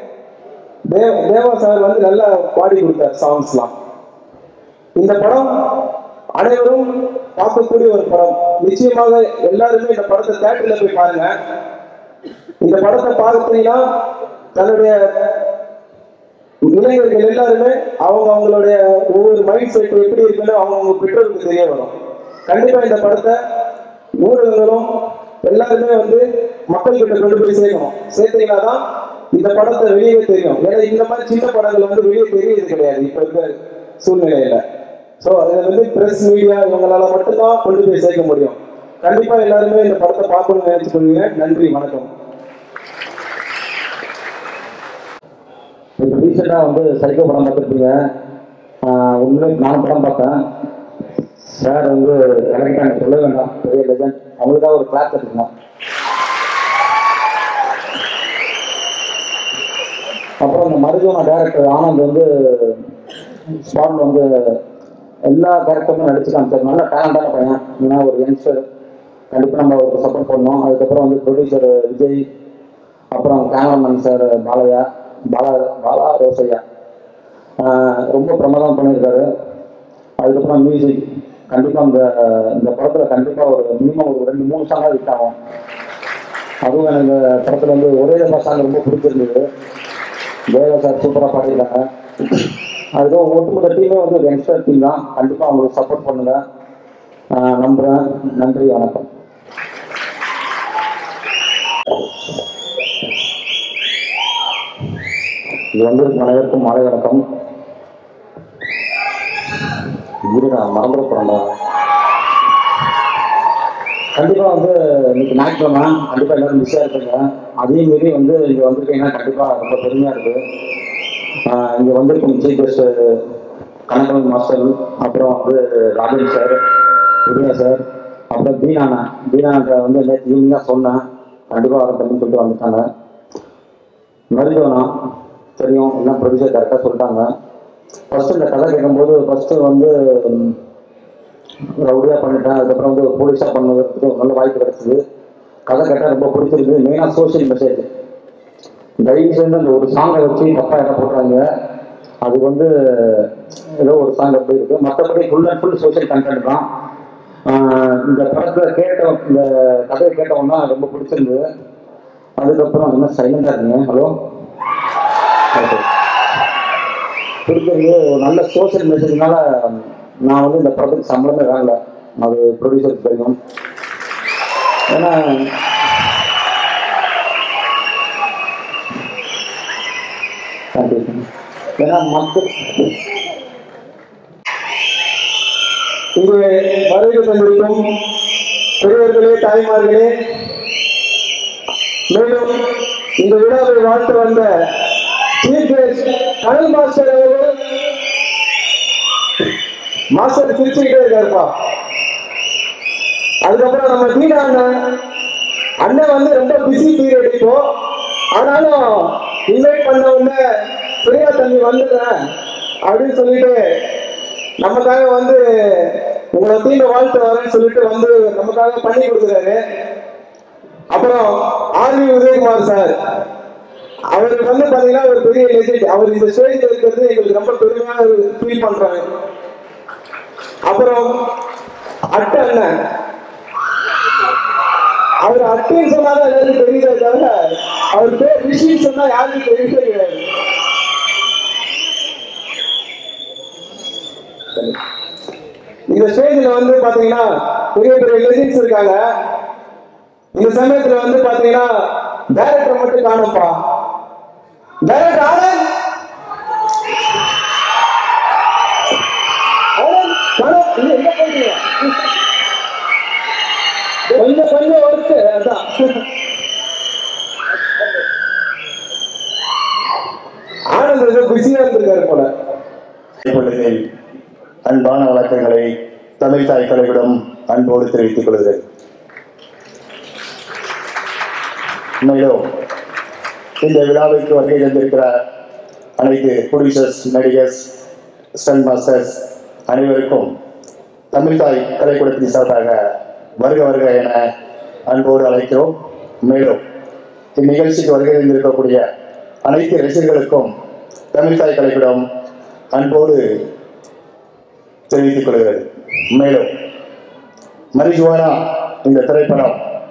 தேவா சார் வந்து நல்லா பாடி கொடுத்தார் சாங்ஸ்லாம். இந்த படம் அனைவரும் பார்க்கக்கூடிய ஒரு படம். நிச்சயமாக எல்லாருமே இந்த படத்தை தியேட்டர்ல போய் பாருங்க. இந்த படத்தை பார்த்தீங்கன்னா தன்னுடைய இளைஞர்கள் எல்லாருமே அவங்களுடைய ஒவ்வொரு மைண்ட் செட் எப்படி இருக்குன்னு அவங்க பெற்றோருக்கு தெரிய வரும். கண்டிப்பா இந்த படத்தை ஊடகங்களும் எல்லாருமே வந்து மக்கள்கிட்ட கொண்டு போய் சேர்க்கணும். சேர்த்தீங்கன்னா தான் இந்த படத்தை வெளியே தெரியும். ஏன்னா இந்த மாதிரி சின்ன படங்கள் வந்து வெளியே தெரியுது கிடையாது இப்ப இருக்க சூழ்நிலையில. ஸோ இதை வந்து பிரஸ் மீடியா இவங்களால மட்டும்தான் கொண்டு போய் சேர்க்க முடியும். கண்டிப்பா எல்லாருமே இந்த படத்தை பார்க்கணும்னு நினைச்சு கொள்வீங்க. நன்றி, வணக்கம். இப்போ ரீசெண்டாக வந்து சைக்கோ படம் பார்த்துருப்பீங்க. உண்மையிலே நானும் படம் பார்த்தேன். சார் வந்து கரெக்டாக எனக்கு சொல்ல வேண்டாம், பெரிய லெஜண்ட். அவங்களுக்காக ஒரு கிளாஸ் எடுக்கணும். அப்புறம் இந்த மருஜோனா டைரக்டர் ஆனந்த் வந்து ஸ்பாட்ல வந்து எல்லா கேரக்டருமே நடிச்சு காமிச்சார். நல்ல டேலண்டான பையன். ஏன்னா ஒரு யங்ஸ்டர், கண்டிப்பாக நம்ம அவருக்கு சப்போர்ட் பண்ணோம். அதுக்கப்புறம் வந்து ப்ரொடியூசர் விஜய், அப்புறம் கேமராமேன் சார் பாலா ரோசையா ரொம்ப பிரமாதம் பண்ணியிருக்காரு. அதுக்கப்புறம் மியூசிக் கண்டிப்பாக இந்த படத்தில் கண்டிப்பாக ஒரு மினிமம் ஒரு 2-3 சாங்காக ஹிட் ஆகும். அதுவும் எனக்கு இந்த படத்தில் வந்து ஒரே சாங் ரொம்ப பிடிச்சிருந்தது. தேவா சார் சூப்பராக பாடியிருக்காங்க. அதுவும் ஒட்டுமொத்த டீமே வந்து ஒரு யங்ஸ்டர் டீம் தான். கண்டிப்பாக அவங்களுக்கு சப்போர்ட் பண்ணுங்க நம்புகிறேன். நன்றி, வணக்கம். இது வந்து அனைவருக்கும் மாலை வணக்கம். இது நான் மறந்துட போறேன்டா. கண்டிப்பாக வந்து இன்னைக்கு ஞாயிற்றுக்கிழமை கண்டிப்பாக எல்லாரும் பிஸியாக இருப்பீங்க. அதே மாரி வந்து இங்கே வந்திருக்கீங்கன்னா கண்டிப்பாக ரொம்ப பெருமையாக இருக்குது. இங்கே வந்திருக்கும் சீஃப் கெஸ்ட் கனகவன் மாஸ்டர், அப்புறம் வந்து ராஜன் சார், உதயா சார், அப்புறம் தீனாட்ட வந்து நேற்று ஈவினிங் தான் சொன்னேன். கண்டிப்பாக வரட்டும்னு சொல்லிட்டு வந்துட்டாங்க. மருஜோனா தெரியும், எல்லாம் ப்ரொடியூசர் கரெக்டாக சொல்லிட்டாங்க. ஃபஸ்ட்டு இந்த கதை கேட்கும்போது ஃபஸ்ட்டு வந்து ரவுடியாக பண்ணிட்டேன். அதுக்கப்புறம் வந்து போலீஸாக பண்ணுறதுக்கு நல்ல வாய்ப்பு கிடச்சிது. கதை கேட்டால் ரொம்ப பிடிச்சிருக்கு. மெயினாக சோஷியல் மெசேஜ். தயவு சேர்ந்து அந்த ஒரு சாங்கை வச்சு தப்பாக இடம் போடுறாங்க. அது வந்து ஏதோ ஒரு சாங் அப்படி இருக்குது. மற்றபடி full and full social content தான். இந்த படத்தில் இந்த கதையை கேட்டவொன்னா ரொம்ப பிடிச்சிருந்தது. அதுக்கப்புறம் என்ன சைலண்டாக இருக்குங்க? ஹலோ, பிடிச்சிருந்து ஒரு நல்ல சோஷியல் மெசேஜ்னால நான் வந்து இந்த படத்துக்கு சம்பளமே வாங்கல. அது ப்ரொடியூசருக்கு தெரியும். ஏன்னா மக்கள் இங்கே வருகை தந்திருக்கும் பெரியவர்களே, தாய்மார்களே, மேலும் இந்த விழாவை வாழ்த்து வந்த சீஃப் கெஸ்ட் கனல் மாஸ்டர் அவர்கள், மாஸ்டர் சிரிச்சுக்கிட்டே இருக்காருப்பா. அதுக்கப்புறம் நம்ம தீனா அண்ணன் வந்து ரொம்ப பிஸி பீரியட். இப்போ ஆனாலும் இன்வைட் பண்ண உடனே பிரியா தம்பி வந்துடுறேன் அப்படின்னு சொல்லிட்டு நமக்காக வந்து உங்களை தீங்க வாழ்த்து வரேன்னு சொல்லிட்டு வந்து நமக்காக பண்ணி கொடுக்குறாரு. அப்புறம் ஆர்வி உதயகுமார் சார், அவருக்கு வந்து பாத்தீங்கன்னா ஒரு பெரிய லெஜெண்ட். அவர் இந்த ஸ்டேஜில் இருக்கிறது எங்களுக்கு ரொம்ப பெருமையாக ஃபீல் பண்றாங்க. அப்புறம் அட்டை அண்ணன், அவர் அட்டைன்னு சொன்னாதான் எல்லாருக்கும் தெரியுதே தவிர அவர் பேர் ரிஷின்னு சொன்னா யாருக்கும் தெரியவே கிடையாது. இந்த ஸ்டேஜ்ல வந்து பாத்தீங்கன்னா பெரிய பெரிய லெஜெண்ட்ஸ் இருக்காங்க. இந்த சமயத்துல வந்து பாத்தீங்கன்னா டைரக்டர் மட்டும் காணும்பா. டைரக்டர் ஆனந்த், எங்க போயிட்டீங்க? கொஞ்சம் ஒர்க்கு அதான். ஆனந்த் பிஸியா இருந்திருக்காரு போல. அன்பான வணக்கங்களை தமிழ் தாய் கலைவிடம் அன்போடு தெரிவித்துக் கொள்கிறேன். மேலும் இந்த விழாவிற்கு வருகை தந்திருக்கிற அனைத்து ப்ரொடியூசர்ஸ், நடிகர்ஸ், ஸ்டண்ட் மாஸ்டர்ஸ் அனைவருக்கும் தமிழ் தாய் கலைக்கூடத்தின் சார்பாக வருக வருக என அன்போடு அழைக்கிறோம். மேலும் இந்நிகழ்ச்சிக்கு வருகை தந்திருக்கக்கூடிய அனைத்து ரசிகர்களுக்கும் தமிழ் தாய் கலைக்கூடம் அன்போடு தெரிவித்துக் கொள்கிறது. மேலும் மரிஜுவானா இந்த திரைப்படம்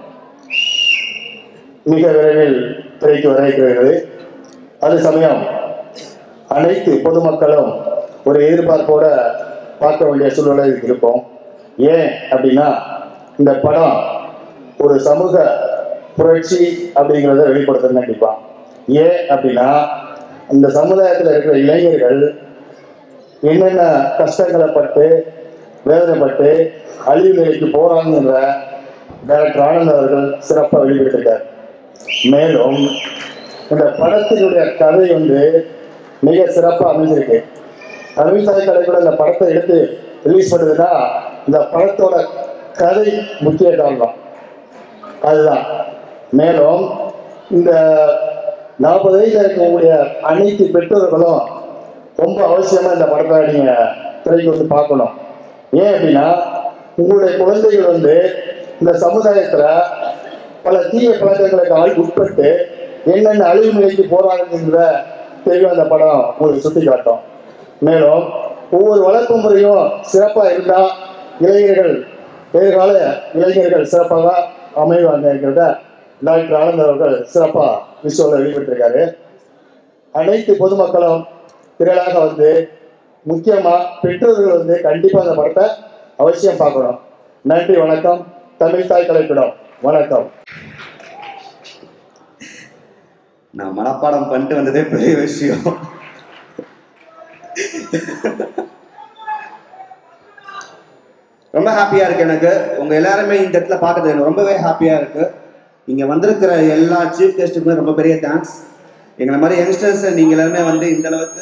மிக விரைவில் திரைக்கு வர இருக்கிறது. அதே சமயம் அனைத்து பொதுமக்களும் ஒரு எதிர்பார்ப்போட பார்க்க வேண்டிய சூழ்நிலை இருக்கும். ஏன் அப்படின்னா இந்த படம் ஒரு சமூக புரட்சி அப்படிங்கிறத வெளிப்படுத்த கண்டிப்பான். ஏன் அப்படின்னா இந்த சமுதாயத்தில் இருக்கிற இளைஞர்கள் என்னென்ன கஷ்டங்களை பட்டு வேதனைப்பட்டு அழிவு நிலைக்கு போறாங்கிற டைரக்டர் ஆனந்த் அவர்கள் சிறப்பாக வெளிப்படுத்திட்டார். மேலும் இந்த படத்தினுடைய கதை வந்து மிக சிறப்பாக அமைஞ்சிருக்கு. தமிழ் தாய் கலைக்கூட இந்த படத்தை எடுத்து ரிலீஸ் பண்ணுதுன்னா இந்த படத்தோட கதை முக்கிய காரணம் அதுதான். மேலும் இந்த 40 வயதில் இருக்கக்கூடிய அனைத்து பெற்றோர்களும் ரொம்ப அவசியமா இந்த படத்தை நீங்க திரைக்கு வந்து பார்க்கணும். ஏன் அப்படின்னா உங்களுடைய குழந்தைகள் வந்து இந்த சமுதாயத்துல பல தீய பழக்கங்களுக்கு உட்பட்டு என்னென்ன அழிவு நிலைக்கு போறாங்கன்ற தெரியும் அந்த படம் உங்களுக்கு சுட்டி காட்டும். மேலும் ஒவ்வொரு வளர்ப்பு முறையும் சிறப்பாக இருந்தால் இளைஞர்கள் எதிர்கால இளைஞர்கள் சிறப்பாக அமைவாங்கிறத டாக்டர் ஆனந்த் அவர்கள் சிறப்பாக விஷுவலில் வெளிப்பட்டிருக்காரு. அனைத்து பொதுமக்களும் திரளாக வந்து முக்கியமாக பெற்றோர்கள் வந்து கண்டிப்பாக அந்த படத்தை அவசியம் பார்க்கணும். நன்றி, வணக்கம். தமிழ் தாய் கலைக்கூடம் வணக்கம். நான் மனப்பாடம் பண்ணிட்டு வந்ததே பெரிய விஷயம். ரொம்ப ஹாப்பியா இருக்கு எனக்கு. உங்க எல்லாருமே இந்த இடத்துல பார்க்கறது எனக்கு ரொம்பவே ஹாப்பியா இருக்கு. இங்க வந்திருக்கிற எல்லா சீஃப் கெஸ்ட்டுக்குமே ரொம்ப பெரிய தேங்க்ஸ். எங்களை மாதிரி யங்ஸ்டர்ஸ் நீங்க எல்லாருமே வந்து இந்த அளவுக்கு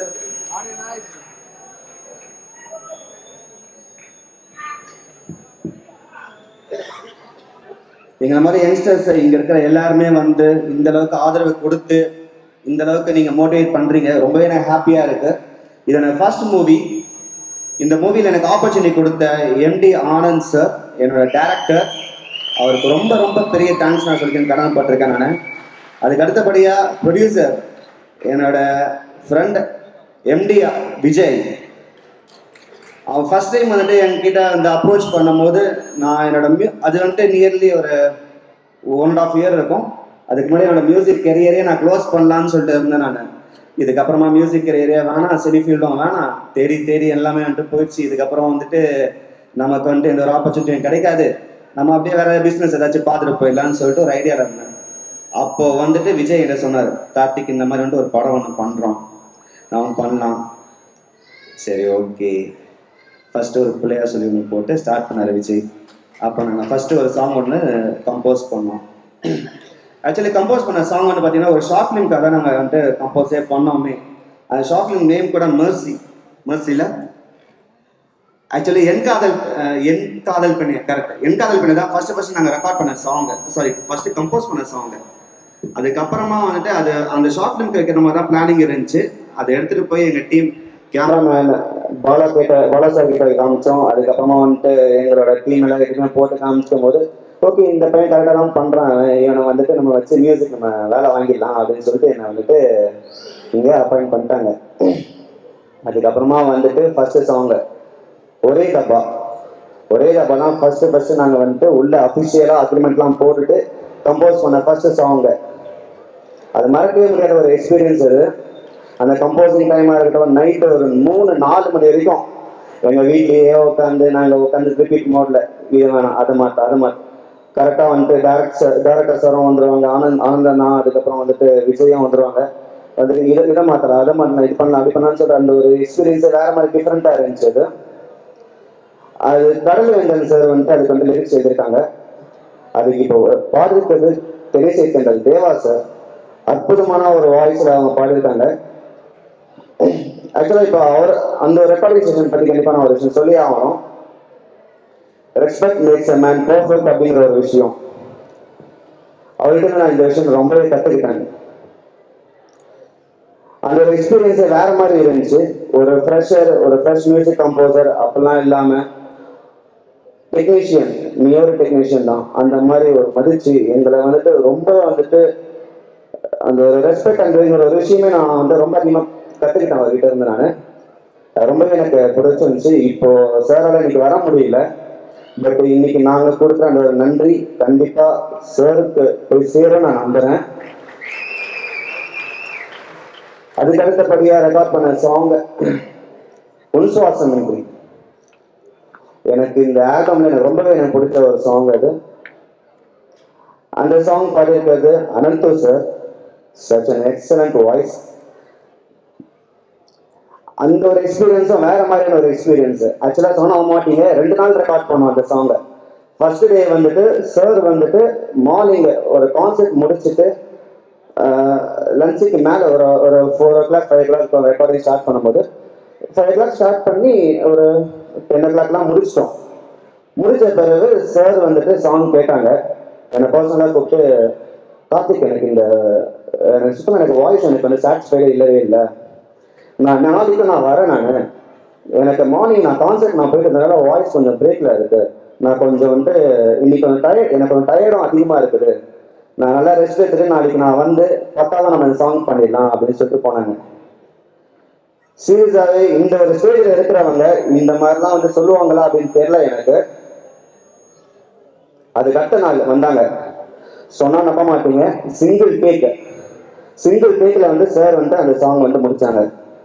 எங்களை மாதிரி யங்ஸ்டர்ஸ் இங்க இருக்கிற எல்லாருமே வந்து இந்த அளவுக்கு ஆதரவு கொடுத்து இந்த அளவுக்கு நீங்க மோட்டிவேட் பண்றீங்க. ரொம்பவே எனக்கு ஹாப்பியா இருக்கு. இது எனக்கு ஃபர்ஸ்ட் மூவி. இந்த மூவியில் எனக்கு ஆப்பர்ச்சுனிட்டி கொடுத்த எம்டி ஆனந்த் சார், என்னோட டைரக்டர், அவருக்கு ரொம்ப ரொம்ப பெரிய தேங்க்ஸ் நான் சொல்லிக்கிறேன், கடமைப்பட்டிருக்கேன் நான். அதுக்கு அடுத்தபடியாக ப்ரொடியூசர் என்னோட ஃப்ரெண்ட் எம்டி விஜய். அவன் ஃபர்ஸ்ட் டைம் வந்துட்டு என்கிட்ட வந்து அப்ரோச் பண்ணும்போது நான் என்னோட அது வந்துட்டு நியர்லி ஒரு 1.5 year இருக்கும். அதுக்கு முன்னாடி என்னோட மியூசிக் கெரியரே நான் க்ளோஸ் பண்ணலான்னு சொல்லிட்டு இருந்தேன் நான். இதுக்கப்புறமா மியூசிக் கெரியரே வேணாம், சினி ஃபீல்டும் வேணாம், தேடி எல்லாமே வந்துட்டு போயிடுச்சு. இதுக்கப்புறம் வந்துட்டு நமக்கு வந்துட்டு எந்த ஒரு ஆப்பர்ச்சுனிட்டியும் கிடைக்காது, நம்ம அப்படியே வேற பிஸ்னஸ் ஏதாச்சும் பார்த்துட்டு போயிடலான்னு சொல்லிட்டு ஒரு ஐடியா இருந்தேன். அப்போ வந்துட்டு விஜய் என்ன சொன்னார், கார்த்திக் இந்த மாதிரி வந்துட்டு ஒரு படம் ஒன்று பண்ணுறோம், நான் பண்ணலாம். சரி ஓகே, ஃபஸ்ட்டு ஒரு பிள்ளையா சொல்லி ஒன்று போட்டு ஸ்டார்ட் பண்ணார் விஜய். அப்போ நாங்கள் ஃபஸ்ட்டு ஒரு சாங் ஒன்று கம்போஸ் பண்ணோம். ஆக்சுவலி கம்போஸ் பண்ண சாங் வந்து பார்த்தீங்கன்னா ஒரு ஷார்ட் ஃபிலிம்காக நாங்கள் வந்துட்டு கம்போஸே பண்ணோமே. அந்த ஷார்ட் ஃபிலிம் நேம் கூட மர்சியில் ஆக்சுவலி என் காதல் பெண்ணே, கரெக்ட், என் காதல் பெண்ணே தான் ஃபஸ்ட்டு நாங்கள் ரெக்கார்ட் பண்ண சாங்கு, சாரி ஃபஸ்ட்டு கம்போஸ் பண்ண சாங்கு. அதுக்கப்புறமா வந்துட்டு அது அந்த ஷார்ட் ஃபிலிம்க்கு வைக்கிற மாதிரி தான் பிளானிங் இருந்துச்சு. அதை எடுத்துகிட்டு போய் எங்கள் டீம் கேமராமேன் பாலா சார் கிட்ட காமிச்சோம். அதுக்கப்புறமா வந்துட்டு எங்களோட டீம் எல்லாம் எதுவுமே போட்டு காமிக்கும் போது ஓகே இந்த பையன் கரெக்டாக தான் பண்ணுறான், இவனை வந்துட்டு நம்ம வச்சு மியூசிக் நம்ம வேலை வாங்கிடலாம் அப்படின்னு சொல்லிட்டு என்னை வந்துட்டு இங்கே அப்பாயிண்ட் பண்ணிட்டாங்க. அதுக்கப்புறமா வந்துட்டு ஃபஸ்ட்டு சாங்கு ஒரே டப்பா தான் ஃபஸ்ட்டு நாங்கள் வந்துட்டு உள்ள அஃபிஷியலாக அக்ரிமெண்ட்லாம் போட்டுட்டு கம்போஸ் பண்ண ஃபஸ்ட்டு சாங்கு. அது மறக்கவே முடியாத ஒரு எக்ஸ்பீரியன்ஸ் அது. அந்த கம்போசிங் டைமாக இருக்கட்டும், நைட்டு ஒரு 3-4 மணி வரைக்கும் எங்கள் வீட்லேயே உட்காந்து ரிப்பீட் மோடில் இது வேணாம் அது மாட்டோம் கரெக்டாக வந்துட்டு டேரக்டர் சாரும் வந்துடுவாங்க, ஆனந்தண்ணா, அதுக்கப்புறம் வந்துட்டு விஜயம் வந்துடுவாங்க. வந்துட்டு இதை மாற்றலாம் அதை மாற்றலாம் இது பண்ணலாம் அப்படி பண்ணலான்னு சொல்லிட்டு அந்த ஒரு எக்ஸ்பீரியன்ஸே வேறு மாதிரி டிஃப்ரெண்ட்டாக இருந்துச்சு. அது கடல் வேந்தன் சார் வந்துட்டு அதுக்கு வந்து லிரிக்ஸ் எழுதியிருக்காங்க. அதுக்கு இப்போ பாடிருக்கிறது தெரியசேத்தங்கள் தேவா சார், அற்புதமான ஒரு வாய்ஸில் அவங்க பாடியிருக்காங்க. ஆக்சுவலாக இப்போ அந்த ரெக்கார்டிங் செஷன் பற்றி கண்டிப்பாக நான் ஒரு விஷயம் சொல்லி ஆகணும். Respect makes a man perfect அப்படிங்கிற ஒரு விஷயம் அவர்கிட்ட நான் இந்த விஷயம் ரொம்பவே கற்றுக்கிட்டேன். அந்த ஒரு எக்ஸ்பீரியன்ஸே வேற மாதிரி இருந்துச்சு. ஒரு ஃப்ரெஷ் மியூசிக் கம்போசர் அப்படிலாம் இல்லாமல் டெக்னீஷியன், நீ ஒரு டெக்னீஷியன் தான் அந்த மாதிரி ஒரு மதிச்சு எங்களை வந்துட்டு ரொம்ப வந்துட்டு அந்த ஒரு ரெஸ்பெக்ட் அண்டுங்கிற ஒரு விஷயமே நான் வந்து ரொம்ப அதிகமாக கற்றுக்கிட்டேன் அவர்கிட்ட இருந்து. நான் ரொம்பவே எனக்கு பிடிச்சிருந்துச்சு. இப்போ சாரால் இன்னைக்கு வர முடியல, பட் இன்னைக்கு நாங்கள் கொடுக்குற அந்த ஒரு நன்றி கண்டிப்பாக சாருக்கு போய் சேர நான் நம்புகிறேன். அதுக்கு அடுத்தபடியாக ரெக்கார்ட் பண்ண சாங் உன்சுவாசமின்றி எனக்கு இந்த ஆல்பம்ல எனக்கு ரொம்பவே எனக்கு பிடிச்ச ஒரு சாங் அது. அந்த சாங் பாடியிருக்கிறது Ananthu sir, such an excellent voice. அந்த ஒரு எக்ஸ்பீரியன்ஸும் வேற மாதிரியான ஒரு எக்ஸ்பீரியன்ஸ். ஆக்சுவலாக சொன்ன மாட்டீங்க, 2 நாள் ரெக்கார்ட் பண்ணுவோம் அந்த சாங்கை. ஃபர்ஸ்ட் டே வந்துட்டு சார் வந்துட்டு மார்னிங் ஒரு கான்செர்ட் முடிச்சுட்டு லஞ்சுக்கு மேலே ஒரு 4 o'clock 5 o'clock ரெக்கார்டிங் ஸ்டார்ட் பண்ணும்போது 5 o'clock ஸ்டார்ட் பண்ணி ஒரு 10 o'clockலாம் முடிச்சிட்டோம். முடிச்ச பிறகு சார் வந்துட்டு சாங் கேட்டாங்க. என்னை பர்சனலாக கூப்பிட்டு, கார்த்திக் எனக்கு சுத்தமாக எனக்கு வாய்ஸ் எனக்கு வந்து சாட்டிஸ்ஃபைடே இல்லவே இல்லை, நாளைக்கு நான் வரேன், எனக்கு மார்னிங் நான் கான்செர்ட் போயிட்டு இருந்தனால வாய்ஸ் கொஞ்சம் பிரேக்கில் இருக்குது, நான் கொஞ்சம் வந்துட்டு இன்னைக்கு கொஞ்சம் எனக்கு கொஞ்சம் டயர்டும் அதிகமாக இருக்குது, நான் நல்லா ரெஸ்ட் எடுத்துட்டு நாளைக்கு நான் வந்து பக்காவாக நம்ம சாங் பண்ணிடலாம் அப்படின்னு சொல்லிட்டு போனாங்க. சீரியஸாகவே இந்த ஒரு ஸ்டேஜில் இருக்கிறவங்க இந்த மாதிரிலாம் வந்து சொல்லுவாங்களா அப்படின்னு தெரியல எனக்கு. அதுக்கு அடுத்த நாள் வந்தாங்க, சொன்னா நம்ப மாட்டீங்க, சிங்கிள் டேக்கில் வந்து சார் வந்து அந்த சாங் வந்து முடிச்சாங்க.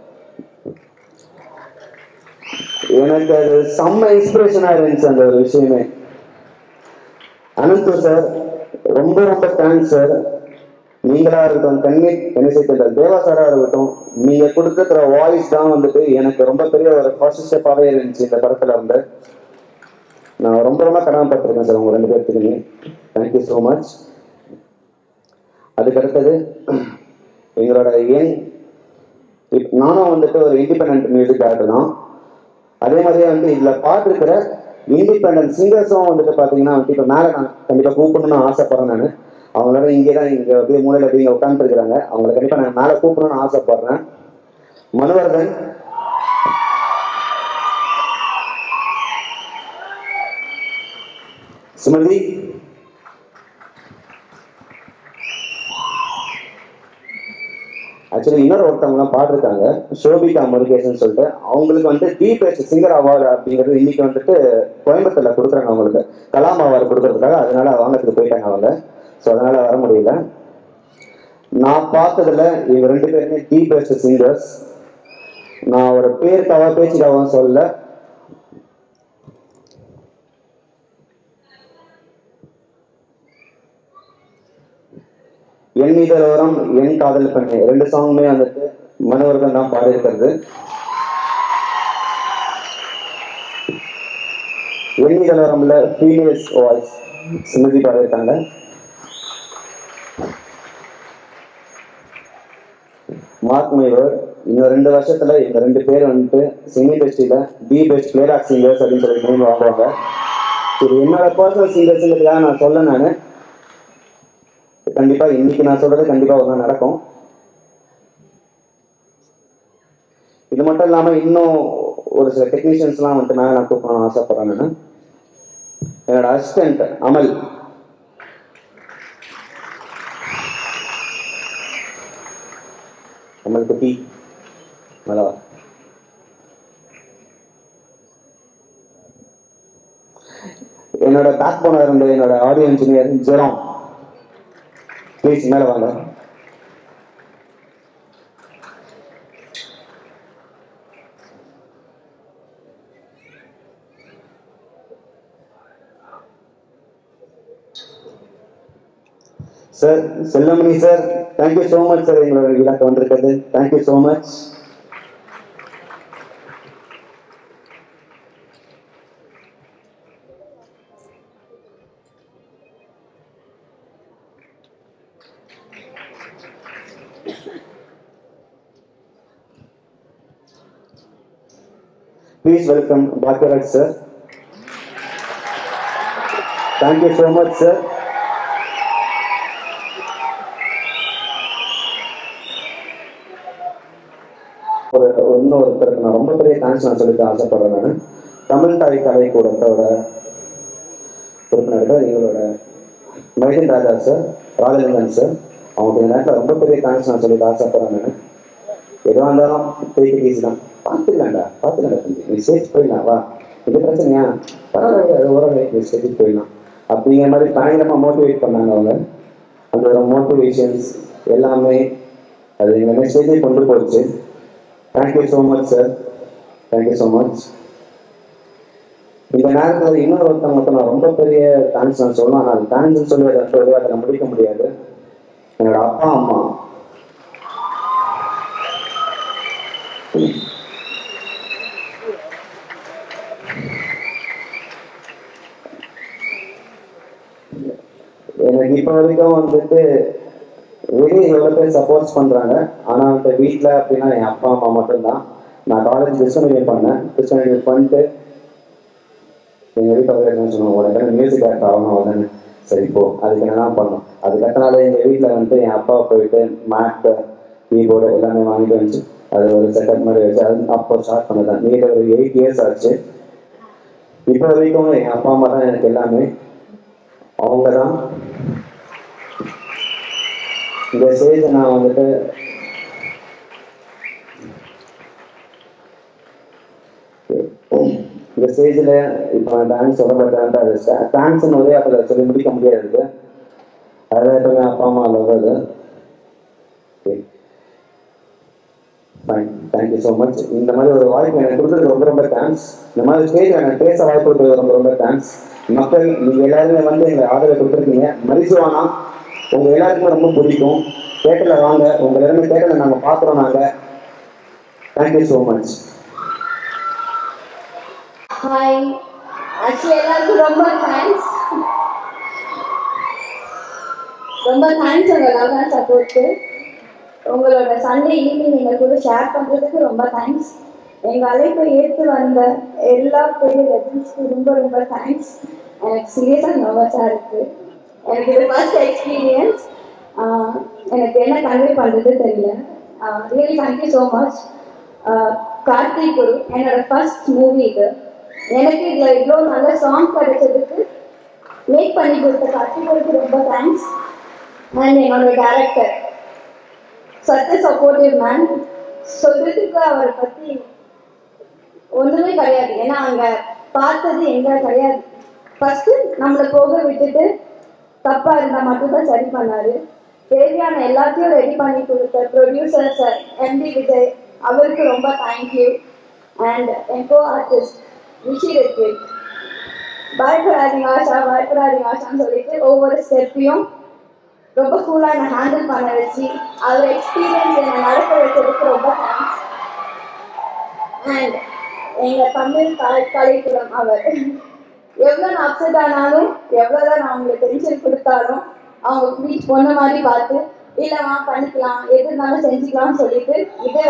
எனக்கு அது செம்ம இன்ஸ்பிரேஷனாக இருந்துச்சு அந்த ஒரு விஷயமே. அனந்து சார் ரொம்ப ரொம்ப தேங்க்ஸ் சார். நீங்களா இருக்கட்டும், தென்னிசைத்தல் தேவா சாரா இருக்கட்டும், நீங்க கொடுத்துருக்கிற வாய்ஸ் தான் வந்துட்டு எனக்கு ரொம்ப பெரிய ஒரு ஃபர்ஸ்ட் ஸ்டெப்பாகவே இருந்துச்சு இந்த படத்துல வந்து. நான் ரொம்ப ரொம்ப கடமைப்பட்டிருக்கேன் சார் உங்க 2 பேர்த்துக்குமே. Thank you so much. அதுக்கடுத்தது எங்களோட நானும் வந்துட்டு ஒரு இண்டிபெண்ட் மியூசிக் டைரக்டர் தான். அதே மாதிரியே வந்து இதில் பாட்டுருக்கிற இண்டிபெண்டன்ட் சிங்கர்ஸும் வந்துட்டு பார்த்தீங்கன்னா வந்து இப்போ மேலே நான் கண்டிப்பாக கூப்பிடணும்னு ஆசைப்படுறேன். நான் அவங்களோட இங்கே அப்படியே மூலையில் அப்படியே இங்கே உட்காந்துருக்குறாங்க, அவங்களை கண்டிப்பாக நான் மேலே கூப்பிடணும்னு ஆசைப்படுறேன். மனுவர்தன், சுமதி, ஆக்சுவலி இன்னொரு ஒருத்தவங்கலாம் பாடிருக்காங்க, ஷோபிகா முருகேசன் சொல்லிட்டு, அவங்களுக்கு வந்து தி பெஸ்ட் சிங்கர் அவார்டு அப்படிங்கிறது இன்னைக்கு வந்துட்டு கோயம்புத்தூர்ல கொடுக்குறாங்க அவங்களுக்கு, கலாம் அவார்டு கொடுக்கறதுக்காக. அதனால வாங்கிறதுக்கு போயிட்டாங்க அவங்க, ஸோ அதனால வர முடியல. நான் பார்த்ததுல இவங்க 2 பேருமே தி பெஸ்ட் சிங்கர்ஸ். நான் ஒரு பேச்சுக்காகவும் சொல்ல, என் இதழோரம் என் காதல் பண்ணி 2 சாங்குமே வந்துட்டு மனோவர்தன் தான் பாடியிருக்கிறது. என் இதழோரம்ல ஃபீமேல்ஸ் வாய்ஸ் சுமதி பாடியிருக்காங்க. மார்க் மைவர் இன்னும் 2 வருஷத்துல இந்த 2 பேர் வந்துட்டு சினி இண்டஸ்ட்ரியில தி பெஸ்ட் பிளேபேக் சிங்கர்ஸ் அப்படின்னு சொல்லி நேம் வாங்குவாங்க. சரி, என்னோட பர்சனல் சிங்கர்ஸுங்கிறதுக்காக நான் சொல்ல, நான் கண்டிப்பாக இன்னைக்கு நான் சொல்கிறது கண்டிப்பாக ஒரு நாள் நடக்கும். இது மட்டும் இல்லாமல் இன்னும் ஒரு சில டெக்னீஷியன்ஸ்லாம் வந்துட்டு மேலே நான் கூப்பிடணும்னு ஆசைப்படுறேன். நான் என்னோட அசிஸ்டன்ட் அமல், அமல் குட்டி நல்லா, என்னோட பேக் போனாக இருந்த என்னோட ஆடியோ இன்ஜினியர் ஜெரம், ப்ளீஸ் மேலே வாங்க. Sir Sellamani sir, thank you so much sir எங்களோட விழாக்கு வந்திருக்கிறது. Thank you so much. Please welcome Bhagyaraj sir. Thank you so much sir. இன்னொருத்தருக்கு நான் ரொம்ப பெரிய தேங்க்ஸ் நான் சொல்லிட்டு ஆசைப்படுறேன். நான் தமிழ் தாய் கலை கூடத்தோட உறுப்பினர்கள் எங்களோட மைதன் ராஜா சார், ராஜலிங்கன் சார், அவங்க நேரத்தில் ரொம்ப பெரிய தேங்க்ஸ் நான் சொல்லிட்டு ஆசைப்படுறேன். நான் எதுவாக இருந்தாலும் பேசி தான் பார்த்துக்கலாம்டா தம்பி, நீ ஸ்டேஜ் போயிடலாம், வா, இது பிரச்சனையா, பரவாயில்ல உறவை, நீ ஸ்டேஜுக்கு போயிடலாம் அப்படிங்கிற மாதிரி பயங்கரமாக மோட்டிவேட் பண்ணாங்க அவங்க. அந்த மோட்டிவேஷன்ஸ் எல்லாமே அது எங்கள் மெசேஜே கொண்டு போச்சு. Thank you so much sir, thank you so much. இந்த நேரத்தில் இன்னொரு ஒருத்தவங்களுக்கு நான் ரொம்ப பெரிய தேங்க்ஸ் நான் சொல்லணும். ஆனால் அது தேங்க்ஸ்ன்னு சொல்லி அதை நான் முடிக்க முடியாது. என்னோட அப்பா அம்மா, எனக்கு இப்போ வரைக்கும் வந்துட்டு வெளியே எவ்வளோ பேர் சப்போர்ட்ஸ் பண்ணுறாங்க. ஆனால் இப்போ வீட்டில் அப்படின்னா என் அப்பா அம்மா மட்டும்தான். நான் காலேஜ் டிஸ்கன்டினியூ பண்ணேன். டிஸ்கன்டினியூ பண்ணிட்டு எங்கள் வீட்டில் சொன்னாங்க, உடனே மியூசிக் டேரக்டர் ஆகணும். உடனே சரி போ, அதுக்கு என்ன தான் பண்ணணும். அதுக்கடுத்தனால எங்கள் வீட்டில் வந்துட்டு என் அப்பா போயிட்டு மேட்டு கீபோர்டு எல்லாமே வாங்கிட்டு வந்துச்சு. அது ஒரு செட்டப் மாதிரி வச்சு அது அப்போ ஸ்டார்ட் பண்ணதான். நீங்க ஒரு 8 இயர்ஸ் ஆச்சு. இப்போ வரைக்கும் என் அப்பா அம்மா தான் எனக்கு எல்லாமே. அவங்க தான் இந்த ஸ்டேஜை நான் வந்துட்டு இந்த ஸ்டேஜில் இப்போ நான் டான்ஸ் சொல்லப்பட்டேன். அது டான்ஸ்ன்னு ஒரே அதில் சொல்லி முடிக்க முடியாது. அதில் எப்பவுமே அப்பா அம்மா வருது. Fine, thank you so much. இந்த மாதிரி ஒரு வாய்ப்பு எனக்கு கொடுத்ததுக்கு ரொம்ப ரொம்ப தேங்க்ஸ். இந்த மாதிரி ஸ்டேஜ் எனக்கு பேச வாய்ப்பு கொடுத்தது ரொம்ப ரொம்ப தேங்க்ஸ். மக்கள் நீங்கள் எல்லாருமே வந்து எங்களை ஆதரவு கொடுத்துருக்கீங்க. மரிஜுவானா உங்கள் எல்லாருக்குமே ரொம்ப பிடிக்கும். தேட்டரில் வாங்க, உங்கள் எல்லாருமே தேட்டரில் நாங்கள் பார்க்குறோம். நாங்கள் thank you so much. Hi, actually எல்லாருக்கும் ரொம்ப தேங்க்ஸ். ரொம்ப தேங்க்ஸ் உங்கள் நல்லா சப்போர்ட்டு. உங்களோட சண்டே ஈவினிங் எங்கள் கூட ஷேர் பண்ணுறதுக்கு ரொம்ப தேங்க்ஸ். எங்கள் அழைப்பை ஏற்று வந்த எல்லா பெரிய லெஜண்ட்ஸ்க்கு ரொம்ப ரொம்ப தேங்க்ஸ். எனக்கு சீரியஸாக நர்வஸாக இருக்குது. எனக்கு இது ஃபர்ஸ்ட் எக்ஸ்பீரியன்ஸ். எனக்கு என்ன கன்வே பண்ணுறது தெரியல. Really thank you so much. Karthik Guru என்னோட ஃபர்ஸ்ட் மூவி இது. எனக்கு இதில் இவ்வளோ நல்ல சாங் கிடைச்சதுக்கு மேக் பண்ணி கொடுத்த கார்த்திக் குருக்கு ரொம்ப தேங்க்ஸ். அண்ட் என்னோட டேரக்டர் சச் சப்போர்ட்டிவ் மேன். சொல்கிறதுக்கு அவரை பற்றி ஒன்றுமே கிடையாது. ஏன்னா அங்கே பார்த்தது எங்கே கிடையாது. ஃபஸ்ட்டு நம்மளை போக விட்டுட்டு தப்பாக இருந்தால் மட்டும்தான் சரி பண்ணார். தேவையான எல்லாத்தையும் ரெடி பண்ணி கொடுத்த ப்ரொடியூசர் சார் எம்டி விஜய், அவருக்கு ரொம்ப தேங்க்யூ. அண்ட் என் கோ ஆர்டிஸ்ட் ரிஷி ரெட்டி, பயப்படாதீங்க ஆஷா பயப்படாதீங்க ஆஷான்னு சொல்லிட்டு ஒவ்வொரு ஸ்டெப்பையும் ரொம்ப கூலாக என்னை ஹேண்டில் பண்ண வச்சு அவர் எக்ஸ்பீரியன்ஸ் என்னை நடக்க வச்சதுக்கு ரொம்ப தேங்க்ஸ். அண்ட் எங்கள் தமிழ் கலைக்குளம் அவர் எவ்வளோ நான் அப்செட் ஆனாலும் எவ்வளோதான் நான் அவங்களுக்கு டென்ஷன் கொடுத்தாலும் அவங்க ப்ளீஸ் பொண்ணு மாதிரி பார்த்து இல்லைம்மா பண்ணிக்கலாம், எது இருந்தாலும் செஞ்சுக்கலாம்னு சொல்லிட்டு இது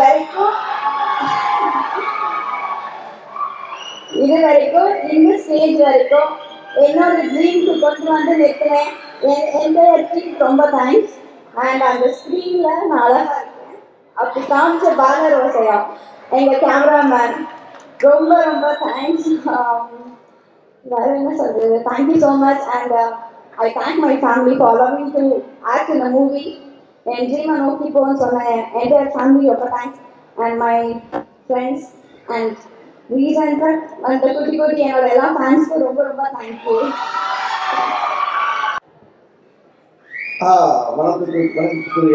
வரைக்கும் இந்த ஸ்டேஜ் வரைக்கும் என்னோட ட்ரீம்க்கு கொண்டு வந்து நிற்கிறேன். என்டையர் டீம் ரொம்ப தேங்க்ஸ். அண்ட் அந்த ஸ்க்ரீனில் நான் அழகாக இருக்கேன் அப்படி காமிச்ச பாலரோசையா எங்கள் கேமராமேன் ரொம்ப ரொம்ப தேங்க்ஸ். வேற என்ன சொல்றது, thank you so much. And I thank my family for allowing to act in the movie. என் ட்ரீமை நோக்கி போகணும்னு சொன்ன என்டையர் ஃபேமிலி ரொம்ப thanks. And my friends and ரீசெண்டாக அந்த குட்டி குட்டி என்னோட எல்லா ஃபேன்ஸ்க்கும் ரொம்ப ரொம்ப தேங்க்யூ. வணக்கத்துக்குரிய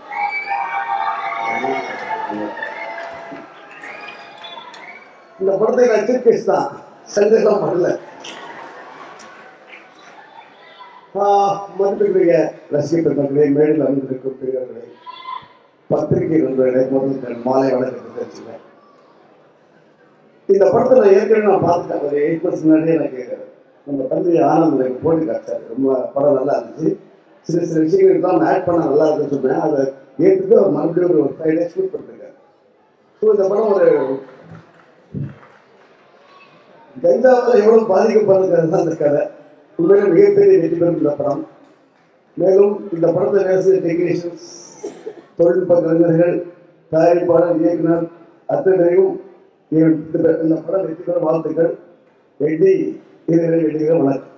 இந்த படத்தை நான் சீஃப் தான் சந்தேகம் பண்ணல. மதிப்பிற்குரிய ரசிகர் பெருமக்களே, மேடையில் அமைந்திருக்கும் பெரியவர்களே, பத்திரிகை நண்பர்களே, முதல் மாலை வணக்கத்தை தெரிஞ்சுக்கிறேன். இந்த படத்தை நான் ஏற்கனவே பார்த்துட்டேன். ஒரு 8 months முன்னாடியே எனக்கு நம்ம தம்பி ஆனந்த் எனக்கு போட்டு காட்டாரு. ரொம்ப படம் நல்லா இருந்துச்சு. சில சில விஷயங்கள் தான் ஆட் பண்ண நல்லா இருக்குன்னு சொன்னேன். அதை ஏற்றுட்டு அவர் மறுபடியும் ஒரு 5 days ஷூட் பண்ணிருக்காரு. ஸோ இந்த படம் ஒரு கஞ்சாவில் எவ்வளோ பாதிக்கப்படுறது தான் இந்த கதை. உண்மையிலே மிகப்பெரிய வெற்றி பெறும் இந்த படம். மேலும் இந்த படத்தை பேச டெக்னீஷியன்ஸ், தொழில்நுட்ப கலைஞர்கள், தயாரிப்பாளர், இயக்குனர் அத்தனையும் இந்த படம் வெற்றி பெற வாழ்த்துக்கள். வெற்றி வெற்றிகள் வணக்கம்.